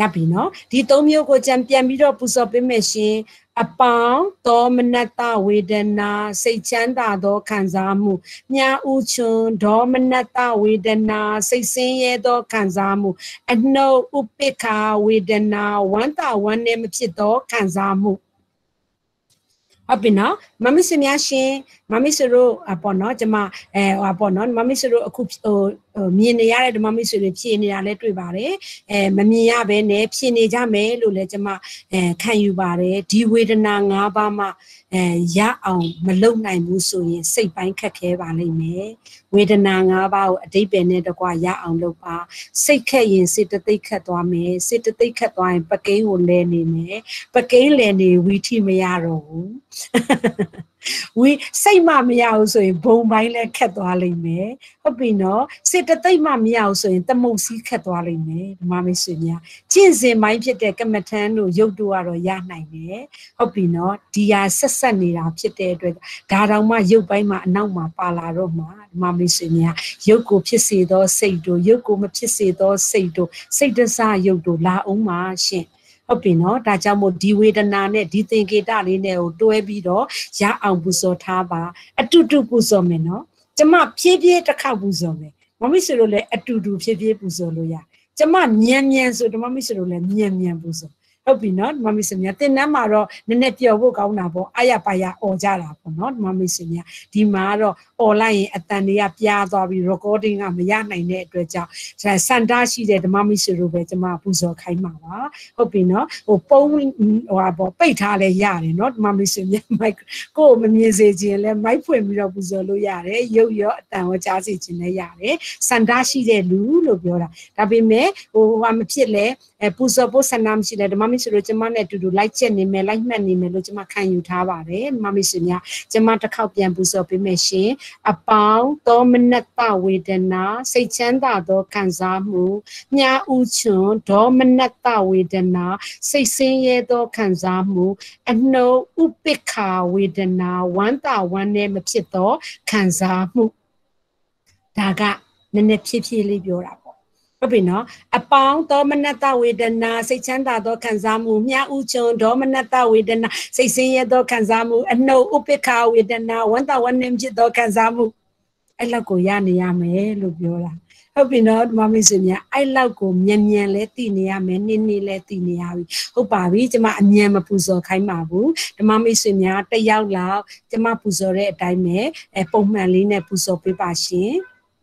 ပြီနော်ဒီ၃မျိုးကိုပြန်ပြီးတော့ပူဇော်ပေးမယ်ရှင်အပေါင်းသောမနတဝေဒနာစိတ်ချမ်းသာသောခံစားမှုမြာဥချွန်ဒေါမနတဝေဒနာစိတ်ဆင်းရဲသောခံစားမှုအနှုတ်ဥပိ္ပခာဝေဒနာဝမ်းသာဝမ်းနည်းမဖြစ်သောခံစားမှုဟုတ်ပြီနော်မမစ်များရှင်မမစ်တို့ပေါ့နော်ကျွန်မပေါ့နော်မမစ်တို့အခုမြင်နေရတဲ့ဓမ္မမိတ်ဆွေတွေဖြည့်နေတာလည်းတွေ့ပါတယ်မမြင်ရဘဲနဲ့ဖြည့်နေကြမယ်လို့လည်းကျွန်မခံယူပါတယ်ဒီဝေဒနာ၅ပါးမှရအောင်မလုံနိုင်ဘူးဆိုရင်စိတ်ပိုင်းခက်ခဲပါလိမ့်မယ်ဝေဒနာ၅ပါးကိုအတိတ်ပဲနဲ့တကွာရအောင်လုပ်ပါစိတ်ခက်ရင်စေတသိက်ခက်သွားမယ်စေတသိက်ခက်သွားရင်ပကိန်းကိုလဲနေမယ်ပကိန်းလဲနေဝီထိမရတော့ဘူးဝီစိတ်မှမရဘူးဆိုရင်ဘုံပိုင်းလည်းခက်သွားလိမ့်မယ်ဟုတ်ပြီနော်စေတသိက်မှမရဘူးဆိုရင်တမုတ်စည်းခက်သွားလိမ့်မယ်ဓမ္မမိတ်ဆွေများကျင့်စဉ်ပိုင်းဖြစ်တဲ့ကမ္မထန်တို့ရုပ်တို့ကတော့ရနိုင်တယ်ဟုတ်ပြီနော်ဒီဟာဆက်နေတာဖြစ်တဲ့အတွက်ဒါတောင်မှရုပ်ပိုင်းမှာအနောက်မှာပါလာတော့မှာဓမ္မမိတ်ဆွေများရုပ်ကိုဖြစ်စေသောစိတ်တို့ရုပ်ကိုမဖြစ်စေသောစိတ်တို့စိတ်တစရုပ်တို့လာအောင်ပါရှင်ဟုတ်ပြီနော်ဒါကြောင့်မို့ဒီဝေဒနာနဲ့ဒီသင်္ကေတလေးနဲ့ကိုတွဲပြီးတော့ရအောင်ပူဇော်ထားပါအတူတူပူဇော်မယ်နော်ကျမဖြည်းဖြည်းတစ်ခါပူဇော်မယ်မမစ်ဆိုလို့လည်းအတူတူဖြည်းဖြည်းပူဇော်လို့ရကျမမြန်ဆိုဓမ္မမစ်ဆိုလို့လည်းမြန်ပူဇော်ဟုတ်ပြီနော်ဓမ္မမိတ်ဆွေများသင်တန်းမှာတော့နည်းနည်းပျော်ဖို့ကောင်းတာပေါ့အာရပါရអော်ကြတာပေါ့နော်ဓမ္မမိတ်ဆွေများဒီမှာတော့អော်လိုက်ရင်အတန်တွေကပြားသွားပြီး recording ကမရနိုင်တဲ့အတွက်ကြောင့်စန္ဒရှိတဲ့ဓမ္မမိတ်ဆွေတို့ပဲကျွန်မပူဇော်ခိုင်းပါပါဟုတ်ပြီနော်ပုံပေါ့ပိတ်ထားလဲရတယ်နော်ဓမ္မမိတ်ဆွေများမိုက်ကိုမမြင်စေခြင်းလဲမိုက်ဖွင့်ပြီးတော့ပူဇော်လို့ရတယ်ရုပ်ရောအတန်ရောကြားစေခြင်းလည်းရတယ်စန္ဒရှိတဲ့လူလို့ပြောတာဒါပေမဲ့မဖြစ်လဲပူဇော်ဖို့ဆန္ဒမရှိလဲဓမ္မမိတ်ဆွေတို့ကျမနဲ့အတူတူလိုက်ချက်နေမယ်လိုက်မှတ်နေမယ်လို့ကျမခံယူထားပါတယ်ဓမ္မမိတ်ဆွေများကျမတစ်ခေါက်ပြန်ပူဇော်ပေးမယ်ရှင်အပေါင်းသောမနတဝေဒနာစိတ်ချမ်းသာသောခံစားမှုမြာဥချွန်ဒေါမနတဝေဒနာစိတ်ဆင်းရဲသောခံစားမှုအနှုတ်ဥပိ္ပခာဝေဒနာဝမ်းသာဝမ်းနည်းမဖြစ်သောခံစားမှုဒါကနည်းနည်းဖြည်းဖြည်းလေးပြောတာဟုတ်ပြီနော်အပေါင်းသောမနတဝေဒနာစိတ်ချမ်းသာသောခံစားမှုမြာဥချွန်ဒေါမနတဝေဒနာစိတ်ဆင်းရဲသောခံစားမှုအနှုတ်ဥပိ္ပခာဝေဒနာဝမ်းသာဝမ်းနည်းဖြစ်သောခံစားမှုအဲ့လောက်ကိုရနေရမယ်လို့ပြောတာဟုတ်ပြီနော်ဓမ္မမိတ်ဆွေများအဲ့လောက်ကိုမြန်လဲသိနေရမယ်နေ့လဲသိနေရပြီဟုတ်ပါပြီကျမအမြန်မပူဇော်ခိုင်းပါဘူးဓမ္မမိတ်ဆွေများတစ်ယောက်လောက်ကျမပူဇော်တဲ့အတိုင်းပဲပုံမှန်လေးနဲ့ပူဇော်ပေးပါရှင်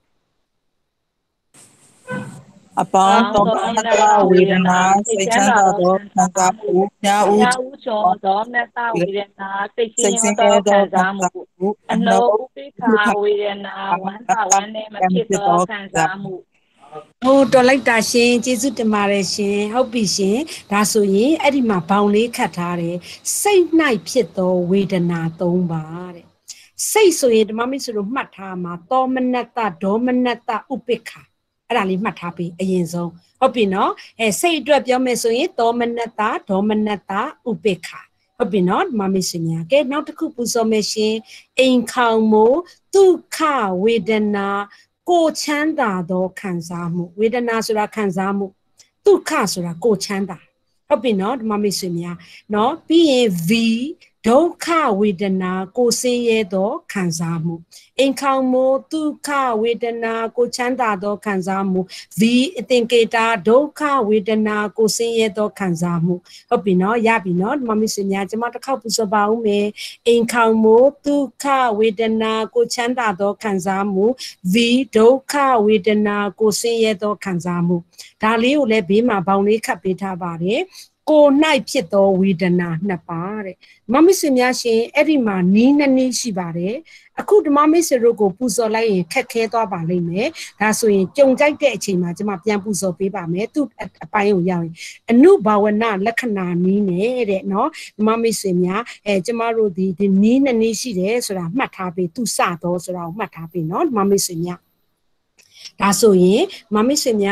အပေါင်းသောမနတဝေဒနာစိတ်ချမ်းသာသောခံစားမှုညာဥချောသောမနတဝေဒနာစိတ်ဆင်းရဲသောခံစားမှုအနှုတ်ဥပိ္ပခာဝေဒနာဝမ်းသာဝမ်းနည်းမဖြစ်သောခံစားမှုတော်လိုက်တာရှင်ကျေးဇူးတင်ပါတယ်ရှင်ဟုတ်ပြီရှင်ဒါဆိုရင်အဲ့ဒီမှာဘောင်လေးခတ်ထားတယ်စိတ်၌ဖြစ်သောဝေဒနာ၃ပါးတဲ့စိတ်ဆိုရင်ဓမ္မမိတ်ဆွေတို့မှတ်ထားမှာသောမနတဒေါမနတဥပိ္ပခာအဲ့ဒါလေးမှတ်ထားပြီးအရင်ဆုံးဟုတ်ပြီနော်စိတ်အတွက်ပြောမယ်ဆိုရင်သောမနတဒေါမနတဥပိ္ပခာဟုတ်ပြီနော်မမေ့ရှင်များကဲနောက်တစ်ခုပူဇော်မယ်ရှင်အိမ်ခေါင်မို့ဒုက္ခဝေဒနာကိုချမ်းသာသောခံစားမှုဝေဒနာဆိုတာခံစားမှုဒုက္ခဆိုတာကိုချမ်းသာဟုတ်ပြီနော်မမေ့ရှင်များနော်ပြီးရင် V ဒုက္ခဝေဒနာကိုဆင်းရဲသောခံစားမှုအိမ်ခေါင်မို့ဒုက္ခဝေဒနာကိုချမ်းသာသောခံစားမှု V အသင်္ကေတဒုက္ခဝေဒနာကိုဆင်းရဲသောခံစားမှုဟုတ်ပြီနော်ရပြီနော်မမစ်စများကျွန်မတစ်ခေါက်ပူဇော်ပါဦးမယ်အိမ်ခေါင်မို့ဒုက္ခဝေဒနာကိုချမ်းသာသောခံစားမှု V ဒုက္ခဝေဒနာကိုဆင်းရဲသောခံစားမှုဒါလေးကိုလည်းဘေးမှာဘောင်လေးခတ်ပေးထားပါတယ်ကို၌ဖြစ်သောဝေဒနာနှစ်ပါးတဲ့မမစ်စများရှင်အဲ့ဒီမှာနီးနှစ်နည်းရှိပါတယ်အခုဓမ္မမိတ်ဆွေတို့ကိုပူဇော်လိုက်ရင်ခက်ခဲသွားပါလိမ့်မယ်ဒါဆိုရင်ကြုံကြိုက်တဲ့အချိန်မှာကျွန်မပြန်ပူဇော်ပေးပါမယ်သူ့အပိုင်းကိုရောက်ရင်အနုဘာဝနာလက္ခဏာနီးနေတဲ့နော်ဓမ္မမိတ်ဆွေများကျမတို့ဒီနီးနှစ်နည်းရှိတယ်ဆိုတာမှတ်ထားပေးသူစတော့ဆိုတာကိုမှတ်ထားပေးနော်ဓမ္မမိတ်ဆွေများဒါဆိုရင်မမိတ်ဆွေများ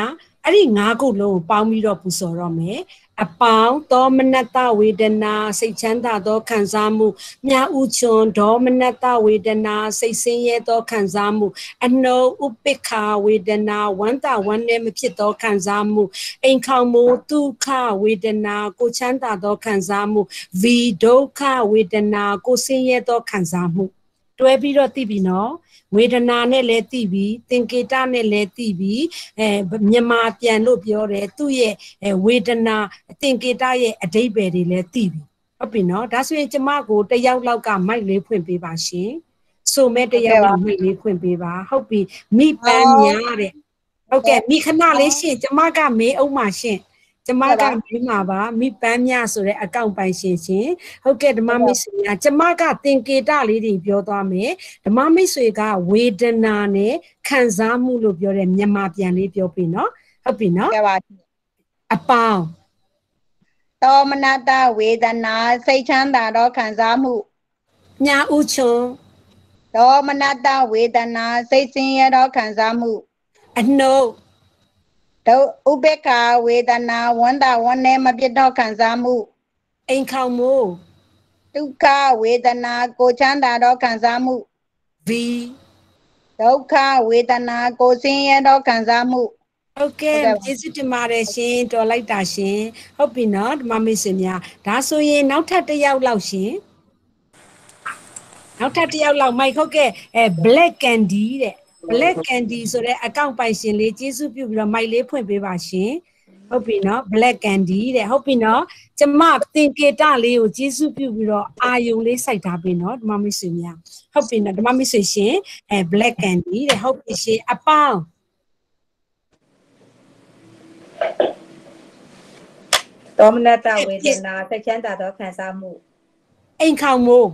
အဲ့ဒီ9ခုလုံးကိုပေါင်းပြီးတော့ပူဇော်တော့မယ်အပေါင်းသောမနတဝေဒနာစိတ်ချမ်းသာသောခံစားမှုမြာဥချွန်ဒေါမနတဝေဒနာစိတ်ဆင်းရဲသောခံစားမှုအနှုတ်ဥပိ္ပခာဝေဒနာဝမ်းသာဝမ်းနည်းမဖြစ်သောခံစားမှုအိမ်ခေါင်မှုဒုက္ခဝေဒနာကိုချမ်းသာသောခံစားမှုဗီဒုက္ခဝေဒနာကိုဆင်းရဲသောခံစားမှုတွဲပြီးတော့သိပြီနော်ဝေဒနာနဲ့လည်းသိပြီသင်္ကေတနဲ့လည်းသိပြီမြန်မာပြန်လို့ပြောတယ်သူ့ရဲ့ဝေဒနာသင်္ကေတရဲ့အဓိပ္ပာယ်တွေလည်းသိပြီဟုတ်ပြီနော်ဒါဆိုရင်ကျမကိုတယောက်လောက်ကမိုက်လေးဖွင့်ပေးပါရှင်ဆိုမဲ့တယောက်လောက်မိုက်လေးဖွင့်ပေးပါဟုတ်ပြီမိပန်းများတဲ့ဟုတ်ကဲ့မိခဏလေးရှင်ကျမကမေးအောင်ပါရှင်ကျမကမေးမှာပါမိပန်းများဆိုတဲ့အကောင့်ပိုင်ရှင်ရှင်ဟုတ်ကဲ့ဓမ္မမိတ်ဆွေများကျမကသင်္ကေတလေးတွေပြောသွားမယ်ဓမ္မမိတ်ဆွေကဝေဒနာနဲ့ခံစားမှုလို့ပြောတဲ့မြန်မာပြန်လေးပြောပြီနော်ဟုတ်ပြီနော်အပေါင်းသောမနတဝေဒနာစိတ်ချမ်းသာသောခံစားမှုညာဥချွန်သောမနတဝေဒနာစိတ်ဆင်းရဲသောခံစားမှုအနှုတ်ဒုဥပေက္ခဝေဒနာဝန္တာဝန္နေမပြတ်သောခံစားမှုအိမ်ခေါင်မှုဒုက္ခဝေဒနာကိုချမ်းသာသောခံစားမှုဗီဒုက္ခဝေဒနာကိုဆင်းရဲသောခံစားမှုဟုတ်ကဲ့ကျေးဇူးတင်ပါတယ်ရှင်တော်လိုက်တာရှင်ဟုတ်ပြီနော်ဓမ္မမိတ်ဆွေများဒါဆိုရင်နောက်ထပ်တစ်ယောက်လောက်ရှင်နောက်ထပ်တစ်ယောက်လောက်မိုက်ဟုတ်ကဲ့black candy တဲ့ black candy ဆိုတဲ့အကောင့်ပိုင်ရှင်လေးကျေးဇူးပြုပြီးတော့မိုက်လေးဖွင့်ပေးပါရှင်ဟုတ်ပြီနော် black candy တဲ့ဟုတ်ပြီနော်ကျမသင်္ကေတလေးကိုကျေးဇူးပြုပြီးတော့အာယုံလေးစိုက်ထားပြီနော်ဓမ္မမိတ်ဆွေများဟုတ်ပြီနော်ဓမ္မမိတ်ဆွေရှင်black candy တဲ့ဟုတ်ပြီရှင်အပေါင်းသောမနတဝေဒနာစိတ်ချမ်းသာသောခံစားမှုအိမ်ခေါင်မှု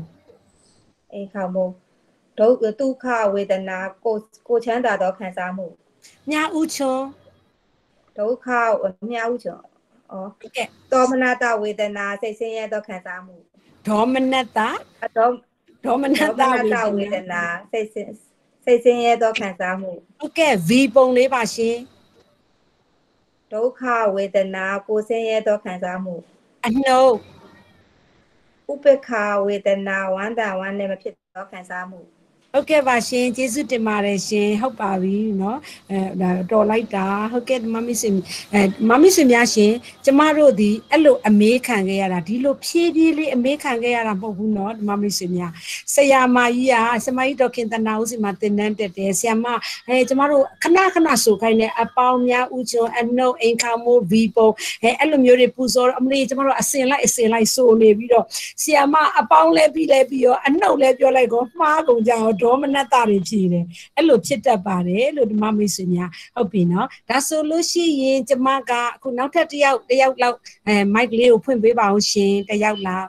ဒုက္ခဝေဒနာကိုချမ်းသာသောခံစားမှုမြဥချွန်ဒုက္ခမြဥချွန်ကဲသောမနတဝေဒနာစိတ်ဆင်းရဲသောခံစားမှုဒေါမနတဒေါမနတဝေဒနာစိတ်ဆင်းရဲသောခံစားမှုဟုတ်ကဲ့ V ပုံလေးပါရှင်ဒုက္ခဝေဒနာကိုဆင်းရဲသောခံစားမှုအနှုတ်ဥပေက္ခဝေဒနာဝန္တာဝန္နေမဖြစ်သောခံစားမှုဟုတ်ကဲ့ပါရှင်ကျေးဇူးတင်ပါတယ်ရှင်ဟုတ်ပါပြီเนาะဒါတော်လိုက်တာဟုတ်ကဲ့မမစ်စင်များရှင်ကျမတို့ဒီအဲ့လိုအမေးခံခဲ့ရတာဒီလိုဖြည်းဖြည်းလေးအမေးခံခဲ့ရတာမဟုတ်ဘူးเนาะမမစ်စင်များဆရာမကြီးကဆမကြီးတော်ခင်တနာဦးစီမှာသင်တန်းတက်တယ်ဆရာမကျမတို့ခဏဆိုခိုင်းနေအပေါင်းများဥချွန်အနှုတ်အိမ်ခေါင်မိုးဗီပုံအဲ့လိုမျိုးတွေပူဇော်အမလေးကျမတို့အစင်လိုက်ဆိုနေပြီးတော့ဆရာမအပေါင်းလဲပြီးရောအနှုတ်လဲပြောလိုက်ကောမှားကုန်ကြတော့ဒေါမနတတွေဖြည်တယ်အဲ့လိုဖြစ်တတ်ပါတယ်လို့ဓမ္မမိတ်ဆွေများဟုတ်ပြီနော်ဒါဆိုလို့ရှိရင်ကျမကအခုနောက်ထပ်တစ်ယောက်လောက်မိုက်လေးကိုဖွင့်ပေးပါအောင်ရှင်တစ်ယောက်လောက်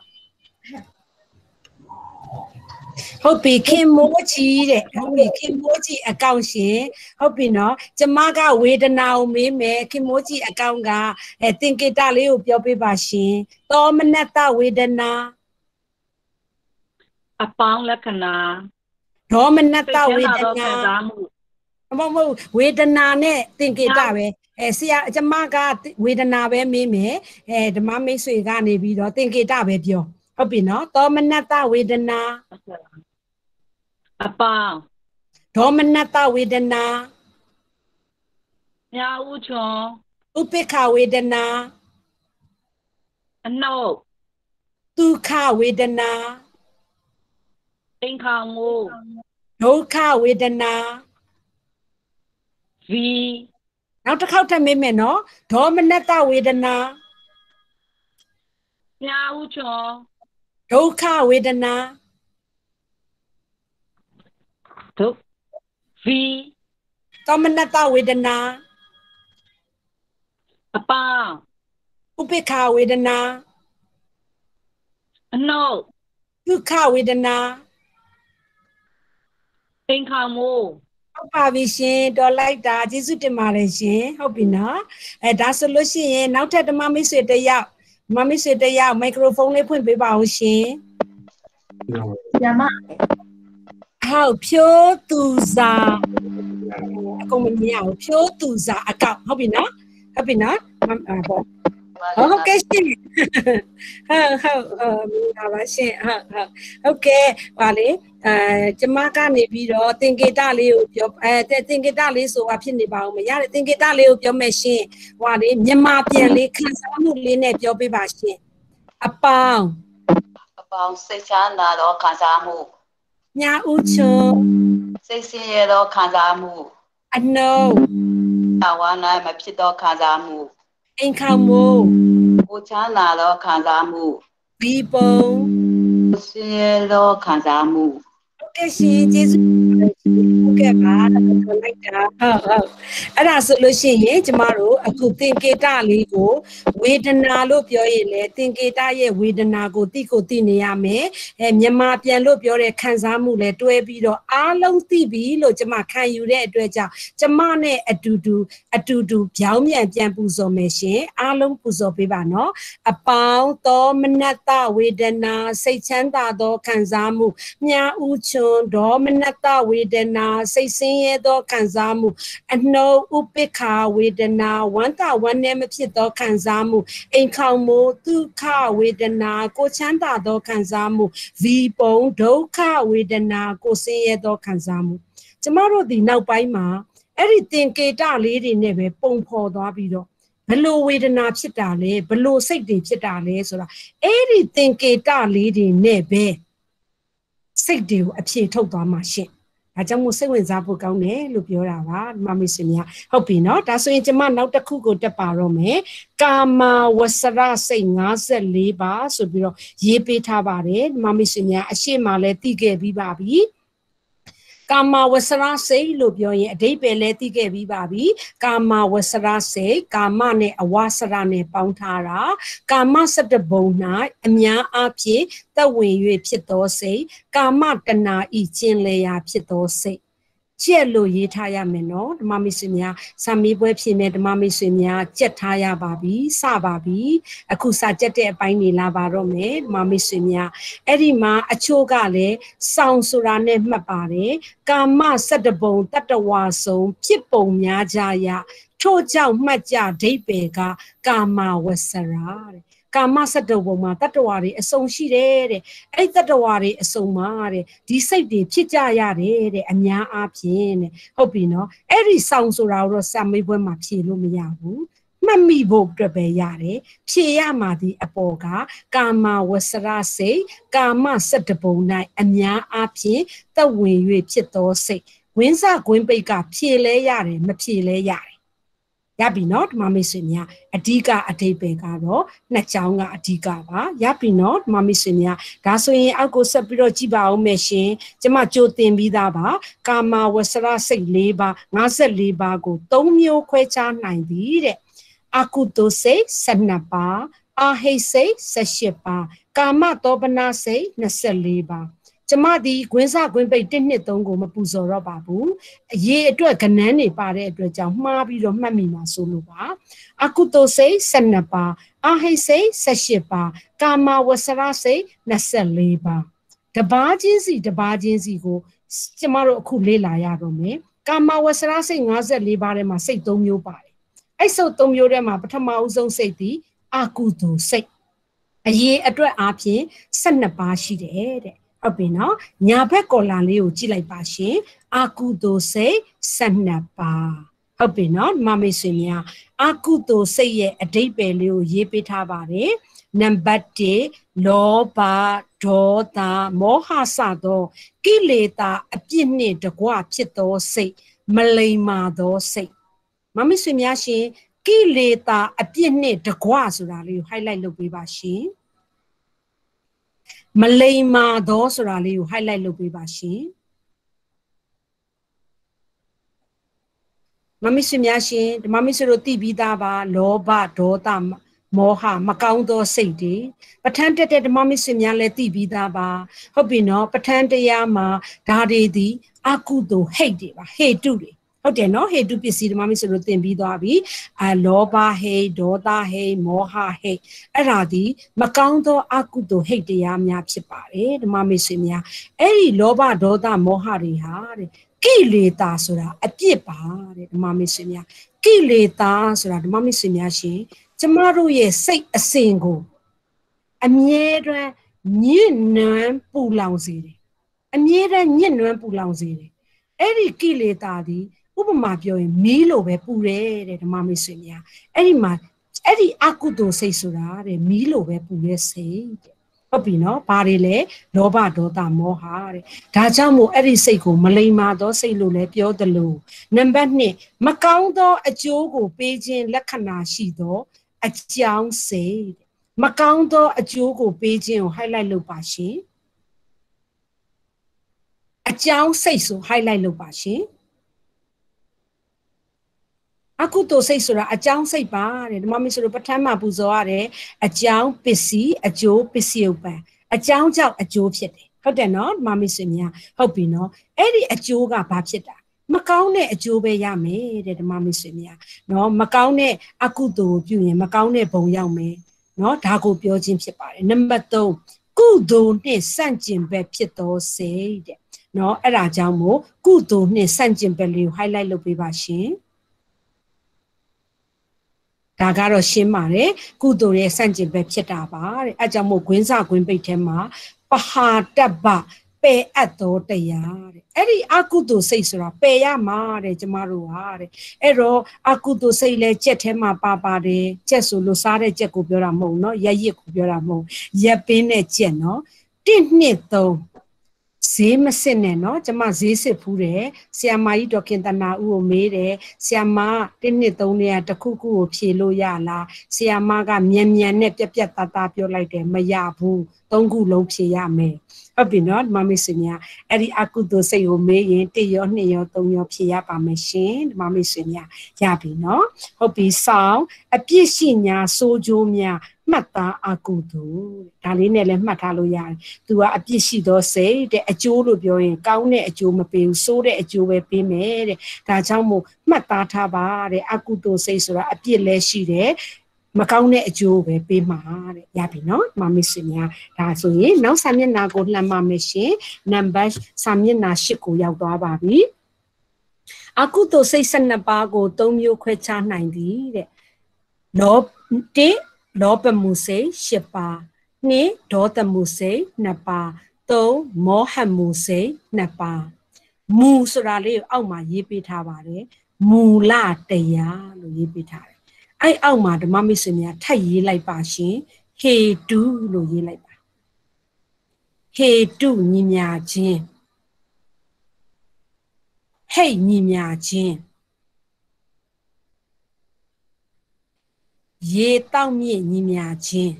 ဟုတ်ပြီခင်မိုးကြီးတဲ့ဟုတ်ပြီခင်မိုးကြီးအကောင့်ရှင်ဟုတ်ပြီနော်ကျမကဝေဒနာကိုမေးမယ်ခင်မိုးကြီးအကောင့်ကသင်္ကေတလေးကိုပြောပေးပါရှင်သောမနတဝေဒနာအပေါင်းလက္ခဏာဒေါမနတဝေဒနာမဟုတ်ဝေဒနာနဲ့သင်္ကေတပဲဆရာကျမကဝေဒနာပဲမေးမယ်ဓမ္မမိတ်ဆွေကနေပြီးတော့သင်္ကေတပဲပြောဟုတ်ပြီနော်ဒေါမနတဝေဒနာအပေါင်းဒေါမနတဝေဒနာမြဥချွန်ဥပိ္ပခဝေဒနာအနှုတ်ဒုက္ခဝေဒနာအိမ်ခေါင်မှုဒုက္ခဝေဒနာ V နောက်တစ်ခေါက်ထပ်မေးမယ်နော်ဒေါမနတဝေဒနာမြဥချွန်ဒုက္ခဝေဒနာ V ဒေါမနတဝေဒနာအပေါင်းဥပိ္ပခဝေဒနာအနှုတ်ဒုက္ခဝေဒနာအိမ်ခေါင်မှုဟုတ်ပါပြီရှင်တော်လိုက်တာကျေးဇူးတင်ပါတယ်ရှင်ဟုတ်ပြီနော်ဒါဆိုလို့ရှိရင်နောက်ထပ်ဓမ္မမိတ်ဆွေတစ်ယောက်မိုက်ခရိုဖုန်းလေးဖွင့်ပေးပါအောင်ရှင်ဆရာမဟုတ်ဖြိုးသူစာအကုန်မမြင်အောင်ဖြိုးသူစာအကောင့်ဟုတ်ပြီနော်ဟုတ်ပြီနော်ဟုတ်ကဲ့ရှင်ဟုတ်ပါရှင်ဟုတ်ကဲ့ပါလေကျမကနေပြီးတော့သင်္ကေတလေးကိုပြောသင်္ကေတလေးဆိုတာဖြစ်နေပါဦးမရတယ်သင်္ကေတလေးကိုပြောမယ်ရှင်ဟွာလေမြန်မာပြန်လေးခန်းစားမှုလေးနဲ့ပြောပေးပါရှင်အပေါင်းစိတ်ချမ်းသာသောခံစားမှုညာဥချုံစိတ်ဆင်းရဲသောခံစားမှုအနှုံအဝမ်း၌မဖြစ်သောခံစားမှုအိမ်ခေါင်မှုကိုချမ်းသာသောခံစားမှုဒီပုံဆင်းရဲသောခံစားမှုဟုတ်ကဲ့ရှင်ကျေးဇူးဟုတ်ကဲ့ပါတော့လိုက်တာဟုတ်အဲ့ဒါဆိုလို့ရှိရင်ကျမတို့အခုသင်္ကေတလေးကိုဝေဒနာလို့ပြောရင်လေသင်္ကေတရဲ့ဝေဒနာကိုသိနေရမယ်မြန်မာပြန်လို့ပြောတဲ့ခံစားမှုလဲတွဲပြီးတော့အားလုံးသိပြီလို့ကျမခံယူတဲ့အတွက်ကြောင့်ကျမနဲ့အတူတူပြောင်းပြန်ပူဇော်မယ်ရှင်အားလုံးပူဇော်ပေးပါနော်အပေါင်းသောမနတဝေဒနာစိတ်ချမ်းသာသောခံစားမှုမြာဥချွန်ဒေါမနတဝေဒနာစိတ်ဆင်းရဲသောခံစားမှုအနှုတ်ဥပိ္ပခာဝေဒနာဝမ်းသာဝမ်းနည်းမဖြစ်သောခံစားမှုအိမ်ခေါင်မှုဒုက္ခဝေဒနာကိုချမ်းသာသောခံစားမှုဝီပုံဒုက္ခဝေဒနာကိုဆင်းရဲသောခံစားမှုကျမတို့ဒီနောက်ပိုင်းမှာအဲ့ဒီသင်္ကေတလေးတွေနဲ့ပဲပုံဖော်သွားပြီးတော့ဘလို့ဝေဒနာဖြစ်တာလဲဘလို့စိတ်တွေဖြစ်တာလဲဆိုတာအဲ့ဒီသင်္ကေတလေးတွေနဲ့ပဲစိတ်တွေကိုအဖြေထုတ်သွားမှာရှင့်ဒါကြောင့်မို့စိတ်ဝင်စားဖို့ကောင်းတယ်လို့ပြောတာပါမမေဆွေများဟုတ်ပြီနော်ဒါဆိုရင်ကျမနောက်တစ်ခုကိုတက်ပါတော့မယ်ကာမဝဆရစိတ်54ပါဆိုပြီးတော့ရေးပေးထားပါတယ်မမေဆွေများအရှိမလဲသိခဲ့ပြီးပါပြီကာမဝဆရစိတ်လို့ပြောရင်အဓိပ္ပာယ်လဲသိခဲ့ပြီးပါပြီကာမဝဆရစိတ်ကာမနဲ့အဝဆရနဲ့ပေါင်းထားတာကာမ17ဘုံ၌အများအားဖြင့်သက်ဝင်၍ဖြစ်သောစိတ်ကာမတဏှာဤကျင်လည်ရာဖြစ်သောစိတ်ကျက်လို့ရေးထားရမယ်နော်ဓမ္မမိတ်ဆွေများစာမေးပွဲဖြေမဲ့ဓမ္မမိတ်ဆွေများကြက်ထားရပါပြီစပါပြီအခုစာကြက်တဲ့အပိုင်းနေလာပါတော့မယ်ဓမ္မမိတ်ဆွေများအဲ့ဒီမှာအချို့ကလည်းစောင့်ဆိုတာနဲ့မှတ်ပါတယ်ကာမ17ဘုံတတ္တဝါဆုံးဖြစ်ပုံများကြရထို့ကြောင့်မှတ်ကြဒိဋ္ဌေကကာမဝဆရာတဲ့ကာမ17ဘုံမှာတတ္တဝါတွေအစုံရှိတယ်တဲ့အဲ့တတ္တဝါတွေအစုံမှာတဲ့ဒီစိတ်တွေဖြစ်ကြရတယ်တဲ့အများအားဖြင့်တဲ့ဟုတ်ပြီနော်အဲ့ဒီဆောင်ဆိုတာတော့စာမေးပွဲမှာဖြေလို့မရဘူးမှတ်မိဖို့အတွက်ပဲရတယ်ဖြေရမှာဒီအပေါ်ကကာမဝဆရစိတ်ကာမ17ဘုံ၌အများအားဖြင့်သက်ဝင်၍ဖြစ်သောစိတ်ဝင်းစကွင်းပိတ်ကဖြေလဲရတယ်မဖြေလဲရတယ်ရပြီနော်ဓမ္မမိတ်ဆွေများအဓိကအဓိပ္ပာယ်ကတော့နှစ်ချောင်းကအဓိကပါရပြီနော်ဓမ္မမိတ်ဆွေများဒါဆိုရင်အောက်ကိုဆက်ပြီးတော့ကြည့်ပါအောင်မယ်ရှင်ကျမကြိုတင်ပြီးသားပါကာမဝဆရစိတ်4ပါ54ပါကို3မျိုးခွဲခြားနိုင်သည်တဲ့အကုသိုလ်စိတ်12ပါအာဟိတ်စိတ်18ပါကာမတောပနာစိတ်24ပါကျမဒီကွင်းစကွင်းပိတ်1 2 3ကိုမပူဇော်တော့ပါဘူးအရေးအတွက်ကနန်းနေပါတဲ့အတွက်ကြောင့်မှားပြီးတော့မှတ်မိမှာဆိုလို့ပါအကုသိုလ်စိတ်12ပါအာဟိတ်စိတ်18ပါကာမဝဆရစိတ်24ပါတပါးချင်းစီကိုကျမတို့အခုလေ့လာရတော့မယ်ကာမဝဆရစိတ်54ပါးထဲမှာစိတ်3မျိုးပါတယ်အဲ့စိတ်3မျိုးထဲမှာပထမဦးဆုံးစိတ်ဒီအကုသိုလ်စိတ်အရေးအတွက်အားဖြင့်12ပါးရှိတယ်တဲ့ဟုတ်ပြီနော်ညာဘက်ကော်လာလေးကိုကြည့်လိုက်ပါရှင်အကုသိုလ်စိတ်12ပါးဟုတ်ပြီနော်မမေဆွေများအကုသိုလ်စိတ်ရဲ့အဓိပ္ပာယ်လေးကိုရေးပေးထားပါတယ်နံပါတ်1လောဘဒေါသမောဟစသောကိလေသာအပြစ်နှင့်တကွဖြစ်သောစိတ်မလိမ္မာသောစိတ်မမေဆွေများရှင်ကိလေသာအပြစ်နှင့်တကွဆိုတာလေးကို highlight လုပ်ပေးပါရှင်မလိမ္မာသောဆိုတာလေးကို highlight လုပ်ပေးပါရှင်မမဆွေများရှင်ဓမ္မမဆွေတို့သိပြီးသားပါလောဘဒေါသမောဟမကောင်းသောစိတ်တွေပဋ္ဌာန်းတက်တဲ့ဓမ္မမဆွေများလည်းသိပြီးသားပါဟုတ်ပြီနော်ပဋ္ဌာန်းတရားမှာဒါတွေဒီအကုသိုလ်ဟိတ်တွေပါဟေတုတွေဟုတ်တယ်နော်ဟေတုပစ္စည်းဓမ္မမဆွေတို့သင်ပြီးသွားပြီလောဘဟိတ်ဒေါသဟိတ်မောဟဟိတ်အဲ့ဒါဒီမကောင်းသောအကုသိုလ်ဟိတ်တရားများဖြစ်ပါတယ်ဓမ္မမဆွေများအဲ့ဒီလောဘဒေါသမောဟတွေဟာတဲ့ကိလေသာဆိုတာအပြစ်ပါတဲ့ဓမ္မမဆွေများကိလေသာဆိုတာဓမ္မမိတ်ဆွေများရှင်ကျမတို့ရဲ့စိတ်အစဉ်ကိုအမြဲတမ်းညှဉ်းနှွမ်းပူလောင်စေတယ်အမြဲတမ်းညှဉ်းနှွမ်းပူလောင်စေတယ်အဲ့ဒီကိလေသာဒီဥပမာပြောရင်မီးလိုပဲပူတယ်တဲ့ဓမ္မမိတ်ဆွေများအဲ့ဒီမှာအဲ့ဒီအကုသိုလ်စိတ်ဆိုတာတဲ့မီးလိုပဲပူတဲ့စိတ်တဲ့ဟုတ်ပြီနော်ဘာတွေလဲလောဘဒေါသမောဟတဲ့ဒါကြောင့်မို့အဲ့ဒီစိတ်ကိုမလိမ္မာသောစိတ်လို့လည်းပြောသလိုနံပါတ်2မကောင်းသောအကျိုးကိုပေးခြင်းလက္ခဏာရှိသောအကြောင်းစိတ်မကောင်းသောအကျိုးကိုပေးခြင်းကို highlight လုပ်ပါရှင်အကြောင်းစိတ်ဆို highlight လုပ်ပါရှင်အကုသိုလ်စိတ်ဆိုတာအကြောင်းစိတ်ပါတဲ့ဓမ္မမိတ်ဆွေတို့ပဋ္ဌာန်းမှာပူဇော်ရတယ်အကြောင်းပစ္စည်းအကျိုးပစ္စည်းဥပ္ပံအကြောင်းကြောင့်အကျိုးဖြစ်တယ်ဟုတ်တယ်နော်ဓမ္မမိတ်ဆွေများဟုတ်ပြီနော်အဲ့ဒီအကျိုးကဘာဖြစ်တာမကောင်းတဲ့အကျိုးပဲရမယ်တဲ့ဓမ္မမိတ်ဆွေများနော်မကောင်းတဲ့အကုသိုလ်ပြုရင်မကောင်းတဲ့ဘုံရောက်မယ်နော်ဒါကိုပြောခြင်းဖြစ်ပါတယ်နံပါတ်3ကုသိုလ်နှင့်ဆန့်ကျင်ဘက်ဖြစ်သောစိတ်တဲ့နော်အဲ့ဒါကြောင့်မို့ကုသိုလ်နှင့်ဆန့်ကျင်ဘက်လေးကို highlight လုပ်ပေးပါရှင်ဒါကတော့ရှင်းပါတယ်ကုသိုလ်ရဲ့ဆန့်ကျင်ဘက်ဖြစ်တာပါတဲ့အဲကြောင့်မို့ဂွင်းစဂွင်းပိတ်ထဲမှာပဟာတ္ပပယ်အပ်သောတရားတဲ့အဲ့ဒီအကုသိုလ်စိတ်ဆိုတာပယ်ရမှာတဲ့ကျမတို့ဟာတဲ့အဲ့တော့အကုသိုလ်စိတ်လဲကြက်ထဲမှာပါတယ်ကြက်ဆိုလို့စားတဲ့ကြက်ကိုပြောတာမဟုတ်နော်ရက်ရစ်ကိုပြောတာမဟုတ်ရက်ပင်းနဲ့ကြက်နော်1 2 3ဈေးမစစ်နဲ့နော်ကျမဈေးစစ်ဖူးတယ်ဆရာမကြီးဒေါက်ခင်တနာဦးကိုမေးတယ်ဆရာမ1 2 3နဲ့တခုခုကိုဖြေလို့ရလားဆရာမကမြန်မြန်နဲ့ပြက်ပြက်သားသားပြောလိုက်တယ်မရဘူး3ခုလုံးဖြေရမယ်ဟုတ်ပြီနော်ဓမ္မမိတ်ဆွေများအဲ့ဒီအကုသိုလ်စိတ်ကိုမေးရင်1ရော2ရော3ရောဖြေရပါမယ်ရှင်ဓမ္မမိတ်ဆွေများရပြီနော်ဟုတ်ပြီဆောင်အပြစ်ရှိညာစိုးကြိုးများမှတ်သားအကုသိုလ်ဒါလေးနဲ့လည်းမှတ်ထားလို့ရတယ်သူကအပြစ်ရှိသောစိတ်တဲ့အကျိုးလို့ပြောရင်ကောင်းတဲ့အကျိုးမပေးဘူးဆိုးတဲ့အကျိုးပဲပေးမယ်တဲ့ဒါကြောင့်မို့မှတ်သားထားပါတဲ့အကုသိုလ်စိတ်ဆိုတာအပြစ်လည်းရှိတယ်မကောင်းတဲ့အကျိုးပဲပေးမှာတဲ့ရပြီနော်မမစ်စင်များဒါဆိုရင်နောက်စာမျက်နှာကိုလှမ်းပါမယ်ရှင်နံပါတ်စာမျက်နှာ8ကိုရောက်သွားပါပြီအကုသိုလ်စိတ်12ပါးကို3မျိုးခွဲခြားနိုင်သည်တဲ့လောဘမှုစိတ်10ပါး2ဒေါသမှုစိတ်2ပါး3မောဟမှုစိတ်2ပါးမူဆိုတာလေးကိုအောက်မှာရေးပေးထားပါတယ်မူလတရားလို့ရေးပေးထားတယ်အဲ့အောက်မှာဓမ္မမိတ်ဆွေများထပ်ရေးလိုက်ပါရှင်ဟေတုလို့ရေးလိုက်ပါဟေတုညီမြခြင်းဟိတ်ညီမြခြင်းရေတောက်မြင့်ညီမြခြင်း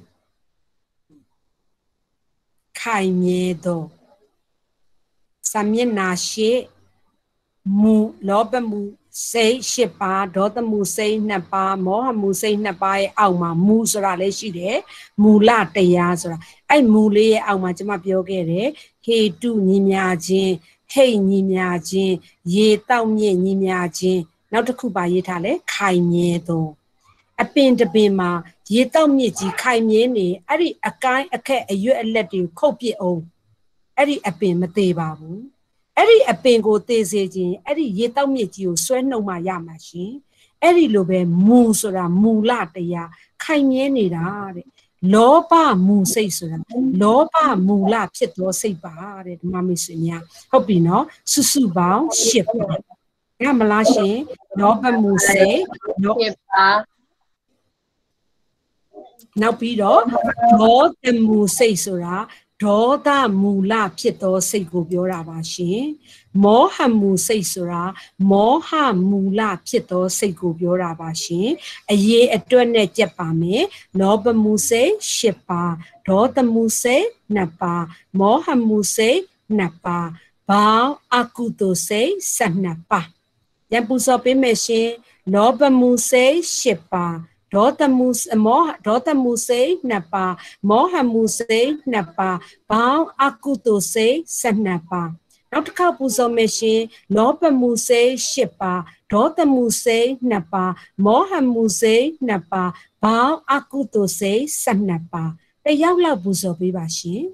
ခိုင်မြဲသောစာမျက်နှာရှိမူလောဘမှုစိတ်10ပါးဒေါသမှုစိတ်2ပါးမောဟမှုစိတ်2ပါးရဲ့အောက်မှာမူဆိုတာလည်းရှိတယ်မူလတရားဆိုတာအဲ့မူလေးရဲ့အောက်မှာကျွန်မပြောခဲ့တယ်ဟေတုညီမြခြင်းဟိတ်ညီမြခြင်းရေတောက်မြင့်ညီမြခြင်းနောက်တစ်ခုပါရေးထားလဲခိုင်မြဲသောအပင်တပင်မှာရေတောက်မြင့်ကြီးခိုင်မြဲနေအဲ့ဒီအကိုင်းအခက်အရွက်အလက်တွေခုတ်ပစ်အောင်အဲ့ဒီအပင်မသေးပါဘူးအဲ့ဒီအပင်ကိုသေစေခြင်းအဲ့ဒီရေတောက်မြစ်ကြီးကိုဆွဲနှုတ်မှရမှာရှင်အဲ့ဒီလိုပဲမူဆိုတာမူလတရားခိုင်မြဲနေတာတဲ့လောဘမူစိတ်ဆိုတာလောဘမူလဖြစ်သောစိတ်ပါတဲ့ဓမ္မမိတ်ဆွေများဟုတ်ပြီနော်စုစုပေါင်း10ပါရမလားရှင်လောဘမူစိတ်10ပါနောက်ပြီးတော့ဒေါသမူစိတ်ဆိုတာဒေါသမူလဖြစ်သောစိတ်ကိုပြောတာပါရှင်မောဟမူစိတ်ဆိုတာမောဟမူလဖြစ်သောစိတ်ကိုပြောတာပါရှင်အရေးအတွက်နဲ့ကြက်ပါမယ်လောဘမူစိတ်10ပါးဒေါသမူစိတ်2ပါးမောဟမူစိတ်2ပါးဘောင်းအကုသိုလ်စိတ်12ပါးရန်ပူစော်ပေးမယ်ရှင်လောဘမူစိတ်10ပါးဒေါသမုစိတ်2ပါးမောဟမှုစိတ်2ပါးဘောင်းအကုသိုလ်စိတ်12ပါးနောက်တစ်ခါပူဇော်မယ်ရှင်လောဘမှုစိတ်10ပါးဒေါသမှုစိတ်2ပါးမောဟမှုစိတ်2ပါးဘောင်းအကုသိုလ်စိတ်12ပါးတယောက်လောက်ပူဇော်ပေးပါရှင်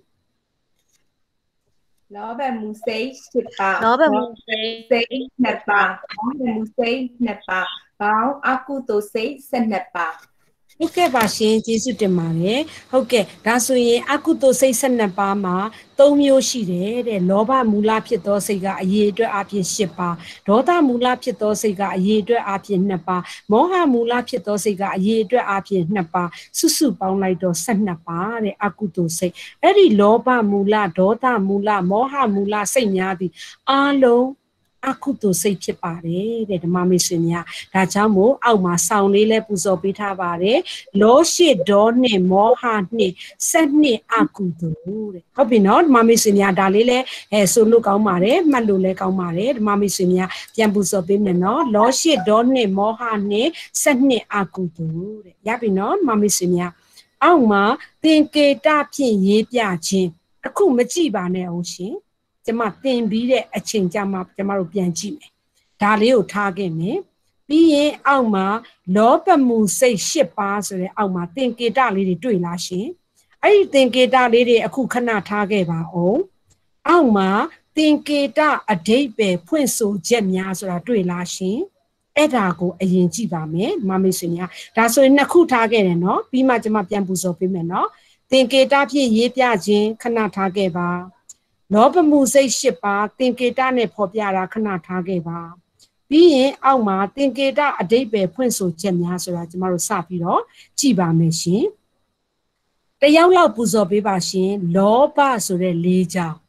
လောဘမှုစိတ်10ပါးလောဘမှုစိတ်2ပါးမောဟမှုစိတ်2ပါး Bao aku to say senapa. ဟုတ်ကဲ့ပါရှင်ကျေးဇူးတင်ပါတယ်ဟုတ်ကဲ့ဒါဆိုရင်အကုသိုလ်စိတ်12ပါးမှာ3မျိုးရှိတယ်တဲ့လောဘမူလဖြစ်သောစိတ်ကအရေးအတွက်အပြင်10ပါးဒေါသမူလဖြစ်သောစိတ်ကအရေးအတွက်အပြင်2ပါးမောဟမူလဖြစ်သောစိတ်ကအရေးအတွက်အပြင်2ပါးစုစုပေါင်းလိုက်တော့12ပါးတဲ့အကုသိုလ်စိတ်အဲ့ဒီလောဘမူလဒေါသမူလမောဟမူလစိတ်များသည်အလုံးအကုသိုလ်စိတ်ဖြစ်ပါတယ်တဲ့ဓမ္မမိတ်ဆွေများဒါကြောင့်မို့အောက်မှာဆောင်းလေးလဲပူဇော်ပေးထားပါတယ်လောရှိဒေါနှင့်မောဟနှင့်12အကုသိုလ်တဲ့ဟုတ်ပြီနော်ဓမ္မမိတ်ဆွေများဒါလေးလဲဆိုလို့ကောင်းပါတယ်မှတ်လို့လဲကောင်းပါတယ်ဓမ္မမိတ်ဆွေများပြန်ပူဇော်ပေးမယ်နော်လောရှိဒေါနှင့်မောဟနှင့်12အကုသိုလ်တဲ့ရပြီနော်ဓမ္မမိတ်ဆွေများအောက်မှာသင်္ကေတဖြင့်ရေးပြခြင်းအခုမကြည့်ပါနဲ့အောင်ရှင်ကျမသင်ပြီးတဲ့အချိန်ကျမှကျမတို့ပြန်ကြည့်မယ်ဒါလေးကိုထားခဲ့မယ်ပြီးရင်အောက်မှာလောဘမှုစိတ်10ပါးဆိုတဲ့အောက်မှာသင်္ကေတလေးတွေတွေ့လားရှင်အဲ့ဒီသင်္ကေတလေးတွေအခုခဏထားခဲ့ပါအောင်အောက်မှာသင်္ကေတအဓိပ္ပာယ်ဖွင့်ဆိုချက်များဆိုတာတွေ့လားရှင်အဲ့ဒါကိုအရင်ကြည့်ပါမယ်မမေဆွေများဒါဆိုရင်နှစ်ခုထားခဲ့တယ်နော်ပြီးမှကျမပြန်ပူဇော်ပေးမယ်နော်သင်္ကေတဖြင့်ရေးပြခြင်းခဏထားခဲ့ပါလောဘမှုစိတ်10ပါးသင်္ကေတနဲ့ဖော်ပြတာခဏထားခဲ့ပါပြီးရင်အောက်မှာသင်္ကေတအဓိပ္ပာယ်ဖွင့်ဆိုချက်များဆိုတာကျမတို့စပြီးတော့ကြည့်ပါမယ်ရှင်တယောက်လောက်ပူဇော်ပေးပါရှင်လောဘဆိုတဲ့၄ကြောင်း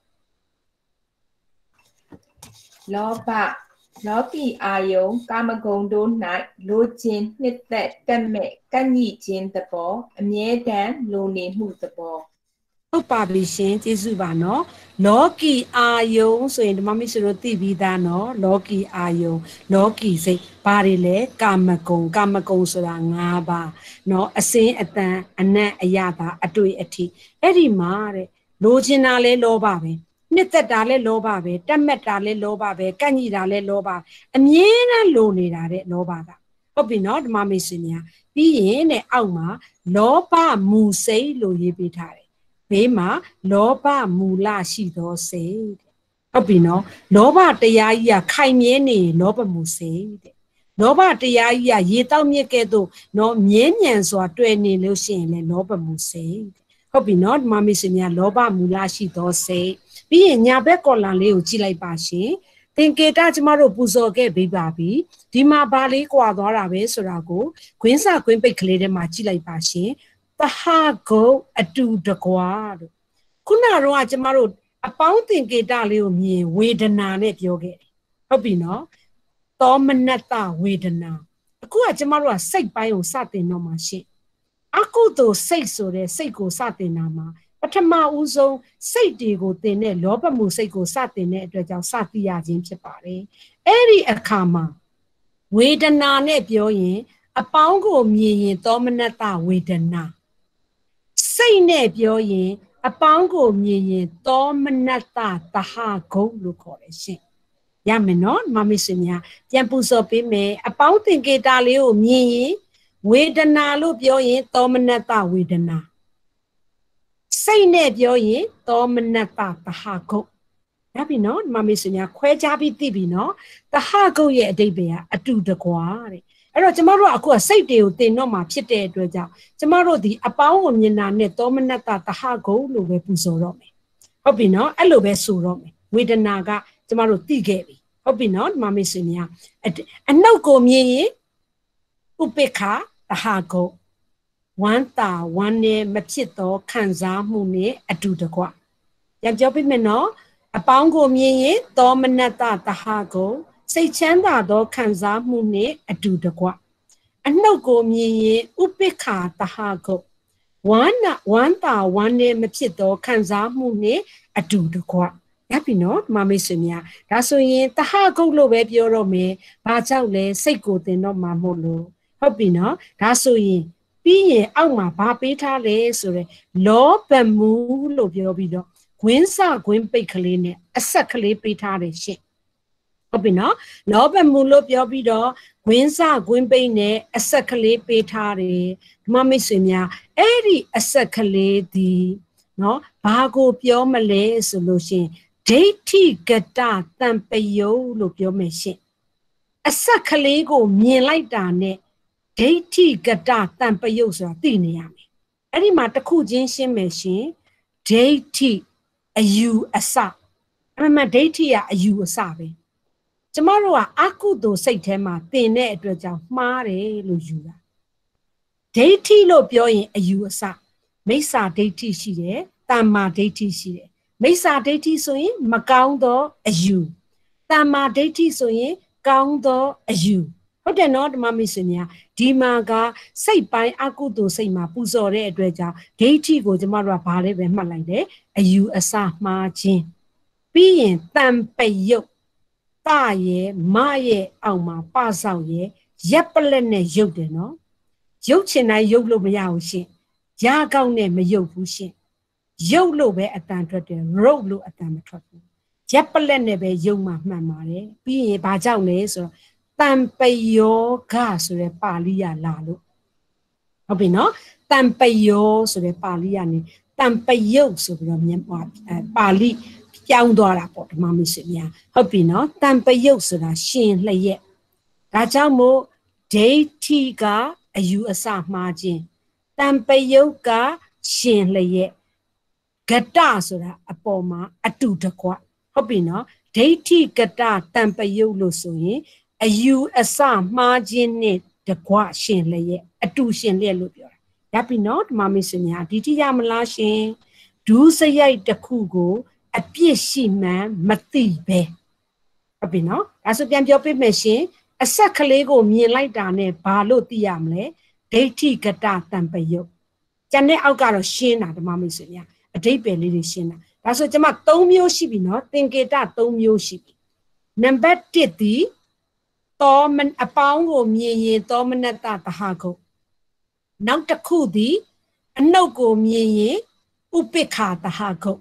လောဘလောကီအာယုံကာမဂုဏ်တို့၌လိုချင်နှစ်သက်တက်မဲ့ကန့်ညှိခြင်းသဘောအမြဲတမ်းလိုနေမှုသဘောဟုတ်ပါပြီရှင်ကျေးဇူးပါနော်လောကီအာယုံဆိုရင်ဓမ္မမိတ်ဆွေတို့သိပြီးသားနော်လောကီအာယုံလောကီစိတ်ဘာတွေလဲကာမဂုဏ်ဆိုတာ5ပါးနော်အစင်းအတန်အနတ်အယတာအတွေ့အထိအဲ့ဒီမှာတဲ့လိုချင်တာလဲလောဘပဲနှစ်သက်တာလဲလောဘပဲတက်မဲ့တာလဲလောဘပဲကန့်ညှိတာလဲလောဘအမြဲတမ်းလိုနေတာတဲ့လောဘကဟုတ်ပြီနော်ဓမ္မမိတ်ဆွေများပြီးရင်တဲ့အောက်မှာလောဘမူစိတ်လို့ရေးပေးထားတယ်ဘေးမှာလောဘမူလရှိသောစိတ်ဟုတ်ပြီနော်လောဘတရားကြီးကခိုင်မြဲနေလောဘမူစိတ်တဲ့လောဘတရားကြီးကရေတောက်မြစ်ကဲ့သို့နော်မြဲမြံစွာတွေ့နေလို့ရှိရင်လည်းလောဘမူစိတ်ဟုတ်ပြီနော်ဓမ္မမိတ်ဆွေများလောဘမူလရှိသောစိတ်ပြီးရင်ညာဘက်ကော်လန်လေးကိုကြည့်လိုက်ပါရှင်သင်္ကေတကျမတို့ပူဇော်ခဲ့ပြီးပါပြီဒီမှာဘာလေးကွာသွားတာပဲဆိုတာကိုခွင်းစာခွင်းပိတ်ကလေးထဲမှာကြည့်လိုက်ပါရှင်သဟဂုတ်အတူတကွာလို့ခုနကတော့ကျမတို့အပေါင်းသင်္ကေတလေးကိုမြင်ဝေဒနာနဲ့ပြောခဲ့တယ်ဟုတ်ပြီနော်သောမနတဝေဒနာအခုကကျမတို့ကစိတ်ပိုင်းကိုစတင်တော့မှာရှင့်အကုသိုလ်စိတ်ဆိုတဲ့စိတ်ကိုစတင်တာမှာပထမဦးဆုံးစိတ်တွေကိုသင်တဲ့လောဘမှုစိတ်ကိုစတင်တဲ့အတွက်ကြောင့်စသိရခြင်းဖြစ်ပါတယ်အဲ့ဒီအခါမှာဝေဒနာနဲ့ပြောရင်အပေါင်းကိုမြင်ရင်သောမနတဝေဒနာစိတ်နဲ့ပြောရင်အပေါင်းကိုမြင်ရင်သောမနတသဟဂုတ်လို့ခေါ်တယ်ရှင်ရမယ်နော်မမဆွေများပြန်ပူဇော်ပေးမယ်အပေါင်းသင်္ကေတလေးကိုမြင်ရင်ဝေဒနာလို့ပြောရင်သောမနတဝေဒနာစိတ်နဲ့ပြောရင်သောမနတသဟဂုတ်ရပြီနော်မမဆွေများခွဲခြားပြီးသိပြီနော်သဟဂုတ်ရဲ့အဓိပ္ပာယ်ကအတူတကွာတဲ့အဲ့တော့ကျမတို့ကအခုကစိတ်တွေကိုသင်တော့မှာဖြစ်တဲ့အတွက်ကြောင့်ကျမတို့ဒီအပေါင်းကိုမြင်တာနဲ့သောမနတသဟဂုတ်လို့ပဲပူဇော်တော့မယ်ဟုတ်ပြီနော်အဲ့လိုပဲဆိုတော့မယ်ဝေဒနာကကျမတို့သိခဲ့ပြီဟုတ်ပြီနော်မမေဆွေများအနှုတ်ကိုမြင်ရင်ဥပိ္ပခသဟဂုတ်ဝမ်းတာဝမ်းနဲ့မဖြစ်သောခံစားမှုနဲ့အတူတကွပြန်ပြောပြမယ်နော်အပေါင်းကိုမြင်ရင်သောမနတသဟဂုတ်စိတ်ချမ်းသာသောခံစားမှုနဲ့အတူတကွအနှုတ်ကိုမြင်ရင်ဥပိ္ပခသဟဂုတ်ဝမ်းတာဝမ်းနဲ့မဖြစ်သောခံစားမှုနဲ့အတူတကွရပြီနော်မမေဆွေများဒါဆိုရင်သဟဂုတ်လို့ပဲပြောတော့မယ်ဘာကြောင့်လဲစိတ်ကိုသင်တော့မှာမို့လို့ဟုတ်ပြီနော်ဒါဆိုရင်ပြီးရင်အောက်မှာဘာပေးထားလဲဆိုရယ်လောဘမှုလို့ပြောပြီးတော့ခွင်းစခွင်းပိတ်ကလေးနဲ့အဆက်ကလေးပေးထားတယ်ရှင့်ဟုတ်ပြီနော်လောဘမှုလို့ပြောပြီးတော့ခွင်းစခွင်းပိတ်နဲ့အဆက်ကလေးပေးထားတယ်ဓမ္မမိတ်ဆွေများအဲ့ဒီအဆက်ကလေးဒီနော်ဘာကိုပြောမလဲဆိုလို့ရှင်ဒိဋ္ဌိကတတံပယုတ်လို့ပြောမယ်ရှင်အဆက်ကလေးကိုမြင်လိုက်တာနဲ့ဒိဋ္ဌိကတတံပယုတ်ဆိုတာသိနေရမယ်အဲ့ဒီမှာတစ်ခုချင်းရှင်းမယ်ရှင်ဒိဋ္ဌိအယူအဆအမှန်ဒိဋ္ဌိကအယူအဆပဲကျမတို့ကအကုသိုလ်စိတ်ထဲမှာသင်တဲ့အတွက်ကြောင့်မှားတယ်လို့ယူတာဒိဋ္ဌိလို့ပြောရင်အယူအဆမိစ္ဆာဒိဋ္ဌိရှိတယ်တမ္မာဒိဋ္ဌိရှိတယ်မိစ္ဆာဒိဋ္ဌိဆိုရင်မကောင်းသောအယူတမ္မာဒိဋ္ဌိဆိုရင်ကောင်းသောအယူဟုတ်တယ်နော်ဓမ္မမိတ်ဆွေများဒီမှာကစိတ်ပိုင်းအကုသိုလ်စိတ်မှာပူဇော်တဲ့အတွက်ကြောင့်ဒိဋ္ဌိကိုကျမတို့ကဘာလဲပဲမှတ်လိုက်တယ်အယူအဆမှားခြင်းပြီးရင်တံပယုတ်တရဲ့မရဲ့အောက်မှာပဆောက်ရဲ့ရက်ပလက်နဲ့ရုပ်တယ်နော်ရုပ်ချင်တိုင်းရုပ်လို့မရဘူးရှင်ရာကောက်နဲ့မရုပ်ဘူးရှင်ရုပ်လို့ပဲအတန်ထွက်တယ်ရုပ်လို့အတန်မထွက်ဘူးရက်ပလက်နဲ့ပဲရုပ်မှမှန်ပါတယ်ပြီးရင်ဘာကြောင့်လဲဆိုတော့တံပယောဂဆိုတဲ့ပါဠိရလာလို့ဟုတ်ပြီနော်တံပယောဆိုတဲ့ပါဠိရနေတံပယုတ်ဆိုပြီးတော့မြန်မာပါဠိပြောင်းသွားတာပေါ့ဓမ္မမိတ်ဆွေများဟုတ်ပြီနော်တံပယုတ်ဆိုတာရှင်လျက်ဒါကြောင့်မို့ဒိဋ္ဌိကအယူအဆမှားခြင်းတံပယုတ်ကရှင်လျက်ဂတဆိုတာအပေါ်မှာအတူတကွဟုတ်ပြီနော်ဒိဋ္ဌိကတတံပယုတ်လို့ဆိုရင်အယူအဆမှားခြင်းနဲ့တကွရှင်လျက်အတူရှင်လျက်လို့ပြောတာရပြီနော်ဓမ္မမိတ်ဆွေများဒီတိရမလားရှင်ဒုစရိုက်တစ်ခုကိုအပြစ်ရှိမှန်းမသိပဲဟုတ်ပြီနော်ဒါဆိုပြန်ပြောပြမယ်ရှင်အဆက်ကလေးကိုမြင်လိုက်တာနဲ့ဘာလို့သိရမလဲဒိဋ္ဌိကတတံပယုတ်ကျန်တဲ့အောက်ကတော့ရှင်းတာဓမ္မမိတ်ဆွေများအဓိပ္ပာယ်လေးတွေရှင်းတာဒါဆိုကျွန်မ3မျိုးရှိပြီနော်သင်္ကေတ3မျိုးရှိပြီနံပါတ်1ဒီသောမအပေါင်းကိုမြင်ရင်သောမနတသဟကုတ်နောက်တစ်ခုဒီအနှုတ်ကိုမြင်ရင်ဥပိ္ပခာသဟကုတ်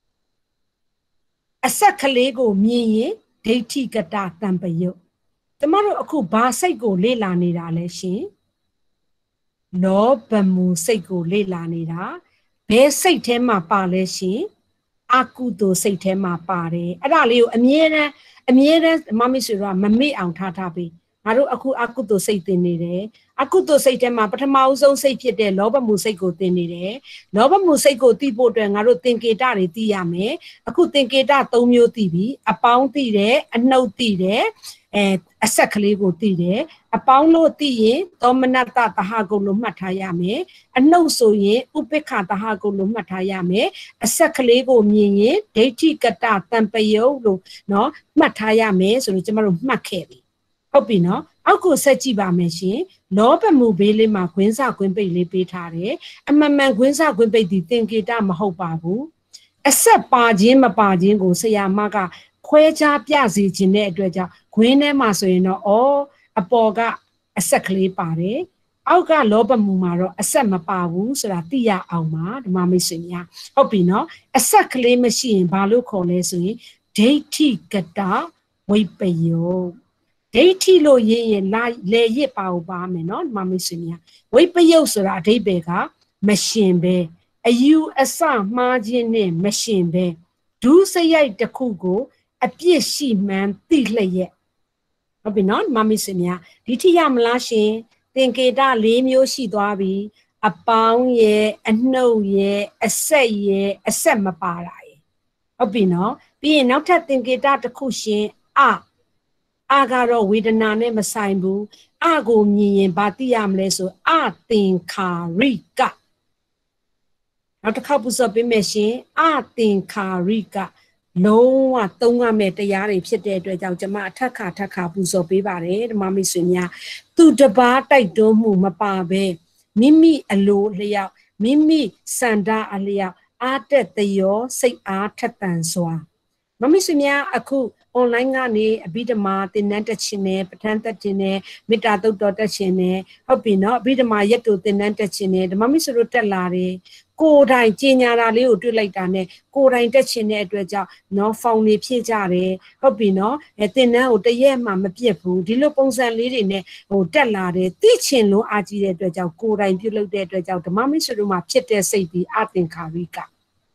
အဆက်ကလေးကိုမြင်ရင်ဒိဋ္ဌိကတတံပယုတ်ကျမတို့အခုဘာစိတ်ကိုလေ့လာနေတာလဲရှင်လောဘမူစိတ်ကိုလေ့လာနေတာဘယ်စိတ်ထဲမှာပါလဲရှင်အကုသိုလ်စိတ်ထဲမှာပါတယ်အဲ့ဒါလေးကိုအမြဲတမ်းမမဆွေတို့ကမမေ့အောင်ထားပေးငါတို့အခုအကုသိုလ်စိတ်သင်နေတယ်အကုသိုလ်စိတ်ထဲမှာပထမအဆုံးစိတ်ဖြစ်တဲ့လောဘမှုစိတ်ကိုသင်နေတယ်လောဘမှုစိတ်ကိုသိဖို့အတွက်ငါတို့သင်္ကေတတွေသိရမယ်အခုသင်္ကေတ3မျိုးသိပြီအပေါင်းသိတယ်အနှုတ်သိတယ်အဆက်ကလေးကိုသိတယ်အပေါင်းလို့သိရင်သောမနတသဟကုတ်လို့မှတ်ထားရမယ်အနှုတ်ဆိုရင်ဥပိ္ပခာသဟကုတ်လို့မှတ်ထားရမယ်အဆက်ကလေးကိုမြင်ရင်ဒိဋ္ဌိကတတံပယုတ်လို့နော်မှတ်ထားရမယ်ဆိုလို့ကျမတို့မှတ်ခဲ့ပြီဟုတ်ပြီနော်အောက်ကိုဆက်ကြည့်ပါမယ်ရှင်လောဘမှုဘေးလေးမှာခွင်းစခွင်းပိတ်လေးပေးထားတယ်အမှန်မှန်ခွင်းစခွင်းပိတ်ဒီသင်္ကေတမဟုတ်ပါဘူးအဆက်ပါခြင်းမပါခြင်းကိုဆရာမကခွဲခြားပြစေခြင်းတဲ့အတွက်ကြောင့်ခွင်းထဲမှာဆိုရင်တော့အပေါ်ကအဆက်ကလေးပါတယ်အောက်ကလောဘမှုမှာတော့အဆက်မပါဘူးဆိုတာသိရအောင်ပါဓမ္မမိတ်ဆွေများဟုတ်ပြီနော်အဆက်ကလေးမရှိရင်ဘာလို့ခေါ်လဲဆိုရင်ဒိဋ္ဌိကတဝိပယုတ်ဒိဋ္ဌိလို့ရရင်လေရစ်ပါဦးပါမယ်နော်ဓမ္မမိတ်ဆွေများဝိပယုတ်ဆိုတာအဓိပ္ပာယ်ကမရှင်ပဲအယူအဆမှားခြင်းနဲ့မရှင်ပဲဒုစရိုက်တစ်ခုကိုအပြစ်ရှိမှန်းသိလျက်ဟုတ်ပြီနော်ဓမ္မမိတ်ဆွေများဒီထိရမလားရှင်သင်္ကေတ4မျိုးရှိသွားပြီအပေါင်းရဲ့အနှုတ်ရဲ့အဆက်ရဲ့အဆက်မပါတာရဲ့ဟုတ်ပြီနော်ပြီးရင်နောက်ထပ်သင်္ကေတတစ်ခုရှင်အကတော့ဝေဒနာနဲ့မဆိုင်ဘူးအကိုမြင်ရင်ဘာသိရမလဲဆိုအသင်္ခါရိကနောက်တစ်ခါပူဇော်ပေးမယ်ရှင်အသင်္ခါရိကလုံးဝသုံးရမယ့်တရားတွေဖြစ်တဲ့အတွက်ကြောင့်ကျွန်မအထက်ခါပူဇော်ပေးပါတယ်ဓမ္မမိတ်ဆွေများသူတပါးတိုက်တွန်းမှုမပါပဲမိမိအလိုလျောက်မိမိစန္ဒအလျောက်အားတက်သရောစိတ်အားထက်သန်စွာမမိတ်ဆွေများအခု online ကနေအဘိဓမ္မာသင်တန်းတက်ခြင်းနဲ့ပဋ္ဌာန်းတက်ခြင်းနဲ့မေတ္တာသုတ်တော်တက်ခြင်းနဲ့ဟုတ်ပြီနော်အဘိဓမ္မာရက်တို့သင်တန်းတက်ခြင်းနဲ့ဓမ္မမိတ်ဆွေတို့တက်လာတယ်ကိုယ်တိုင်ကျင်ညာတာလေးကိုတွေ့လိုက်တာနဲ့ကိုယ်တိုင်တက်ခြင်းတဲ့အတွက်ကြောင့်နော်ဖောင်နေဖြစ်ကြတယ်ဟုတ်ပြီနော်သင်တန်းကိုတရက်မှမပြတ်ဘူးဒီလိုပုံစံလေးတွေနဲ့တက်လာတယ်သိချင်လို့အားကြီးတဲ့အတွက်ကြောင့်ကိုယ်တိုင်ပြုလုပ်တဲ့အတွက်ကြောင့်ဓမ္မမိတ်ဆွေတို့မှာဖြစ်တဲ့စိတ်ဒီအသင်္ခါရိက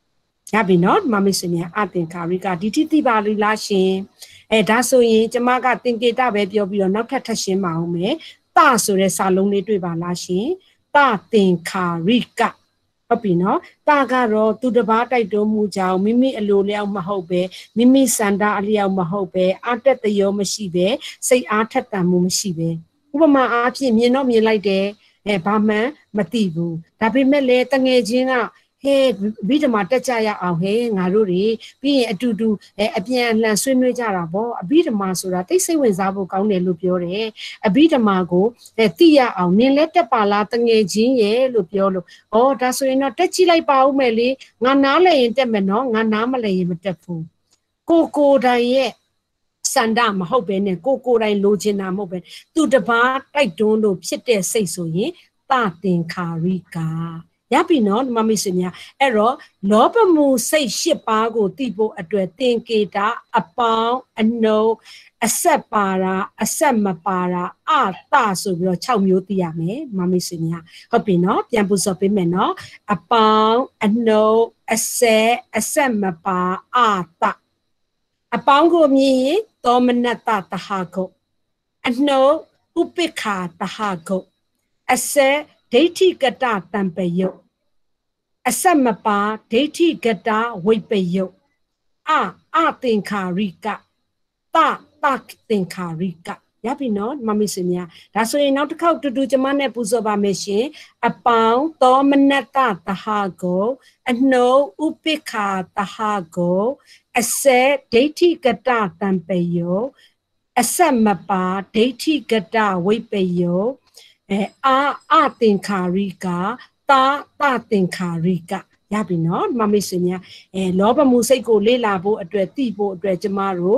ရပြီနော်ဒီမှာမိတ်ဆွေများအသင်္ခါရိကဒီတိတိပါလိလားရှင်ဒါဆိုရင်ကျမကသင်္ကေတပဲပြောပြီးတော့နောက်ထပ်ရှင်းပါအောင်မယ်တဆိုတဲ့စာလုံးလေးတွေ့ပါလားရှင်တသင်္ခါရိကဟုတ်ပြီနော်တကတော့သူတစ်ပါးတိုက်တွန်းမှုကြောင့်မိမိအလိုလျောက်မဟုတ်ပဲမိမိစန္ဒအလျောက်မဟုတ်ပဲအတက်တရောမရှိပဲစိတ်အားထက်သန်မှုမရှိပဲဥပမာအားဖြင့်မြင်တော့မြင်လိုက်တယ်ဘာမှမသိဘူးဒါပေမဲ့လည်းတငယ်ချင်းကဟဲ့ဗိဓမာတက်ကြရအောင်ဟဲ့ငါတို့တွေပြီးရင်အတူတူအပြန်အလှန်ဆွေးနွေးကြတာပေါ့အဗိဓမာဆိုတာတိတ်စိတ်ဝင်စားဖို့ကောင်းတယ်လို့ပြောတယ်အဗိဓမာကိုသိရအောင်နင်လည်းတက်ပါလားတငယ်ချင်းရဲ့လို့ပြောလို့ဩဒါဆိုရင်တော့တက်ကြည့်လိုက်ပါဦးမယ်လေငါနားလဲရင်တက်မယ်နော်ငါနားမလဲရင်မတက်ဘူးကိုတိုင်ရဲ့စန္ဒမဟုတ်ပဲနဲ့ကိုတိုင်လိုချင်တာမဟုတ်ပဲသူတပားတိုက်တွန်းလို့ဖြစ်တဲ့စိတ်ဆိုရင်တသင်္ခါရိကရပြီနော်ဒီမှာမိတ်ဆွေများအဲ့တော့လောဘမှုစိတ်၈ပါးကိုသိဖို့အတွက်သင်္ကေတအပေါင်းအနှုတ်အဆက်ပါတာအဆက်မပါတာအတဆိုပြီးတော့6မျိုးသိရမယ်ဒီမှာမိတ်ဆွေများဟုတ်ပြီနော်ပြန်ပူဇော်ပေးမယ်နော်အပေါင်းအနှုတ်အဆက်မပါအတအပေါင်းကိုမြင်ရင်သောမနတတဟဂုတ်အနှုတ်ဥပိ္ပခာတဟဂုတ်အဆက်ဒိဋ္ဌိကတတံပယုတ်အဆက်မပါဒိဋ္ဌိကတဝိပယုတ်အသင်္ခါရိကတသင်္ခါရိကရပြီနော်မမေ့စင်များဒါဆိုရင်နောက်တစ်ခေါက်တူတူကျမနဲ့ပူဇော်ပါမယ်ရှင်အပေါင်းသောမနတတဟဂုတ်အနှုတ်ဥပိ္ပခာတဟဂုတ်အဆက်ဒိဋ္ဌိကတတံပယုတ်အဆက်မပါဒိဋ္ဌိကတဝိပယုတ်အသင်္ခါရိကတသင်္ခါရိကရပြီနော်မမေ့စင်များလောဘမှုစိတ်ကိုလေ့လာဖို့အတွက်သိဖို့အတွက်ကျမတို့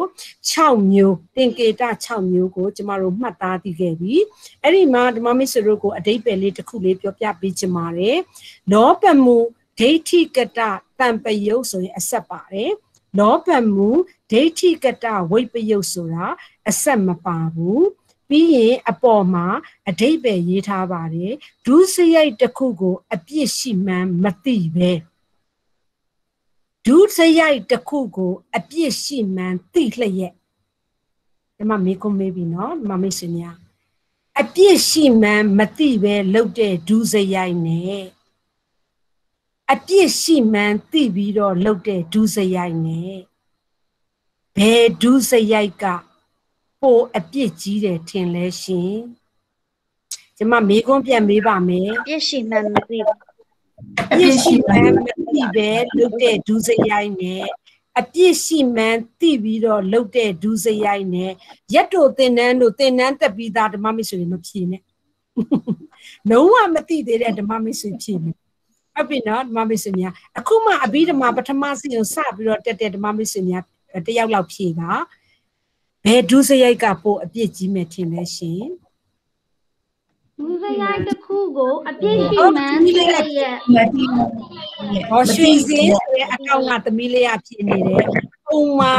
6မျိုးသင်္ကေတ6မျိုးကိုကျမတို့မှတ်သားသိခဲ့ပြီအဲ့ဒီမှာဓမ္မမိတ်ဆွေတို့ကိုအဓိပ္ပာယ်လေးတစ်ခုလေးပြောပြပေးချင်ပါတယ်လောဘမှုဒိဋ္ဌိကတတံပယုတ်ဆိုရင်အဆက်ပါတယ်လောဘမှုဒိဋ္ဌိကတဝိပယုတ်ဆိုတာအဆက်မပါဘူးပြီးရင်အပေါ်မှာအဓိပ္ပာယ်ရေးထားပါတယ်ဒုစရိုက်တစ်ခုကိုအပြစ်ရှိမှန်းမသိပဲဒုစရိုက်တစ်ခုကိုအပြစ်ရှိမှန်းသိလျက်ဒီမှာမေးခွန်းမေးပြီနော်ဒီမှာမိတ်ဆွေများအပြစ်ရှိမှန်းမသိပဲလုပ်တဲ့ဒုစရိုက်နဲ့အပြစ်ရှိမှန်းသိပြီးတော့လုပ်တဲ့ဒုစရိုက်နဲ့ဘယ်ဒုစရိုက်ကပိုအပြစ်ကြီးတယ်ထင်လဲရှင်ကျမမေးခွန်းပြန်မေးပါမယ်အပြစ်ရှိမှန်းမသိဘူးအပြစ်ရှိမှန်းမသိပဲလုပ်တဲ့ဒုစရိုက်နဲ့အပြစ်ရှိမှန်းသိပြီးတော့လုပ်တဲ့ဒုစရိုက်နဲ့ရက်တို့သင်တန်းတက်ပြီးသားဓမ္မမိတ်ဆွေမဖြေနဲ့လုံးဝမသိသေးတဲ့ဓမ္မမိတ်ဆွေဖြေမယ်ဟုတ်ပြီနော်ဓမ္မမိတ်ဆွေများအခုမှအဘိဓမ္မာပထမစီကိုစပြီးတော့တက်တဲ့ဓမ္မမိတ်ဆွေများတယောက်လောက်ဖြေတာဘယ်ဒုစရိုက်ကပို့အပြစ်ကြီးမဲ့ထင်လဲရှင်ဒုစရိုက်တစ်ခုကိုအပြစ်ရှိမှန်းသိရဲ့ဟောရွှေစင်းဆိုတဲ့အကောင့်ကသမီးလေးရဖြေနေတယ်ပုံမှာ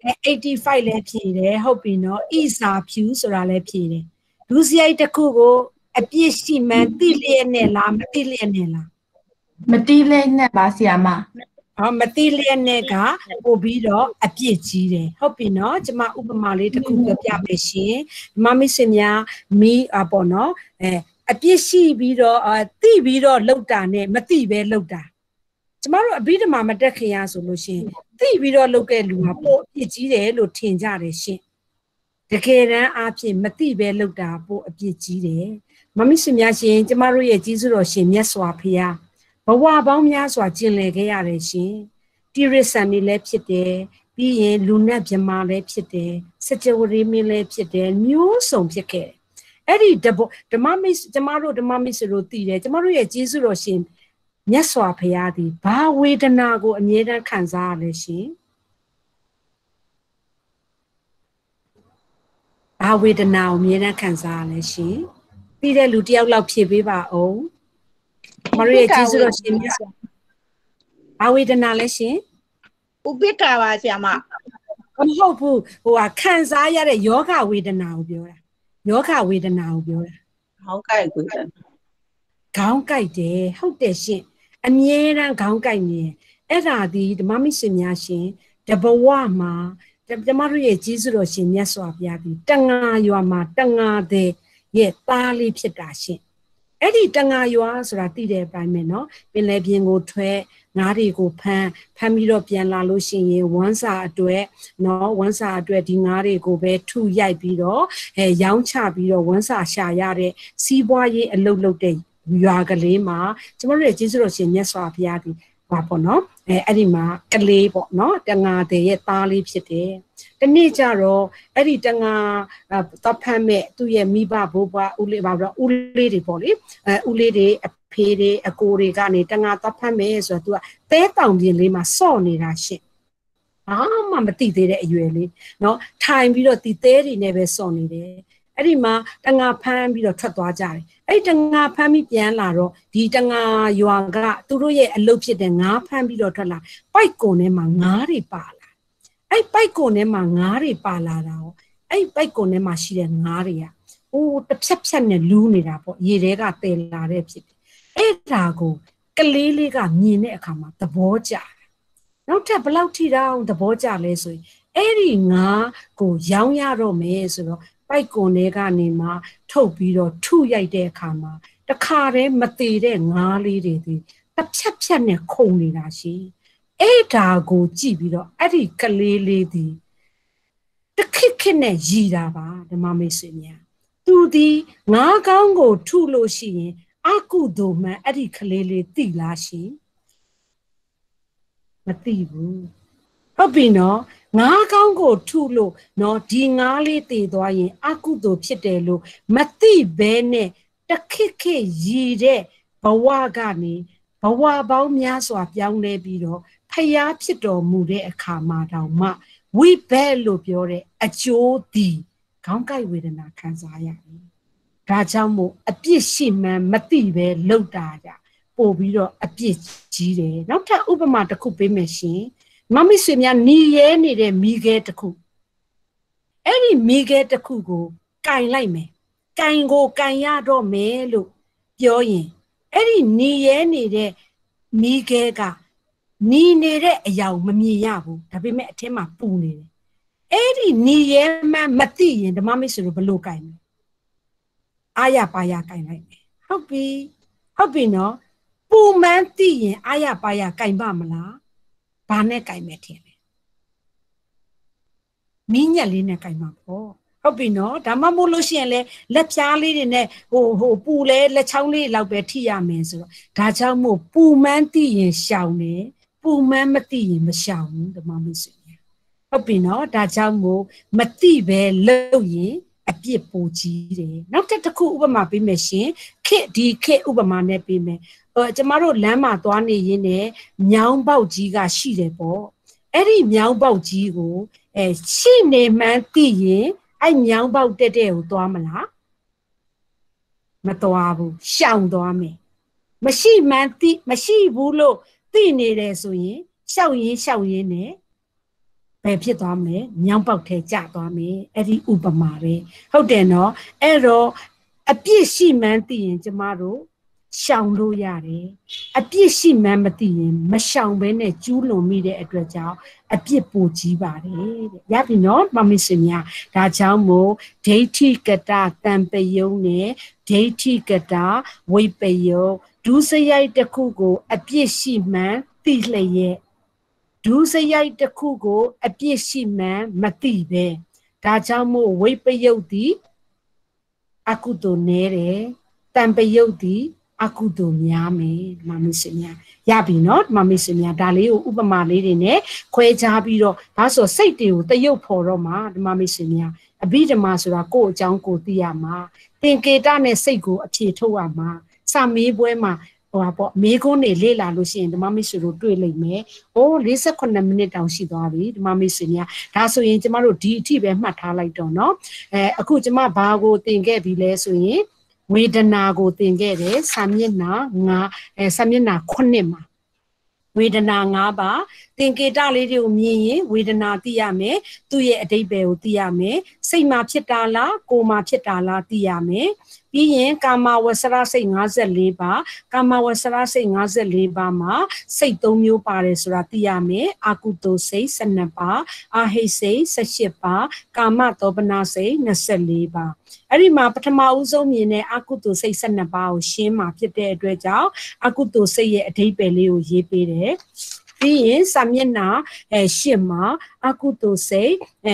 85လည်းဖြေတယ်ဟုတ်ပြီနော်ဣစာဖြူဆိုတာလည်းဖြေတယ်ဒုစရိုက်တစ်ခုကိုအပြစ်ရှိမှန်းသိလျက်နဲ့လားမသိလျက်နဲ့လားမတိလဲနဲ့ပါဆရာမမသိလျက်နဲ့ကပို့ပြီးတော့အပြစ်ကြီးတယ်ဟုတ်ပြီနော်ကျမဥပမာလေးတစ်ခုပြောပြမယ်ရှင်ဒီမှာမိတ်ဆွေများပေါ့နော်အပြစ်ရှိပြီးတော့သိပြီးတော့လောက်တာနဲ့မသိပဲလောက်တာကျမတို့အဘိဓမ္မာမတက်ခင်ရဆိုလို့ရှင်သိပြီးတော့လောက်တဲ့လူကပို့အပြစ်ကြီးတယ်လို့ထင်ကြတယ်ရှင်တကယ်တမ်းအားဖြင့်မသိပဲလောက်တာပို့အပြစ်ကြီးတယ်မမိတ်ဆွေများရှင်ကျမတို့ရဲ့ကြီးစုတော်ရှင်မြတ်စွာဘုရားဘဝပေါင်းများစွာကျင်လည်ခဲ့ရတယ်ရှင်တိရစ္ဆာန်တွေလည်းဖြစ်တယ်ပြီးရင်လူနတ်မြမာလည်းဖြစ်တယ်စကြဝဠာမင်းလည်းဖြစ်တယ်မျိုးစုံဖြစ်ခဲ့တယ်အဲ့ဒီဓမ္မမိတ်ကျမတို့ဓမ္မမိတ်ဆွေတို့သိတယ်ကျမတို့ရဲ့ကျေးဇူးတော်ရှင်မြတ်စွာဘုရားသည်ဘာဝေဒနာကိုအမြဲတမ်းခံစားရလဲရှင်ဘာဝေဒနာကိုအမြဲတမ်းခံစားရလဲရှင်ပြီးတဲ့လူတယောက်လောက်ဖြေပေးပါအောင်မရရဲ့ကျေးဇူးတော်ရှင်မြတ်စွာဘာဝေဒနာလဲရှင်ဥပိ္ပခာပါဆရာမမဟုတ်ဘူးခံစားရတဲ့ယောဂဝေဒနာကိုပြောတာယောဂဝေဒနာကိုပြောတာခေါင်းကိုက်ကိုခေါင်းကိုက်တယ်ဟုတ်တယ်ရှင်အမြဲတမ်းခေါင်းကိုက်နေအဲ့ဒါဒီဓမ္မမိတ်ဆွေများရှင်တဘဝမှာကျမတို့ရဲ့ကျေးဇူးတော်ရှင်မြတ်စွာဘုရားဒီတန်ငါရွာမှာတန်ငါတဲ့ရဲ့သားလေးဖြစ်တာရှင်အဲ့ဒီတန်ငါရွာဆိုတာသိတဲ့အတိုင်းပဲเนาะပင်လယ်ပြင်ကိုထွက်ငါးတွေကိုဖမ်းပြီးတော့ပြန်လာလို့ရှိရင်ဝမ်းစာအတွက်เนาะဝမ်းစာအတွက်ဒီငါးတွေကိုပဲထုရိုက်ပြီးတော့ရောင်းချပြီးတော့ဝမ်းစာရှာရတဲ့စီးပွားရေးအလုပ်လုပ်တဲ့ရွာကလေးမှာကျမတို့ရဲ့ကျေးဇူးတော်ရှင်မြတ်စွာဘုရားဒီပါပေါ့နော်အဲ့ဒီမှာကလေးပေါ့နော်တန်ငါတဲ့ရဲ့သားလေးဖြစ်တယ်တနေ့ကျတော့အဲ့ဒီတန်ငါတော့ဖမ်းမဲ့သူ့ရဲ့မိဘဘိုးဘွားဦးလေးပါတော့ဦးလေးတွေပေါ့လေဦးလေးတွေအဖေတွေအကိုတွေကနေတန်ငါတော့ဖမ်းမဲ့ဆိုတော့သူကတဲတောင်ပြင်လေးမှာစော့နေတာရှင့်ဘာမှမသိသေးတဲ့အရွယ်လေးနော်ထိုင်ပြီးတော့ဒီတဲတွေနဲ့ပဲစော့နေတယ်အဲ့ဒီမှာတန်ငါဖမ်းပြီးတော့ထွက်သွားကြတယ်အဲ့တန်ငါဖမ်းပြီးပြန်လာတော့ဒီတန်ငါရွာကသူတို့ရဲ့အလုပ်ဖြစ်တဲ့ငါးဖမ်းပြီးတော့ထွက်လာပိုက်ကုံထဲမှာငါးတွေပါလာအဲ့ပိုက်ကုံထဲမှာငါးတွေပါလာတာ哦အဲ့ပိုက်ကုံထဲမှာရှိတဲ့ငါးတွေကအိုးတစ်ဖြတ်ဖြတ်နဲ့လူးနေတာပေါ့ရေထဲကတည်လာတဲ့ဖြစ်တယ်အဲ့ဒါကိုကလေးလေးကမြင်တဲ့အခါမှာသဘောကျတယ်နောက်ထပ်ဘယ်လောက်ထိတောင်သဘောကျလဲဆိုရင်အဲ့ဒီငါးကိုရောင်းရတော့မယ်ဆိုတော့ပိုက်ကွန်တွေကနေမှထုတ်ပြီးတော့ထုရိုက်တဲ့အခါမှာတခါတည်းမတည်တဲ့ငါးလေးတွေဒီတစ်ဖြတ်ဖြတ်နဲ့ခုန်နေတာရှိအဲ့ဒါကိုကြည့်ပြီးတော့အဲ့ဒီကလေးလေးဒီတခစ်ခစ်နဲ့ရည်တာပါဓမ္မမိတ်ဆွေများသူဒီငါးကောင်းကိုထုလို့ရှိရင်အကုသိုလ်မှန်အဲ့ဒီကလေးလေးသိလားရှိမသိဘူးဟုတ်ပြီနော်ငါးကောင်းကိုထုလို့နော်ဒီငါးလေးတည်သွားရင်အကုသိုလ်ဖြစ်တယ်လို့မသိဘဲနဲ့တခစ်ခစ်ရည်တဲ့ဘဝကနေဘဝပေါင်းများစွာပြောင်းလဲပြီးတော့ဖျားဖြစ်တော်မူတဲ့အခါမှာတောင်မှဝိဘက်လို့ပြောတဲ့အကျိုးဒီခေါင်းကိုက်ဝေဒနာခံစားရတယ်။ဒါကြောင့်မို့အပြစ်ရှိမှန်းမသိပဲလှုပ်တာကြပို့ပြီးတော့အပြစ်ကြီးတယ်။နောက်ထပ်ဥပမာတစ်ခုပေးမယ်ရှင်။မမိတ်ဆွေများညီရဲနေတဲ့မိခဲတစ်ခုအဲ့ဒီမိခဲတစ်ခုကိုကင်လိုက်မယ်။ကင်ကိုကင်ရတော့မယ်လို့ပြောရင်အဲ့ဒီညီရဲနေတဲ့မိခဲကနီးနေတဲ့အရာကိုမမြင်ရဘူးဒါပေမဲ့အထက်မှာပူနေတယ်အဲ့ဒီနီးရဲမှမသိရင်ဓမ္မမိတ်ဆွေတို့ဘလို့ကင်မလဲအာရပါရကင်လိုက်မယ်ဟုတ်ပြီနော်ပူမှန်းသိရင်အာရပါရကင်ပါမလားဘာနဲ့ကင်မယ်ထင်လဲမင်းညက်လေးနဲ့ကင်မှာပေါ့ဟုတ်ပြီနော်ဒါမှမဟုတ်လို့ရှိရင်လေလက်ဖြားလေးတွေနဲ့ဟိုပူလဲလက်ချောင်းလေးလောက်ပဲထိရမယ်ဆိုတော့ဒါကြောင့်မို့ပူမှန်းသိရင်ရှောင်တယ်ပူမှန်းမသိရင်မရှောင်ဘူးဓမ္မမိတ်ဆွေဟုတ်ပြီနော်ဒါကြောင့်မို့မသိပဲလုပ်ရင်အပြစ်ပိုကြီးတယ်နောက်တစ်ခုဥပမာပေးမယ်ရှင်ခေဥပမာနဲ့ပေးမယ်ကျမတို့လမ်းမှာသွားနေရင်းနဲ့မြောင်းပေါက်ကြီးကရှိတယ်ပေါ့အဲ့ဒီမြောင်းပေါက်ကြီးကိုရှိနေမှန်းသိရင်အဲ့မြောင်းပေါက်တက်တဲ့ကိုသွားမလားမသွားဘူးရှောင်သွားမယ်မရှိမှန်းသိမရှိဘူးလို့သိနေတယ်ဆိုရင်ရှောက်ရင်းနဲ့ဘယ်ဖြစ်သွားမလဲမြောင်းပေါက်ထဲကျသွားမယ်အဲ့ဒီဥပမာပဲဟုတ်တယ်နော်အဲ့တော့အပြစ်ရှိမှန်းသိရင်ကျမတို့ရှောင်လို့ရတယ်အပြစ်ရှိမှန်းမသိရင်မရှောင်ဘဲနဲ့ကျူးလွန်မိတဲ့အတွက်ကြောင့်အပြစ်ပိုကြီးပါတယ်တဲ့ရပြီနော်မမစင်များဒါကြောင့်မို့ဒိဋ္ဌိကတတံပယုံနဲ့ဒိဋ္ဌိကတဝိပယုံဒုစရိုက်တစ်ခုကိုအပြစ်ရှိမှန်းသိလျက်ဒုစရိုက်တစ်ခုကိုအပြစ်ရှိမှန်းမသိပဲဒါကြောင့်မို့ဝိပယုတ်သည်အကုသိုလ်နည်းတယ်တံပယုတ်သည်အကုသိုလ်များမယ်မမစင်များရပြီနော်မမစင်များဒါလေးကိုဥပမာလေးတွေနဲ့ခွဲခြားပြီးတော့ဒါဆိုစိတ်တွေကိုတရုပ်ဖော်တော့မှာဓမ္မမစင်များအဘိဓမ္မာဆိုတာကိုယ့်အကြောင်းကိုသိရမှာသင်္ကေတနဲ့စိတ်ကိုအဖြေထုတ်ရမှာစာမေးပွဲမှာဟိုပေါ့မေးခွန်းတွေလေ့လာလို့ရှိရင်ဓမ္မမိတ်ဆွေတို့တွေ့လိမ့်မယ်။အိုး48မိနစ်တောင်ရှိသွားပြီဓမ္မမိတ်ဆွေများ။ဒါဆိုရင်ကျမတို့ဒီအထိပဲမှတ်ထားလိုက်တော့နော်။အခုကျမဘာကိုသင်ခဲ့ပြီလဲဆိုရင်ဝေဒနာကိုသင်ခဲ့တယ်စာမျက်နှာစာမျက်နှာ9မှာဝေဒနာ5ပါသင်္ကေတလေးတွေကိုမြင်ရင်ဝေဒနာသိရမယ်သူ့ရဲ့အဓိပ္ပာယ်ကိုသိရမယ်စိတ်မှာဖြစ်တာလားကိုယ်မှာဖြစ်တာလားသိရမယ်ပြီးရင်ကာမဝဆရာစိတ်54ပါကာမဝဆရာစိတ်54ပါမှာစိတ်3မျိုးပါတယ်ဆိုတာသိရမယ်အာကုသိုလ်စိတ်12ပါအာဟိတ်စိတ်18ပါကာမသောပနာစိတ်24ပါအဲ့ဒီမှာပထမဦးဆုံးမြင်တဲ့အကုသိုလ်စိတ်12ပါးကိုရှင်းမှာဖြစ်တဲ့အတွက်ကြောင့်အကုသိုလ်စိတ်ရဲ့အဓိပ္ပာယ်လေးကိုရေးပေးတယ်ပြီးရင်စာမျက်နှာ8မှာအကုသိုလ်စိတ်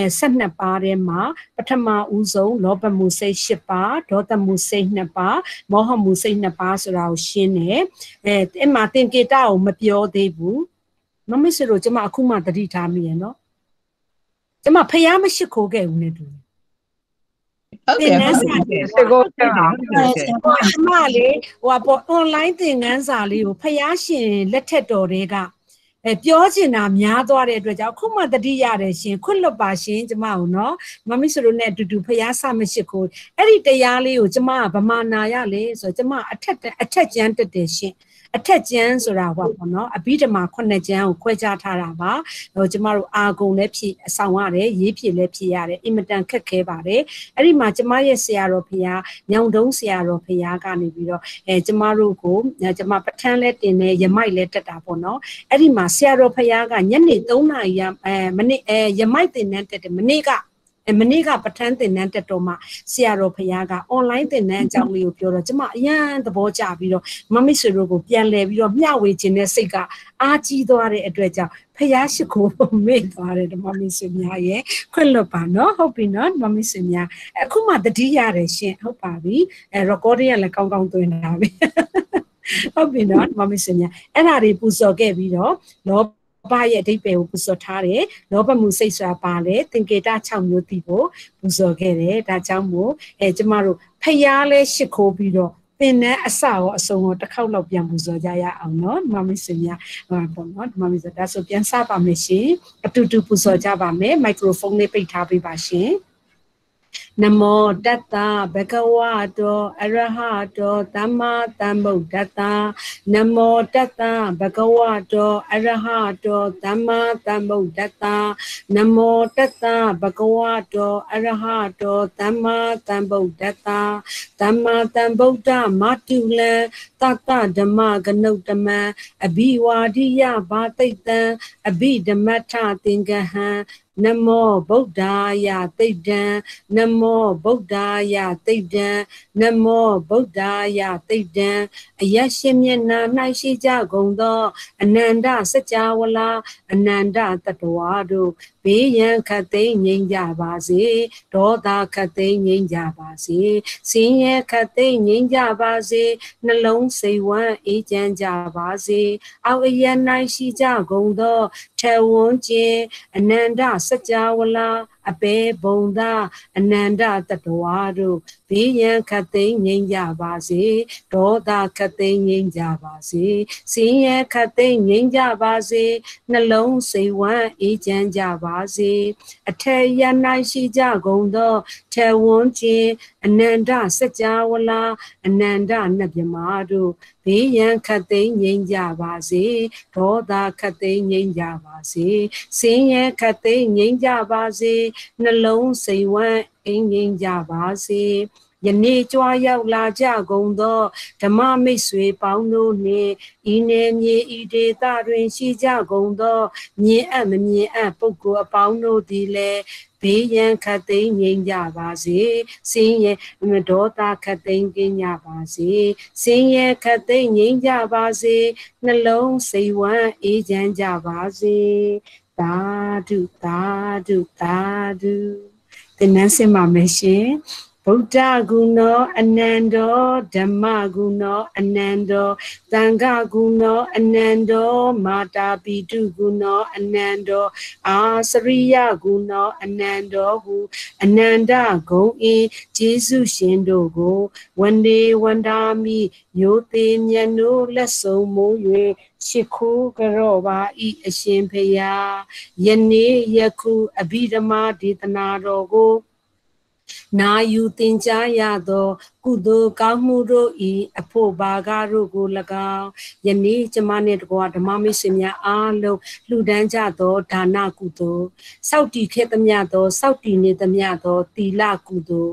12ပါးထဲမှာပထမဦးဆုံးလောဘမှုစိတ်8ပါးဒေါသမှုစိတ်2ပါးမောဟမှုစိတ်2ပါးဆိုတာကိုရှင်းတယ်အဲ့မှာသင်္ကေတကိုမပြောသေးဘူးမမစ်စလို့ကျွန်မအခုမှသတိထားမိရနော်ကျွန်မဖျားမရှိခိုးခဲ့ဘူးနဲ့တူဟုတ်တယ်ဟုတ်တယ်မလေးဟိုပေါ် online သင်ခန်းစာလေးကိုဖျားရှင်လက်ထက်တော်တွေကပြောချင်တာများသွားတဲ့အတွက်ကြောင့်ခုမှတတိရတယ်ရှင်ခွတ်လွတ်ပါရှင်ကျမတို့နော်မမီဆိုလို့နဲ့အတူတူဖျားဆမရှိခိုးအဲ့ဒီတရားလေးကိုကျမကဗမာနာရလေဆိုတော့ကျမအထက်ကျမ်းတက်တယ်ရှင်အထက်ကျမ်းဆိုတာဟောပေါ့နော်အဘိဓမ္မာ9ကျမ်းကိုခွဲခြားထားတာပါဟိုကျမတို့အာဂုံလည်းဖြည့်အဆောင်ရတယ်ရေးဖြည့်လည်းဖြည့်ရတယ်အင်မတန်ခက်ခဲပါတယ်အဲ့ဒီမှာကျမရဲ့ဆရာတော်ဖရာညောင်တုံးဆရာတော်ဖရာကနေပြီးတော့ကျမတို့ကိုကျမပဋ္ဌာန်းလည်းတင်တယ်ရမိုက်လည်းတက်တာပေါ့နော်အဲ့ဒီမှာဆရာတော်ဖရာကညနေ3နာရီမနေ့ရမိုက်တင်တဲ့တက်တယ်မနေ့ကပဋ္ဌာန်းသင်တန်းတက်တော့မှဆရာတော်ဖရာက online သင်တန်းအကြောင်းလေးကိုပြောတော့ကျမအရန်သဘောကျပြီးတော့မမစ်ဆွေတို့ကိုပြန်လဲပြီးတော့မျှဝေခြင်းနဲ့စိတ်ကအားကြီးသွားတဲ့အတွက်ကြောင့်ဖရာရှိခိုးမေ့သွားတယ်မမစ်ဆွေများရဲ့ခွင့်လွတ်ပါနော်ဟုတ်ပြီနော်မမစ်ဆွေများအခုမှတတိရတယ်ရှင်ဟုတ်ပါပြီrecording ကလည်းကောင်းကောင်းသွင်းတာပဲဟုတ်ပြီနော်မမစ်ဆွေများအဲ့ဒါတွေပူဇော်ခဲ့ပြီးတော့လောဘရဲ့အဓိပ္ပာယ်ကိုပူဇော်ထားတယ်လောဘမှုစိတ်ဆိုတာပါလေသင်္ကေတ6မျိုးသိဖို့ပူဇော်ခဲ့တယ်ဒါကြောင့်မို့ကျမတို့ဖျားလဲရှိခိုးပြီးတော့သင်တဲ့အစရောအစုံရောတစ်ခေါက်လောက်ပြန်ပူဇော်ကြရအောင်နော်မမစင်များပေါ့နော်မမစဒါဆိုပြန်စပါမယ်ရှင်အတူတူပူဇော်ကြပါမယ်မိုက်ခရိုဖုန်းလေးပိတ်ထားပေးပါရှင်နမောတတ္တဘဂဝတောအရဟတောသမ္မာသမ္ဗုဒ္ဓတ္တနမောတတ္တဘဂဝတောအရဟတောသမ္မာသမ္ဗုဒ္ဓတ္တနမောတတ္တဘဂဝတောအရဟတောသမ္မာသမ္ဗုဒ္ဓတ္တသမ္မာသမ္ဗုဒ္ဓမတုလံတတ္တဓမ္မကနုတ္တမံအဘိဝါဒိယဘာတိတံအဘိဓမ္မထသင်္ကဟံနမောဗုဒ္ဓါယသိတ္တံနမောဗုဒ္ဓါယသိတ္တံနမောဗုဒ္ဓါယသိတ္တံအယရှင်မျက်နာ၌ရှိကြကုန်သောအနန္တစัจ java လာအနန္တတတ္တဝါတို့ဘေးရန်ခတ်သိမ်းငြိမ်းကြပါစေဒေါသခတ်သိမ်းငြိမ်းကြပါစေဆင်းရဲခတ်သိမ်းငြိမ်းကြပါစေနှလုံးစိတ်ဝမ်းအေးချမ်းကြပါစေအောက်အရ၌ရှိကြကုန်သောထေဝွန်ခြင်းအနန္တစัจ java လာအပေဘုံသာအနန္တတတ္တဝါတို့ဘေးရန်ခတ်သိမ်းငြိမ်းကြပါစေဒေါသခတ်သိမ်းငြိမ်းကြပါစေဆင်းရဲခတ်သိမ်းငြိမ်းကြပါစေနှလုံးစိတ်ဝမ်းအေးချမ်းကြပါစေအထေရ၌ရှိကြကုန်သောထေဝွန်ခြင်းအနန္တစัจ java လာအနန္တနတ်မြမာတို့ဘေးရန်ခတ်သိမ်းငြိမ်းကြပါစေဒေါသခတ်သိမ်းငြိမ်းကြပါစေဆင်းရဲခတ်သိမ်းငြိမ်းကြပါစေနှလုံးစိတ်ဝမ်းအေးငြိမ်းကြပါစေယနေ့ကြွားရောက်လာကြကုန်သောဓမ္မမိတ်ဆွေပေါင်းတို့နှင့်ဤနယ်မြေဤဒေသတွင်ရှိကြကုန်သောမြင်အပ်မမြင်အပ်ပုဂ္ဂိုလ်အပေါင်းတို့သည်လည်းဘေးရန်ခတ်သိမ်းငြိမ်းကြပါစေဆင်းရဲဒေါသခတ်သိမ်းကင်းကြပါစေဆင်းရဲခတ်သိမ်းငြိမ်းကြပါစေနှလုံးစိတ်ဝမ်းအေးချမ်းကြပါစေသာဓုသာဓုသာဓုသင်္นานစင်ပါမယ်ရှင်ဗုဒ္ဓဂုဏောအနန္တောဓမ္မဂုဏောအနန္တောသံဃဂုဏောအနန္တောမာတာပိတုဂုဏောအနန္တောအာစရိယဂုဏောအနန္တောဟုအနန္တဂုံအင်းကျေးဇူးရှင်တို့ကိုဝန္ဒေဝန္တာမိယောသေးမြတ်နိုးလက်ဆုံးမိုး၍ရှိခိုးကြောပါဤအရှင်ဖရာယနေ့ယခုအဘိဓမ္မာဒေသနာတော်ကိုနာယူသင်ကြားရသောကုသိုလ်ကောင်းမှုတို့ဤအဖို့ဘာကတို့ကို၎င်းယနေ့ကျမနှင့်တကွာဓမ္မမိတ်ဆွေများအားလုံးလှူဒန်းကြသောဒါနကုသိုလ်စောင့်တည်ခဲ့သမျှသောစောင့်တည်နေသမျှသောသီလကုသိုလ်ဝ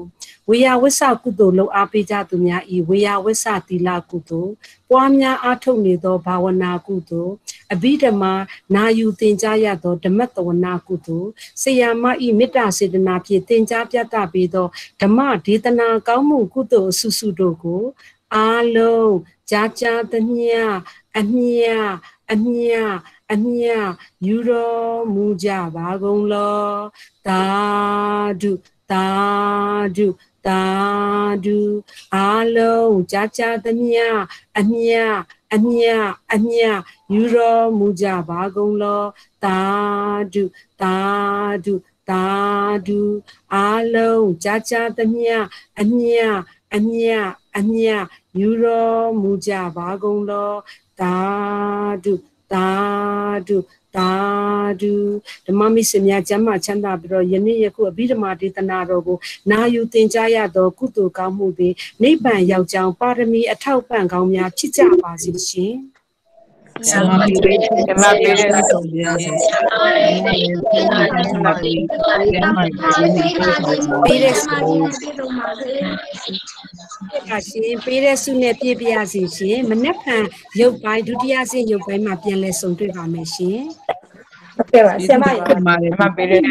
ဝေယဝိဆကုသိုလ်လုံအားပေးကြသူများဤဝေယဝိဆသီလကုသိုလ်ပွားများအားထုတ်နေသောဘာဝနာကုသိုလ်အဘိဓမ္မာနာယူသင်ကြားရသောဓမ္မတဝနာကုသိုလ်ဆရာမဤမေတ္တာစေတနာဖြင့်သင်ကြားပြသပေးသောဓမ္မဒေသနာကောင်းမှုကုသိုလ်အစုစုတို့ကိုအားလုံးကြာကြာသမျှအမြအမြယူတော်မူကြပါကုန်လောသာဓုသာဓုသာဓုအားလုံးကြာကြာသမျှအမြယူတော်မူကြပါကုန်လောသာဓုသာဓုသာဓုအားလုံးကြာကြာသမျှအမြယူတော်မူကြပါကုန်လောသာဓုသာဓုသာဓုဓမ္မမိတ်ဆွေများကျမ်းမာချမ်းသာပြီးတော့ယနေ့ယခုအဘိဓမ္မာဒေသနာတော်ကိုနာယူသင်ကြားရသောကုသိုလ်ကောင်းမှုတွေနိဗ္ဗာန်ရောက်ကြောင်းပါရမီအထောက်ပံ့ကောင်းများဖြစ်ကြပါစေရှင်ဓမ္မပေးတဲ့ဆုံးပြရစေပေးတဲ့ဆုနဲ့ပြည့်ပြရစီရှင်မနက်ဖြန်ရုပ်ပိုင်းဒုတိယဆင့်ရုပ်ပိုင်းမှာပြန်လည်ဆုံတွေ့ပါမယ်ရှင်ဟုတ်ကဲ့ပါဆရာမပေးတဲ့